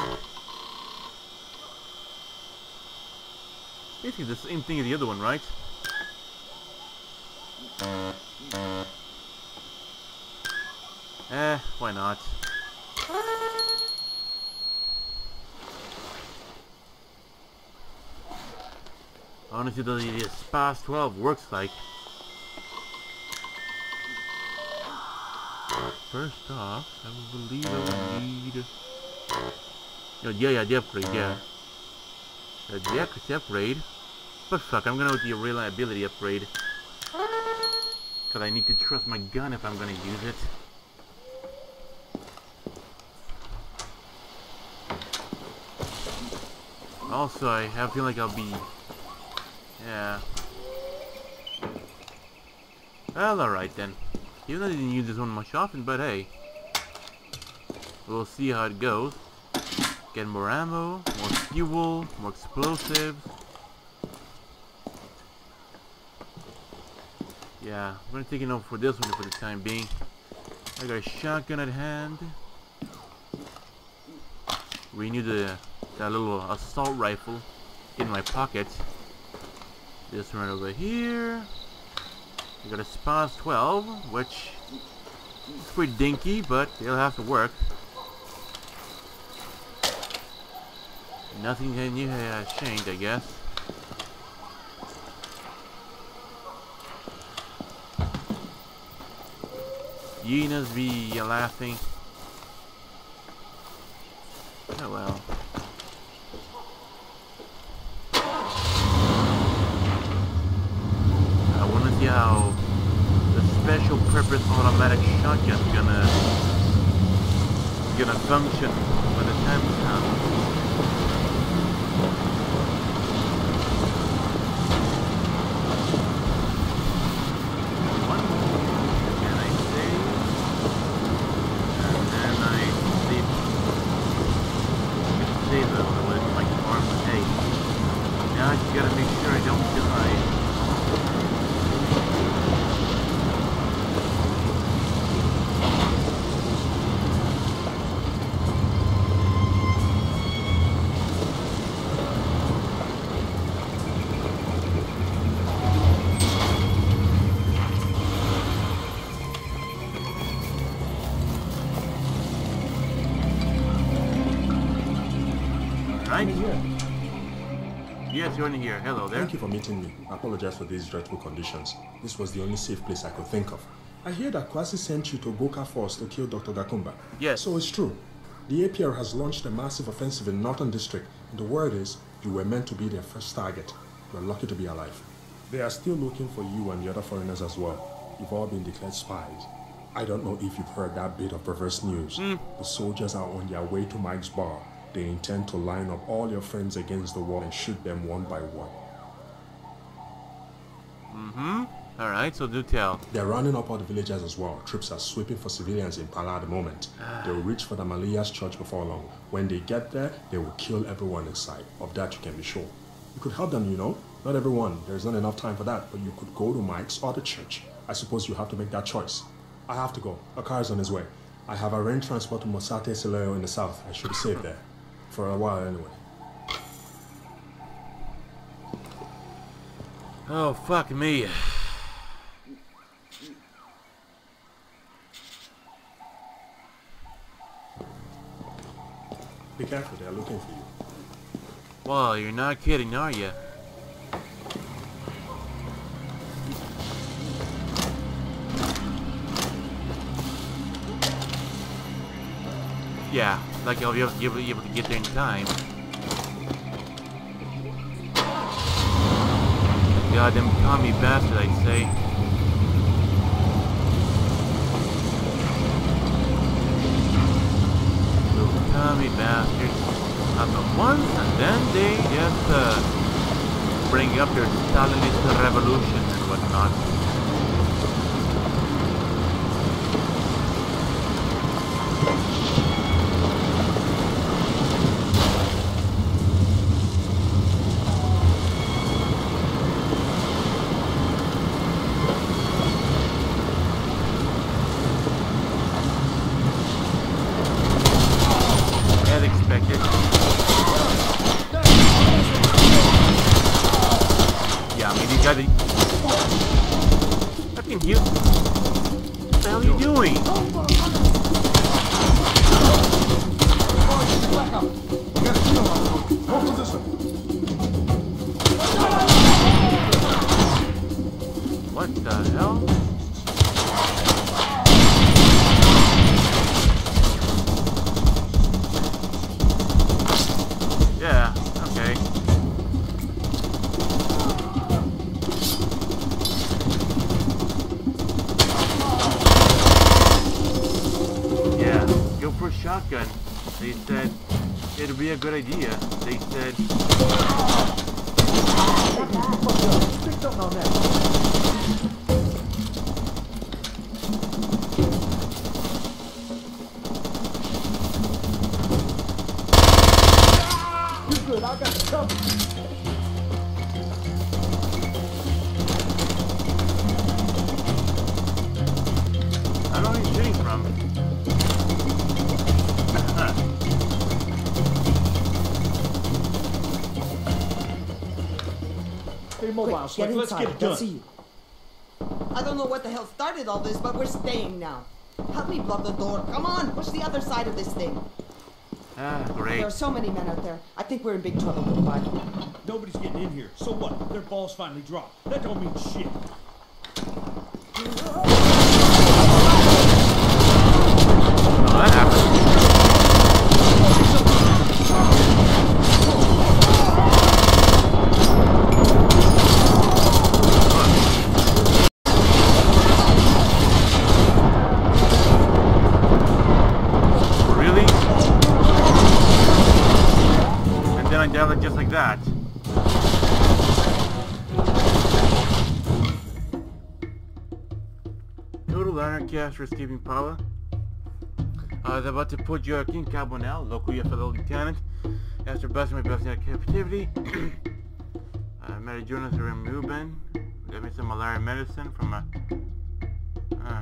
Basically the same thing as the other one, right? Eh, why not? Honestly, the, the Spas twelve works like. First off, I will believe I will need. Oh, yeah, yeah, the upgrade, yeah. Uh, the accuracy upgrade. But fuck, I'm gonna go with the reliability upgrade. Because I need to trust my gun if I'm gonna use it. Also, I have feel like I'll be. Yeah. Well, alright then. Even though I didn't use this one much often, but hey. We'll see how it goes. Get more ammo, more fuel, more explosives. Yeah, I'm gonna take it over for this one for the time being. I got a shotgun at hand. Renew the that little assault rifle in my pocket. This one over here. I got a Spas twelve, which is pretty dinky, but it'll have to work. Nothing new has changed, I guess. Hyenas be laughing. Oh well. I want to see how the special purpose automatic shotgun is gonna gonna function when the time comes. Yes, you're in here. Hello there. Thank you for meeting me. I apologize for these dreadful conditions. This was the only safe place I could think of. I hear that Kwasi sent you to Boka Force to kill Doctor Gakumba. Yes. So it's true. The A P R has launched a massive offensive in Northern District, and the word is you were meant to be their first target. You're lucky to be alive. They are still looking for you and the other foreigners as well. You've all been declared spies. I don't know if you've heard that bit of perverse news. Mm. The soldiers are on their way to Mike's bar. They intend to line up all your friends against the wall and shoot them one by one. Mm-hmm. Alright, so do tell. They're rounding up all the villagers as well. Troops are sweeping for civilians in Pala at the moment. They'll reach for the Malia's church before long. When they get there, they will kill everyone inside. Of that you can be sure. You could help them, you know. Not everyone. There's not enough time for that, but you could go to Mike's or the church. I suppose you have to make that choice. I have to go. A car is on his way. I have arranged transport to Mosate Sileo in the south. I should be safe there. For a while, anyway. Oh, fuck me. Be careful, they are looking for you. Well, you're not kidding, are you? Yeah, like I'll be able to, able, able to get there in time. Goddamn commie bastard, I say. Those commie bastards. Happen once, and then they just uh, bring up their Stalinist revolution and whatnot. As expected. Yeah, I mean, you gotta... Fucking you... What the hell are you doing? What the hell? Yeah, okay. Yeah, go for a shotgun. They said it'd be a good idea. They said. Good, I got the cover. I don't know where you're shooting from. Stay mobile, Quick, Slick. get Let's inside. get it done. I'll see you. I don't know what the hell started all this, but we're staying now. Help me block the door. Come on, push the other side of this thing. Ah, great. There are so many men out there. I think we're in big trouble. Goodbye. Nobody's getting in here. So what? Their balls finally dropped. That don't mean shit. Oh, that happened. Really? And then I dialed it just like that. Total anarchy after escaping Paula. I was about to put Joaquin Carbonell, local U F L lieutenant, after busting my best in captivity. I met a journalist named Ruben. Got me some malaria medicine from a... Uh,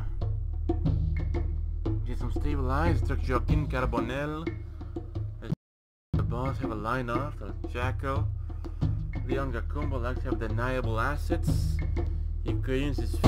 did some stabilized, took Joaquin Carbonell. The boss have a line off, the Jacko. Leon Gacumbo likes to have deniable assets. He could use his...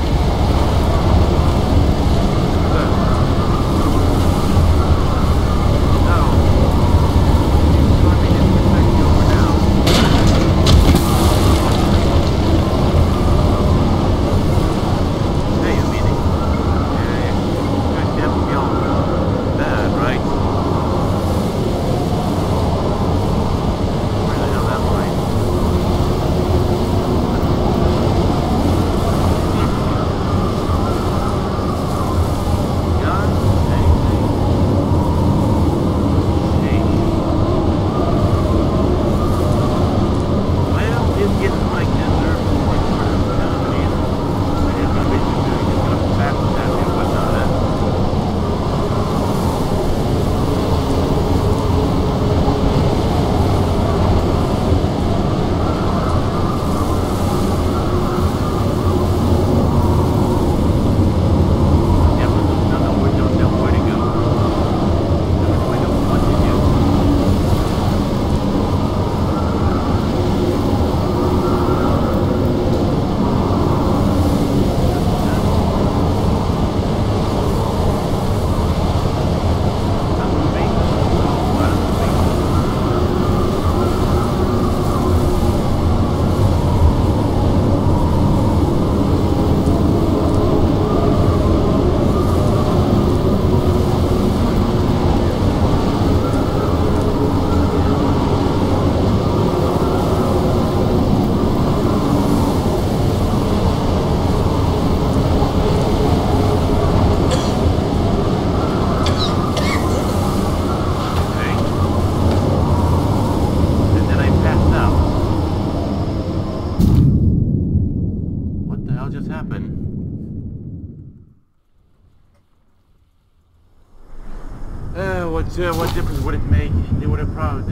So what difference would it make? They would have probably...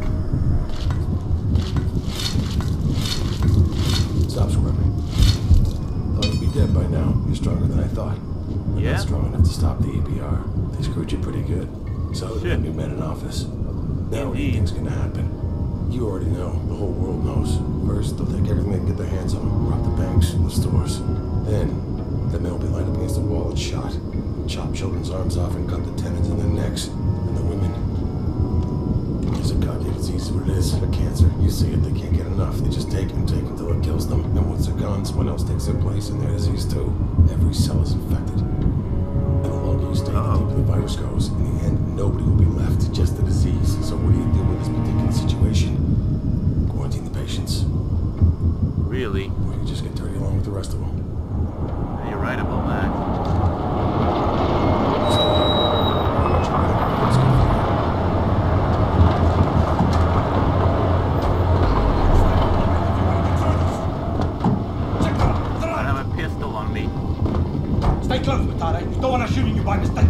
Stop squirming. Thought you'd be dead by now. You're stronger than I thought. You're Yeah? not strong enough to stop the A P R. They screwed you pretty good. So did the new men in office. Now anything's gonna happen. You already know. The whole world knows. First, they'll take everything they can get their hands on. Rob the banks and the stores. Then, the men will be lined up against the wall and shot. Chop children's arms off and cut the tendons in their necks. And the women... It's a goddamn disease, what it is. A cancer. You see it, they can't get enough. They just take and take until it kills them. And once they're gone, someone else takes their place in their disease too. Every cell is infected. And the longer you stay, the deeper the virus goes. In the end, nobody will be left, just the disease. So what do you do with this particular situation? Quarantine the patients. Really? Or you just get dirty along with the rest of them. You're right about that. I have a pistol on me. Stay close, Matara. You don't want to shoot you by mistake.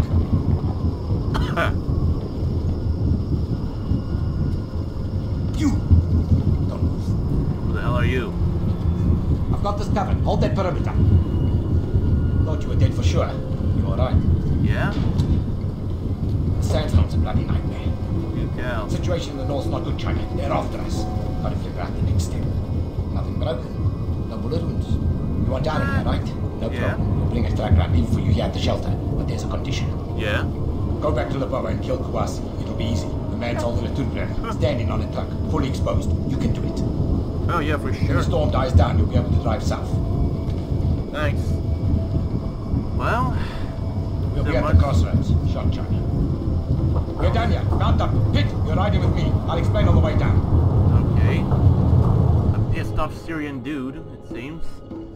You! Don't move. Who the hell are you? I've got this covered. Hold that perimeter. Thought you were dead for sure. You alright? Yeah? The sandstorm's a bloody nightmare. You tell. Situation in the north's not good, China. They're after us. Gotta figure out the next step. Nothing broken. No bullet wounds. You want down in here, right? No Yeah. problem. We'll bring a track round in for you here at the shelter. But there's a condition. Yeah? Go back to the bower and kill Kawasi. It'll be easy. The man's holding a tundra, standing on a truck, fully exposed. You can do it. Oh yeah, for When sure. the storm dies down, you'll be able to drive south. Thanks. Well... We'll so be at much- the crossroads. Shot China. We're done here. Mount up. Pitt, you're riding with me. I'll explain on the way down. Okay. A pissed off Syrian dude, it seems.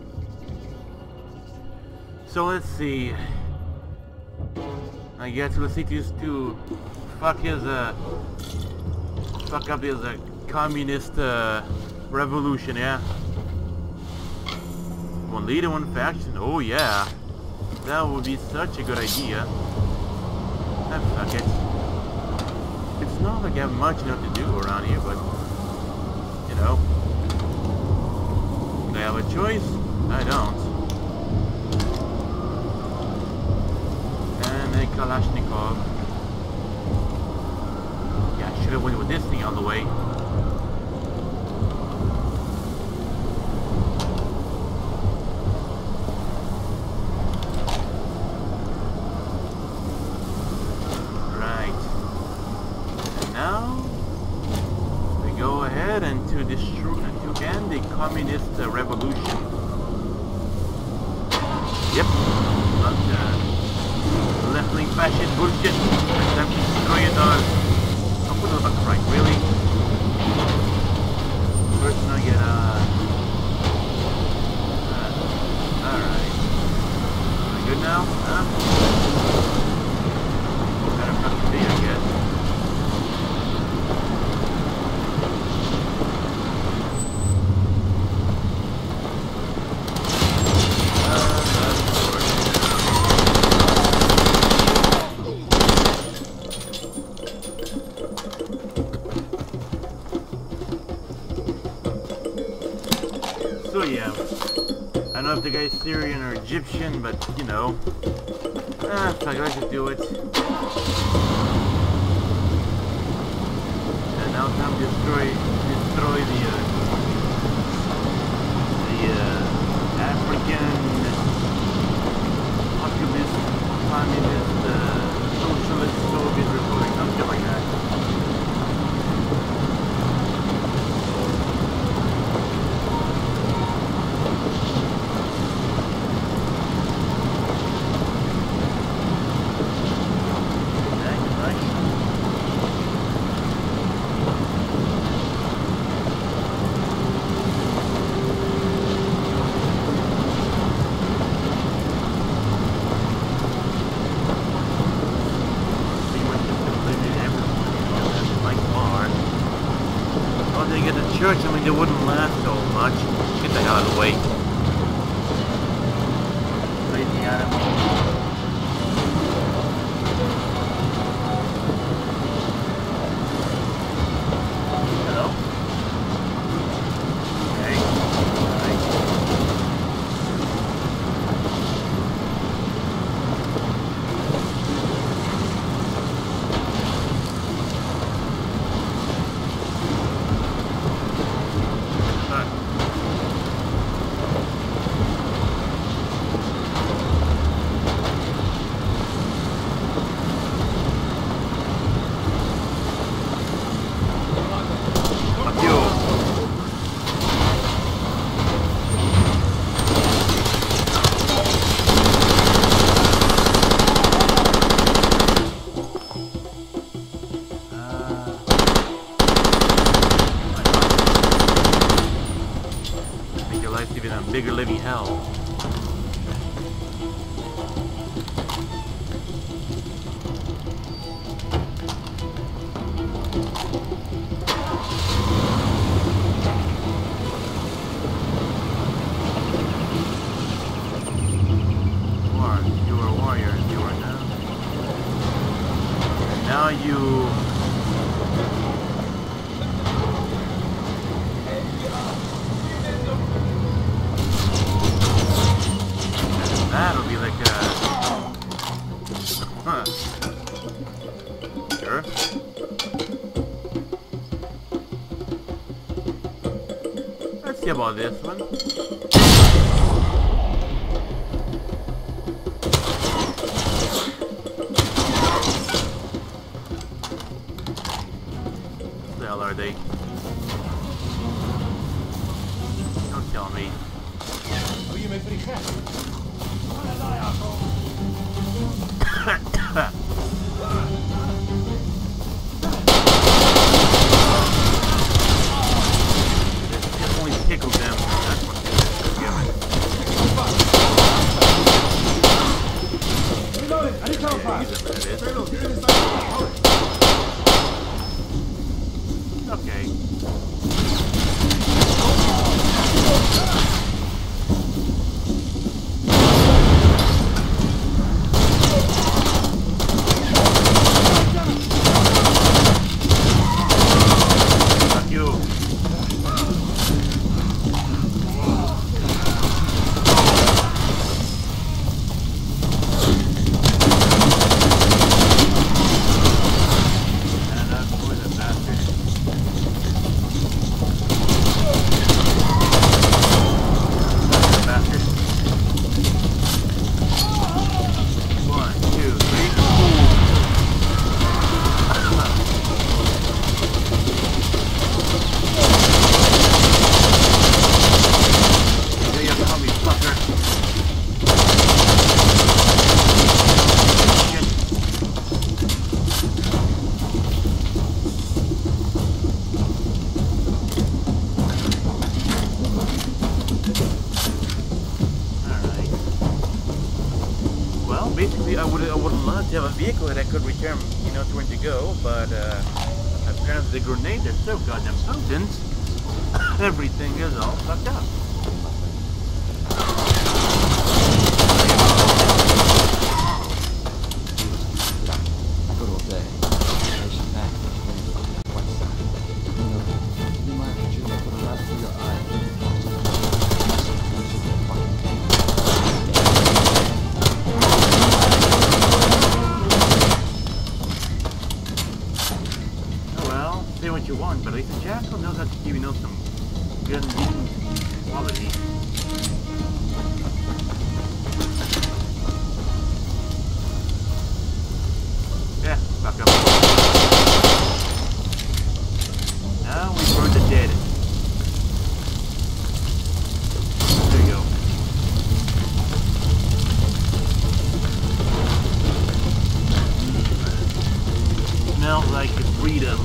So let's see. I guess we'll see these two fuck his uh fuck up his uh, communist uh revolution, yeah. One leader, one faction. Oh yeah. That would be such a good idea. Ah, fuck it. It's not like I have much enough to do around here, but you know. Do I have a choice? I don't. And a Kalashnikov. Yeah, I should have went with this thing on the way. Right. And now we go ahead and to destroy, to end the communist uh, revolution. Yep. But, uh, left-wing fascist bullshit. Time to destroy it all. I'll put it back right, really? First I get uh, uh alright. Am I good now? Huh? Better fucking be, I guess. So yeah, I don't know if the guy's Syrian or Egyptian, but you know, ah, fuck it, let's just do it. And now time to destroy, destroy the, uh, the uh, African populist, communist, uh, socialist Soviet Republic, something like that. Church, I mean, they wouldn't last so much. Get the hell out of the way. Crazy animal. living hell. Now you that'll be like a huh. Sure. Let's see about this one. Are they? Don't tell me. Wil je mee voor die gek? It only tickles them. That's what it is. Reloading! I need cover fire! Okay. Fuck you. And that's for the bastard. Basically, I would I would love to have a vehicle that I could return, you know, to where to go, but uh, apparently the grenades are so goddamn potent, everything is all fucked up. Good old day. Nation back. What's that? You know, you might have you for the rest of your eye. Say what you want, but at least the Jackal knows how to give you know some good and decent quality. Yeah, back up. Now we burn the dead. There you go. Smells like freedom.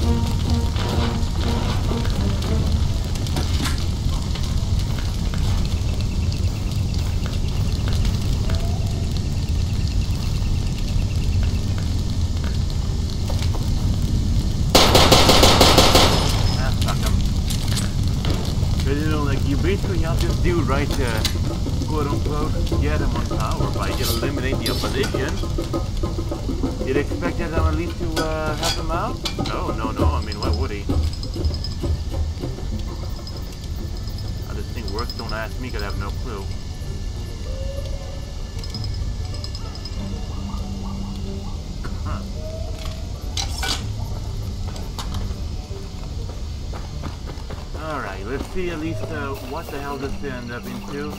Basically, you have this dude right to quote unquote get him on power by just eliminate the opposition. You'd expect them at least to uh, help him out? No, no, no. I mean, why would he? How this thing works, don't ask me, because I have no clue. Huh. Alright, let's see at least uh, what the hell this end up into.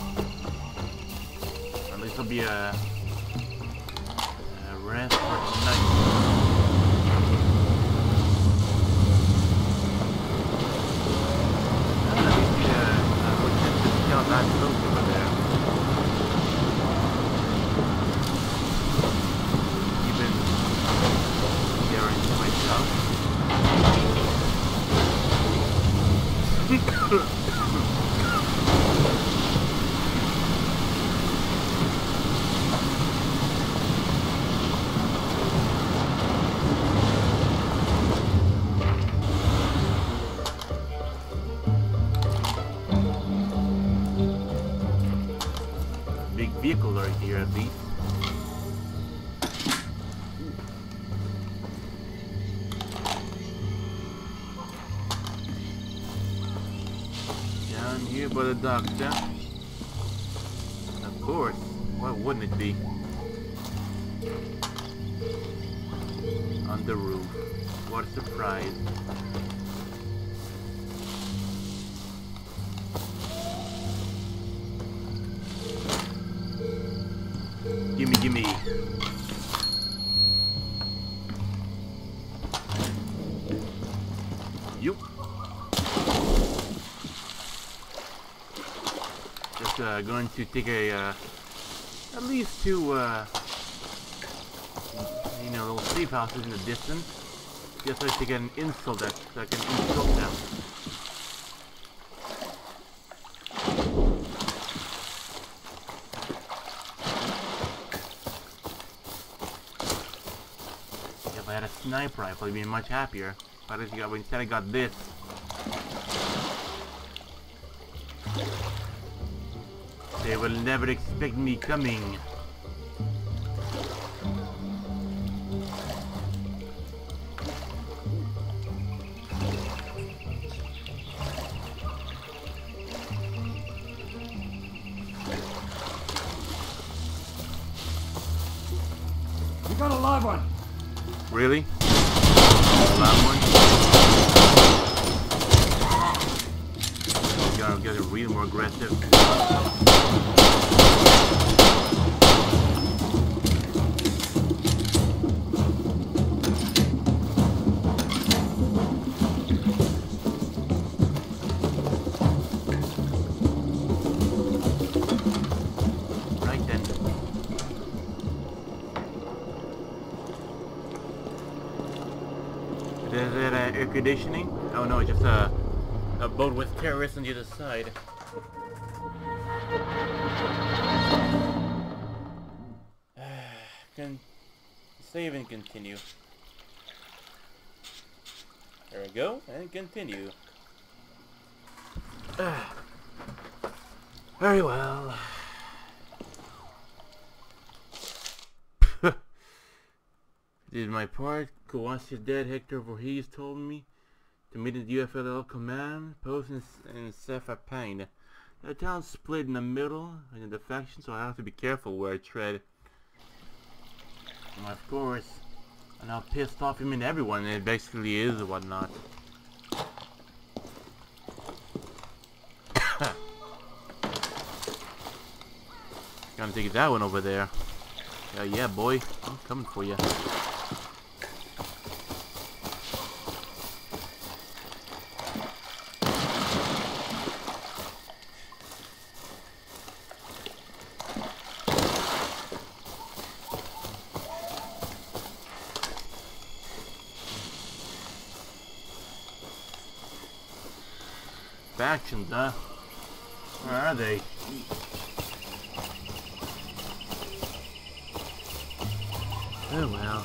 At least it'll be a, a rest for tonight. At least the uh, potential scout not close over there. Even guarantee myself. vehicle right here at least. Down here by the doctor. Of course, why wouldn't it be? On the roof. What a surprise. Gimme, gimme. Yup. Just uh, going to take a, uh, at least two, uh, you know, little safe houses in the distance. Just so I can get an insult that, so I can insult them. If I had a sniper rifle, I'd be much happier. But instead I got this. They will never expect me coming. We got a live one. Really? Live one? You gotta get it really more aggressive. Right then. Is it uh, air conditioning? Oh no, just a, a boat with terrorists on the other side. Can save and continue. There we go, and continue. Very well. Did my part. Cool. Once you're dead, Hector Voorhees told me to meet at the U F L L command post in, in Cephapine. The town's split in the middle in the faction, so I have to be careful where I tread. And of course, and how pissed off him and everyone it basically is and whatnot. Gonna take that one over there. Yeah, yeah, boy. I'm coming for you. Factions, huh? Where are they? Oh well.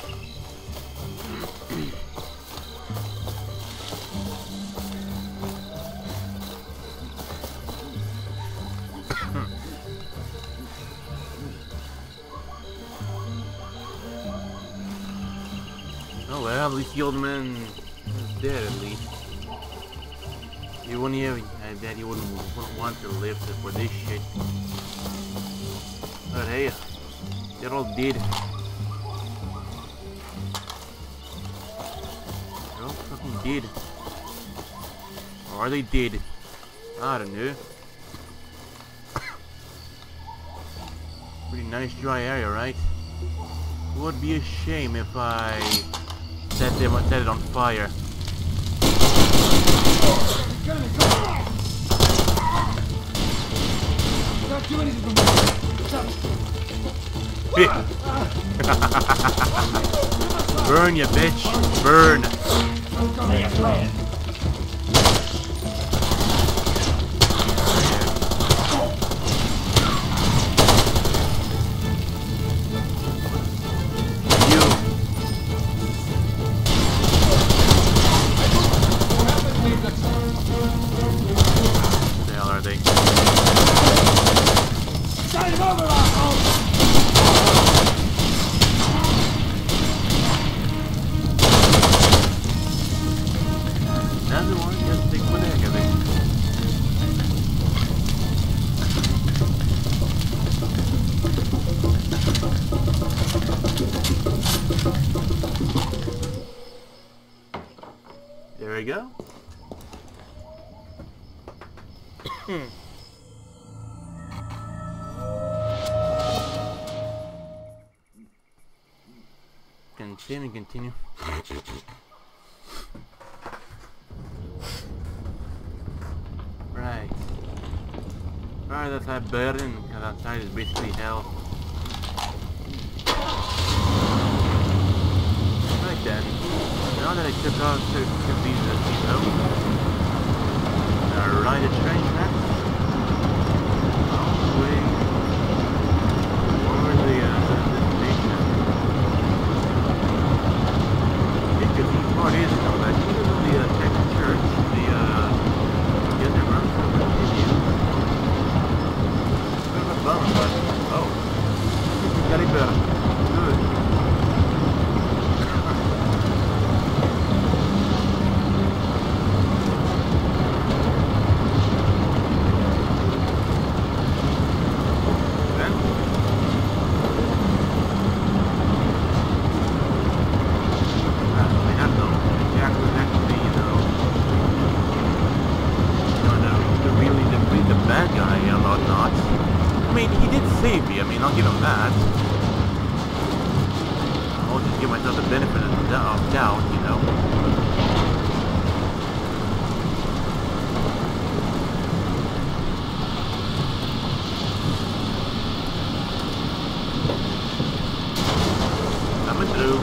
Oh well, at least the old man is dead at least. You wouldn't even, I bet you wouldn't, wouldn't want to live for this shit. But hey, they're all dead. They're all fucking dead. Or are they dead? I don't know. Pretty nice dry area, right? It would be a shame if I set them, set it on fire. Burn, you bitch! Burn! Side him over! we go. Continue, continue. Right. Alright, that's that burden, because outside is basically hell. Right then. Now that I took off to took these uh, these out, uh, ride a train next. All the way over the uh, destination. Interesting part is though that even though the uh, Texas church, the uh, the underground continues. Bit of a bummer, but oh, got it better. Good. I'll give him that. I'll just give myself the benefit of doubt, you know. Coming through.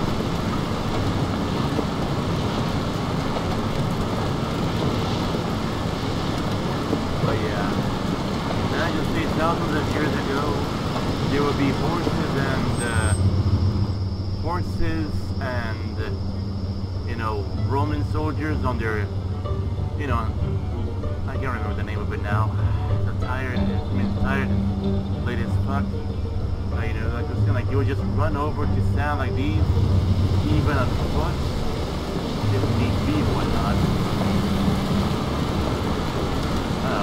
But yeah, now you'll see thousands of years ago, there will be horses and uh, horses and uh, you know, Roman soldiers on their, you know, I can't remember the name of it now. I'm tired. I mean, tired and late as fuck. Uh, you know, like I was saying, like you would just run over to sound like these, even on foot, if need be, and whatnot. Oh.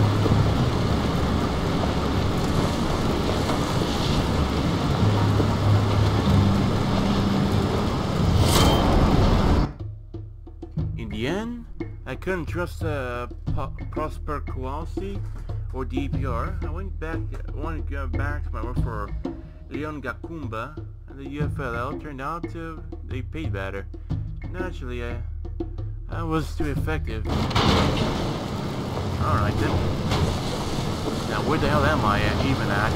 I couldn't trust uh, Prosper Kowalski or D P R. I went back, I wanted to go back to my work for Leon Gakumba, and the U F L L turned out to, they paid better. Naturally, I, I was too effective. Alright then. Now where the hell am I at, even at?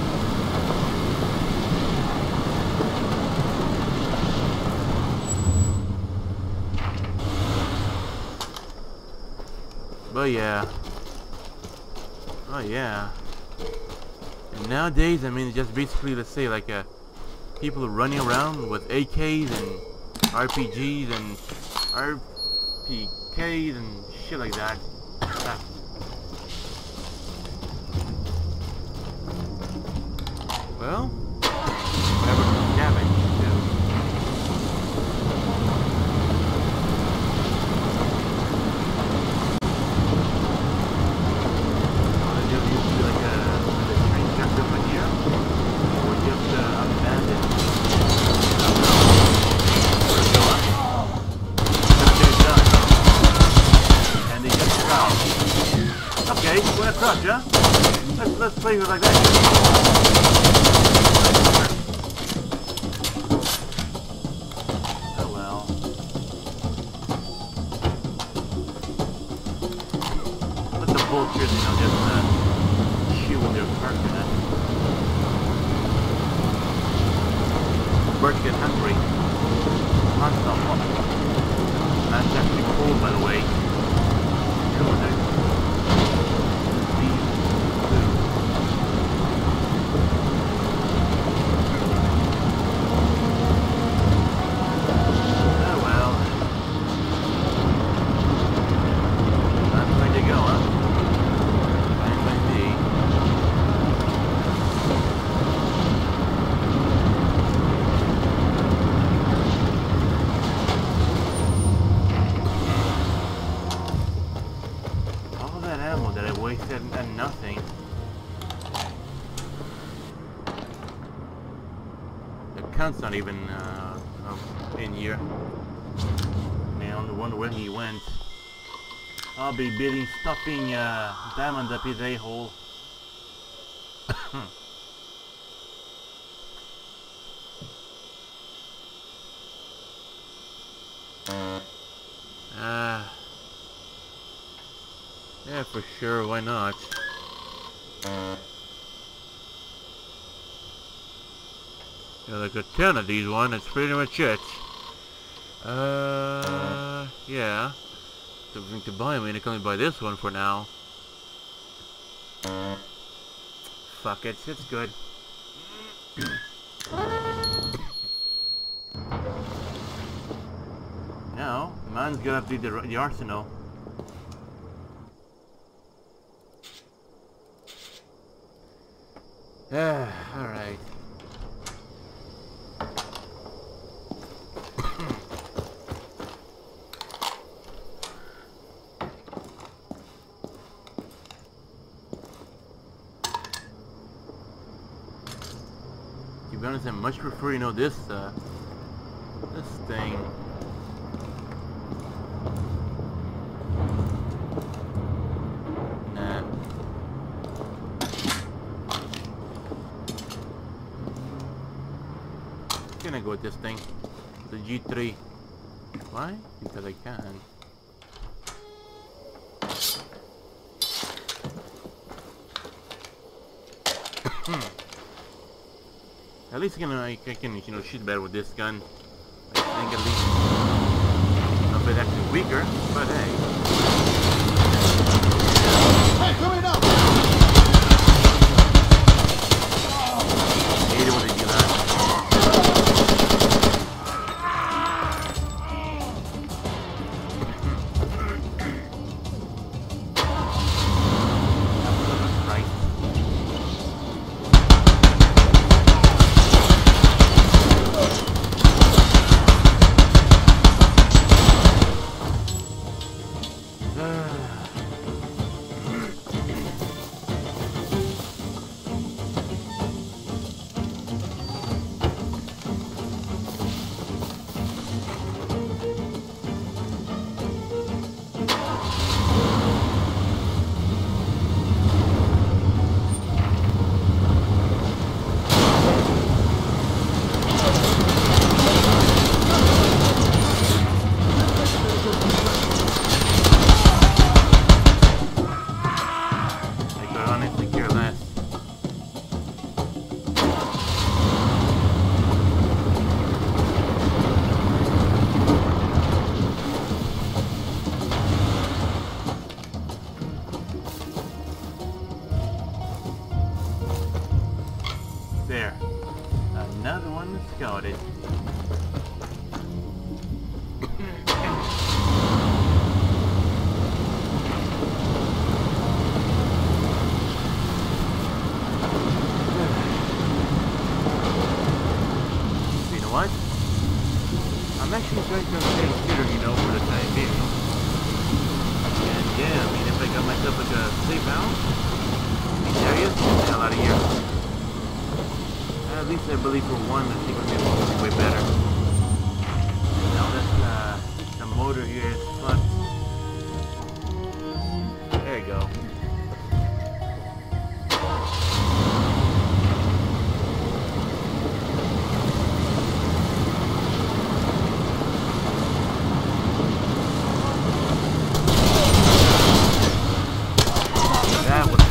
But yeah. Oh yeah. And nowadays, I mean, just basically, let's say, like, uh, people running around with A Ks and R P Gs and R P Ks and shit like that. Ah. Well, whatever damage you do. Yeah? Let's, let's play with it like that. Oh well. Let the vultures, you know, just uh, chew with their carcass. Birds get hungry. Non-stop. That's actually cold, by the way. You know what they're not even uh, um, in here. Now, I wonder where he went. I'll be bidding stuffing uh, diamond up his a-hole. Ah. uh, yeah, for sure. Why not? Yeah, like a ten of these one. That's pretty much it. Uh, yeah. Something to buy. I mean, I can only buy this one for now. Fuck it. It's good. Now, man's gonna have to do the, the arsenal. Ah, alright. To be honest, I much prefer, you know, this, uh, this thing. Nah. I'm gonna go with this thing, the G three. Why? Because I can. At least I can, I can, you know, shoot better with this gun. I think at least a bit actually weaker, but hey. Hey, coming up! I hate it when they do that. There. Another one scouted. You know what? I'm actually trying to stay here, you know, for the time being. And yeah, I mean, if I got myself like a safe house, these areas, get the hell out of here. At least I believe for one, I think we're going to be way better. Now that uh, the motor here is fucked. There you go. That was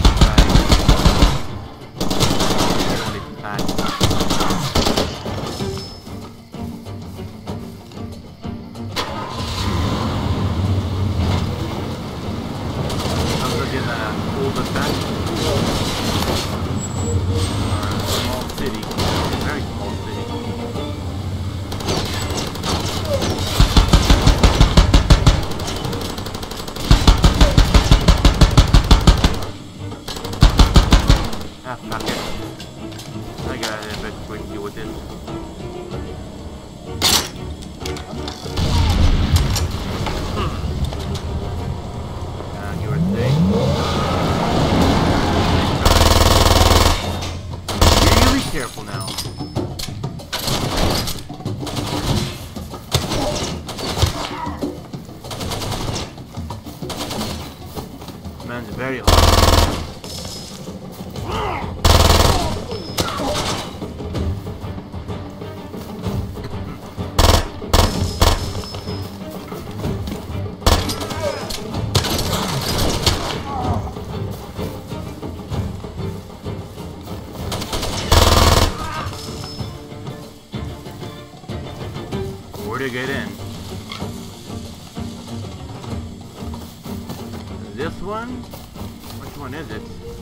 to get in. This one? Which one is it?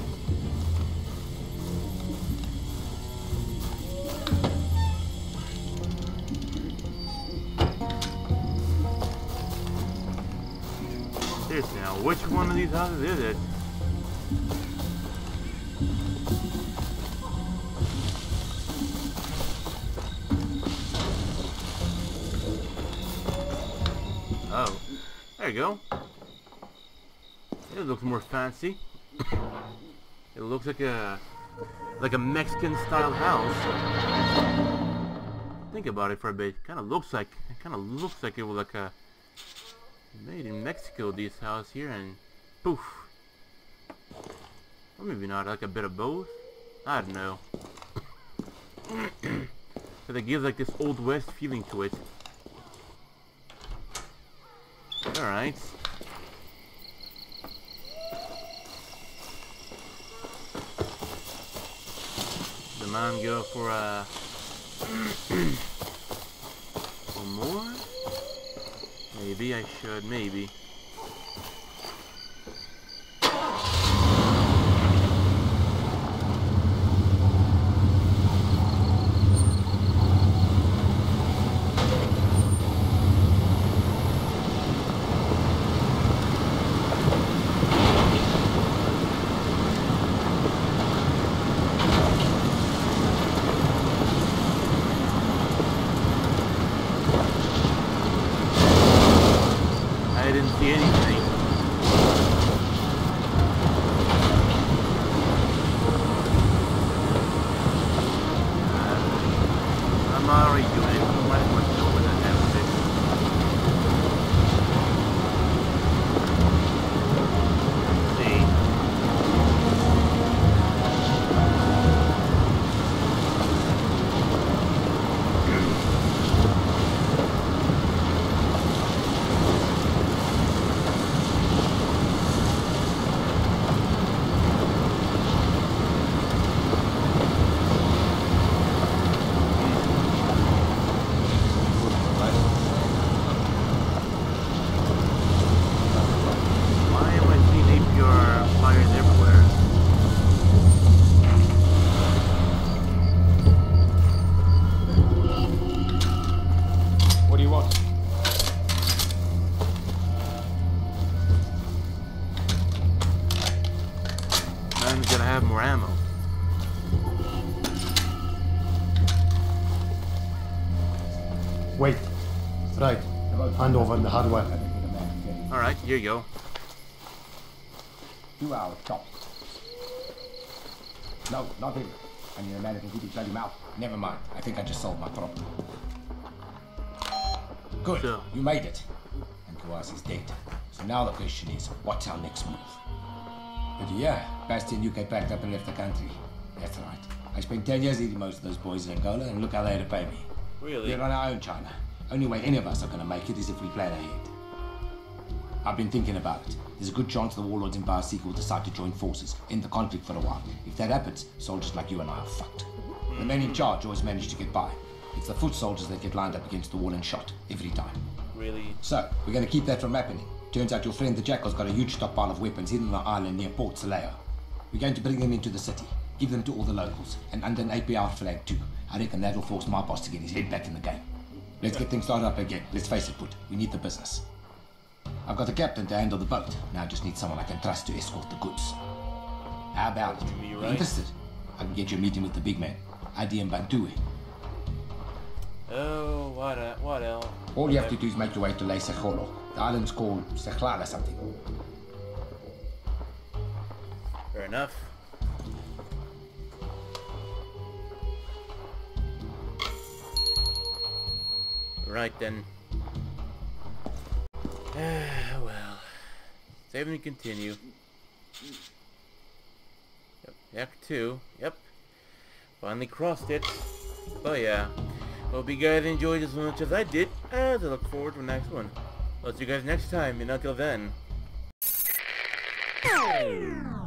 Seriously now, which one of these houses is it? Oh, there you go. It looks more fancy. It looks like a like a Mexican style house. Think about it for a bit. Kind of looks like it kind of looks like it was like a made in Mexico. This house here, and poof. Or maybe not. Like a bit of both. I don't know. But it gives like this old west feeling to it. Alright. The man go for a one more? Maybe I should, maybe. Wait. Right. Hand over the hardware. Alright, here you go. Two hours, top. No, not him. I need a man who can keep his bloody mouth. Never mind. I think I just solved my problem. Good. So. You made it. And Kouas is dead. So now the question is, what's our next move? But yeah, Bastien U K packed up and left the country. That's right. I spent ten years eating most of those boys in Angola, and look how they had to pay me. Really? We're on our own, China. Only way any of us are going to make it is if we plan ahead. I've been thinking about it. There's a good chance the warlords in Barsika will decide to join forces, end the conflict for a while. If that happens, soldiers like you and I are fucked. The men in charge always manage to get by. It's the foot soldiers that get lined up against the wall and shot, every time. Really? So, we're going to keep that from happening. Turns out your friend the Jackal's got a huge stockpile of weapons hidden on an island near Port Saleo. We're going to bring them into the city, give them to all the locals, and under an A P R flag too. I reckon that'll force my boss to get his head back in the game. Let's get things started up again. Let's face it, Put. We need the business. I've got a captain to handle the boat. Now I just need someone I can trust to escort the goods. How about it? You're right. Interested? I can get you a meeting with the big man, Adi Mbantue. Oh, what uh, what else? All you have to do is make your way to Le Sejolo. The island's called Sejlal or something. Fair enough. Right then. Well, save and continue. Yep, Act two. Yep. Finally crossed it. Oh yeah. Hope you guys enjoyed as much as I did, as I look forward to the next one. I'll see you guys next time, and until then.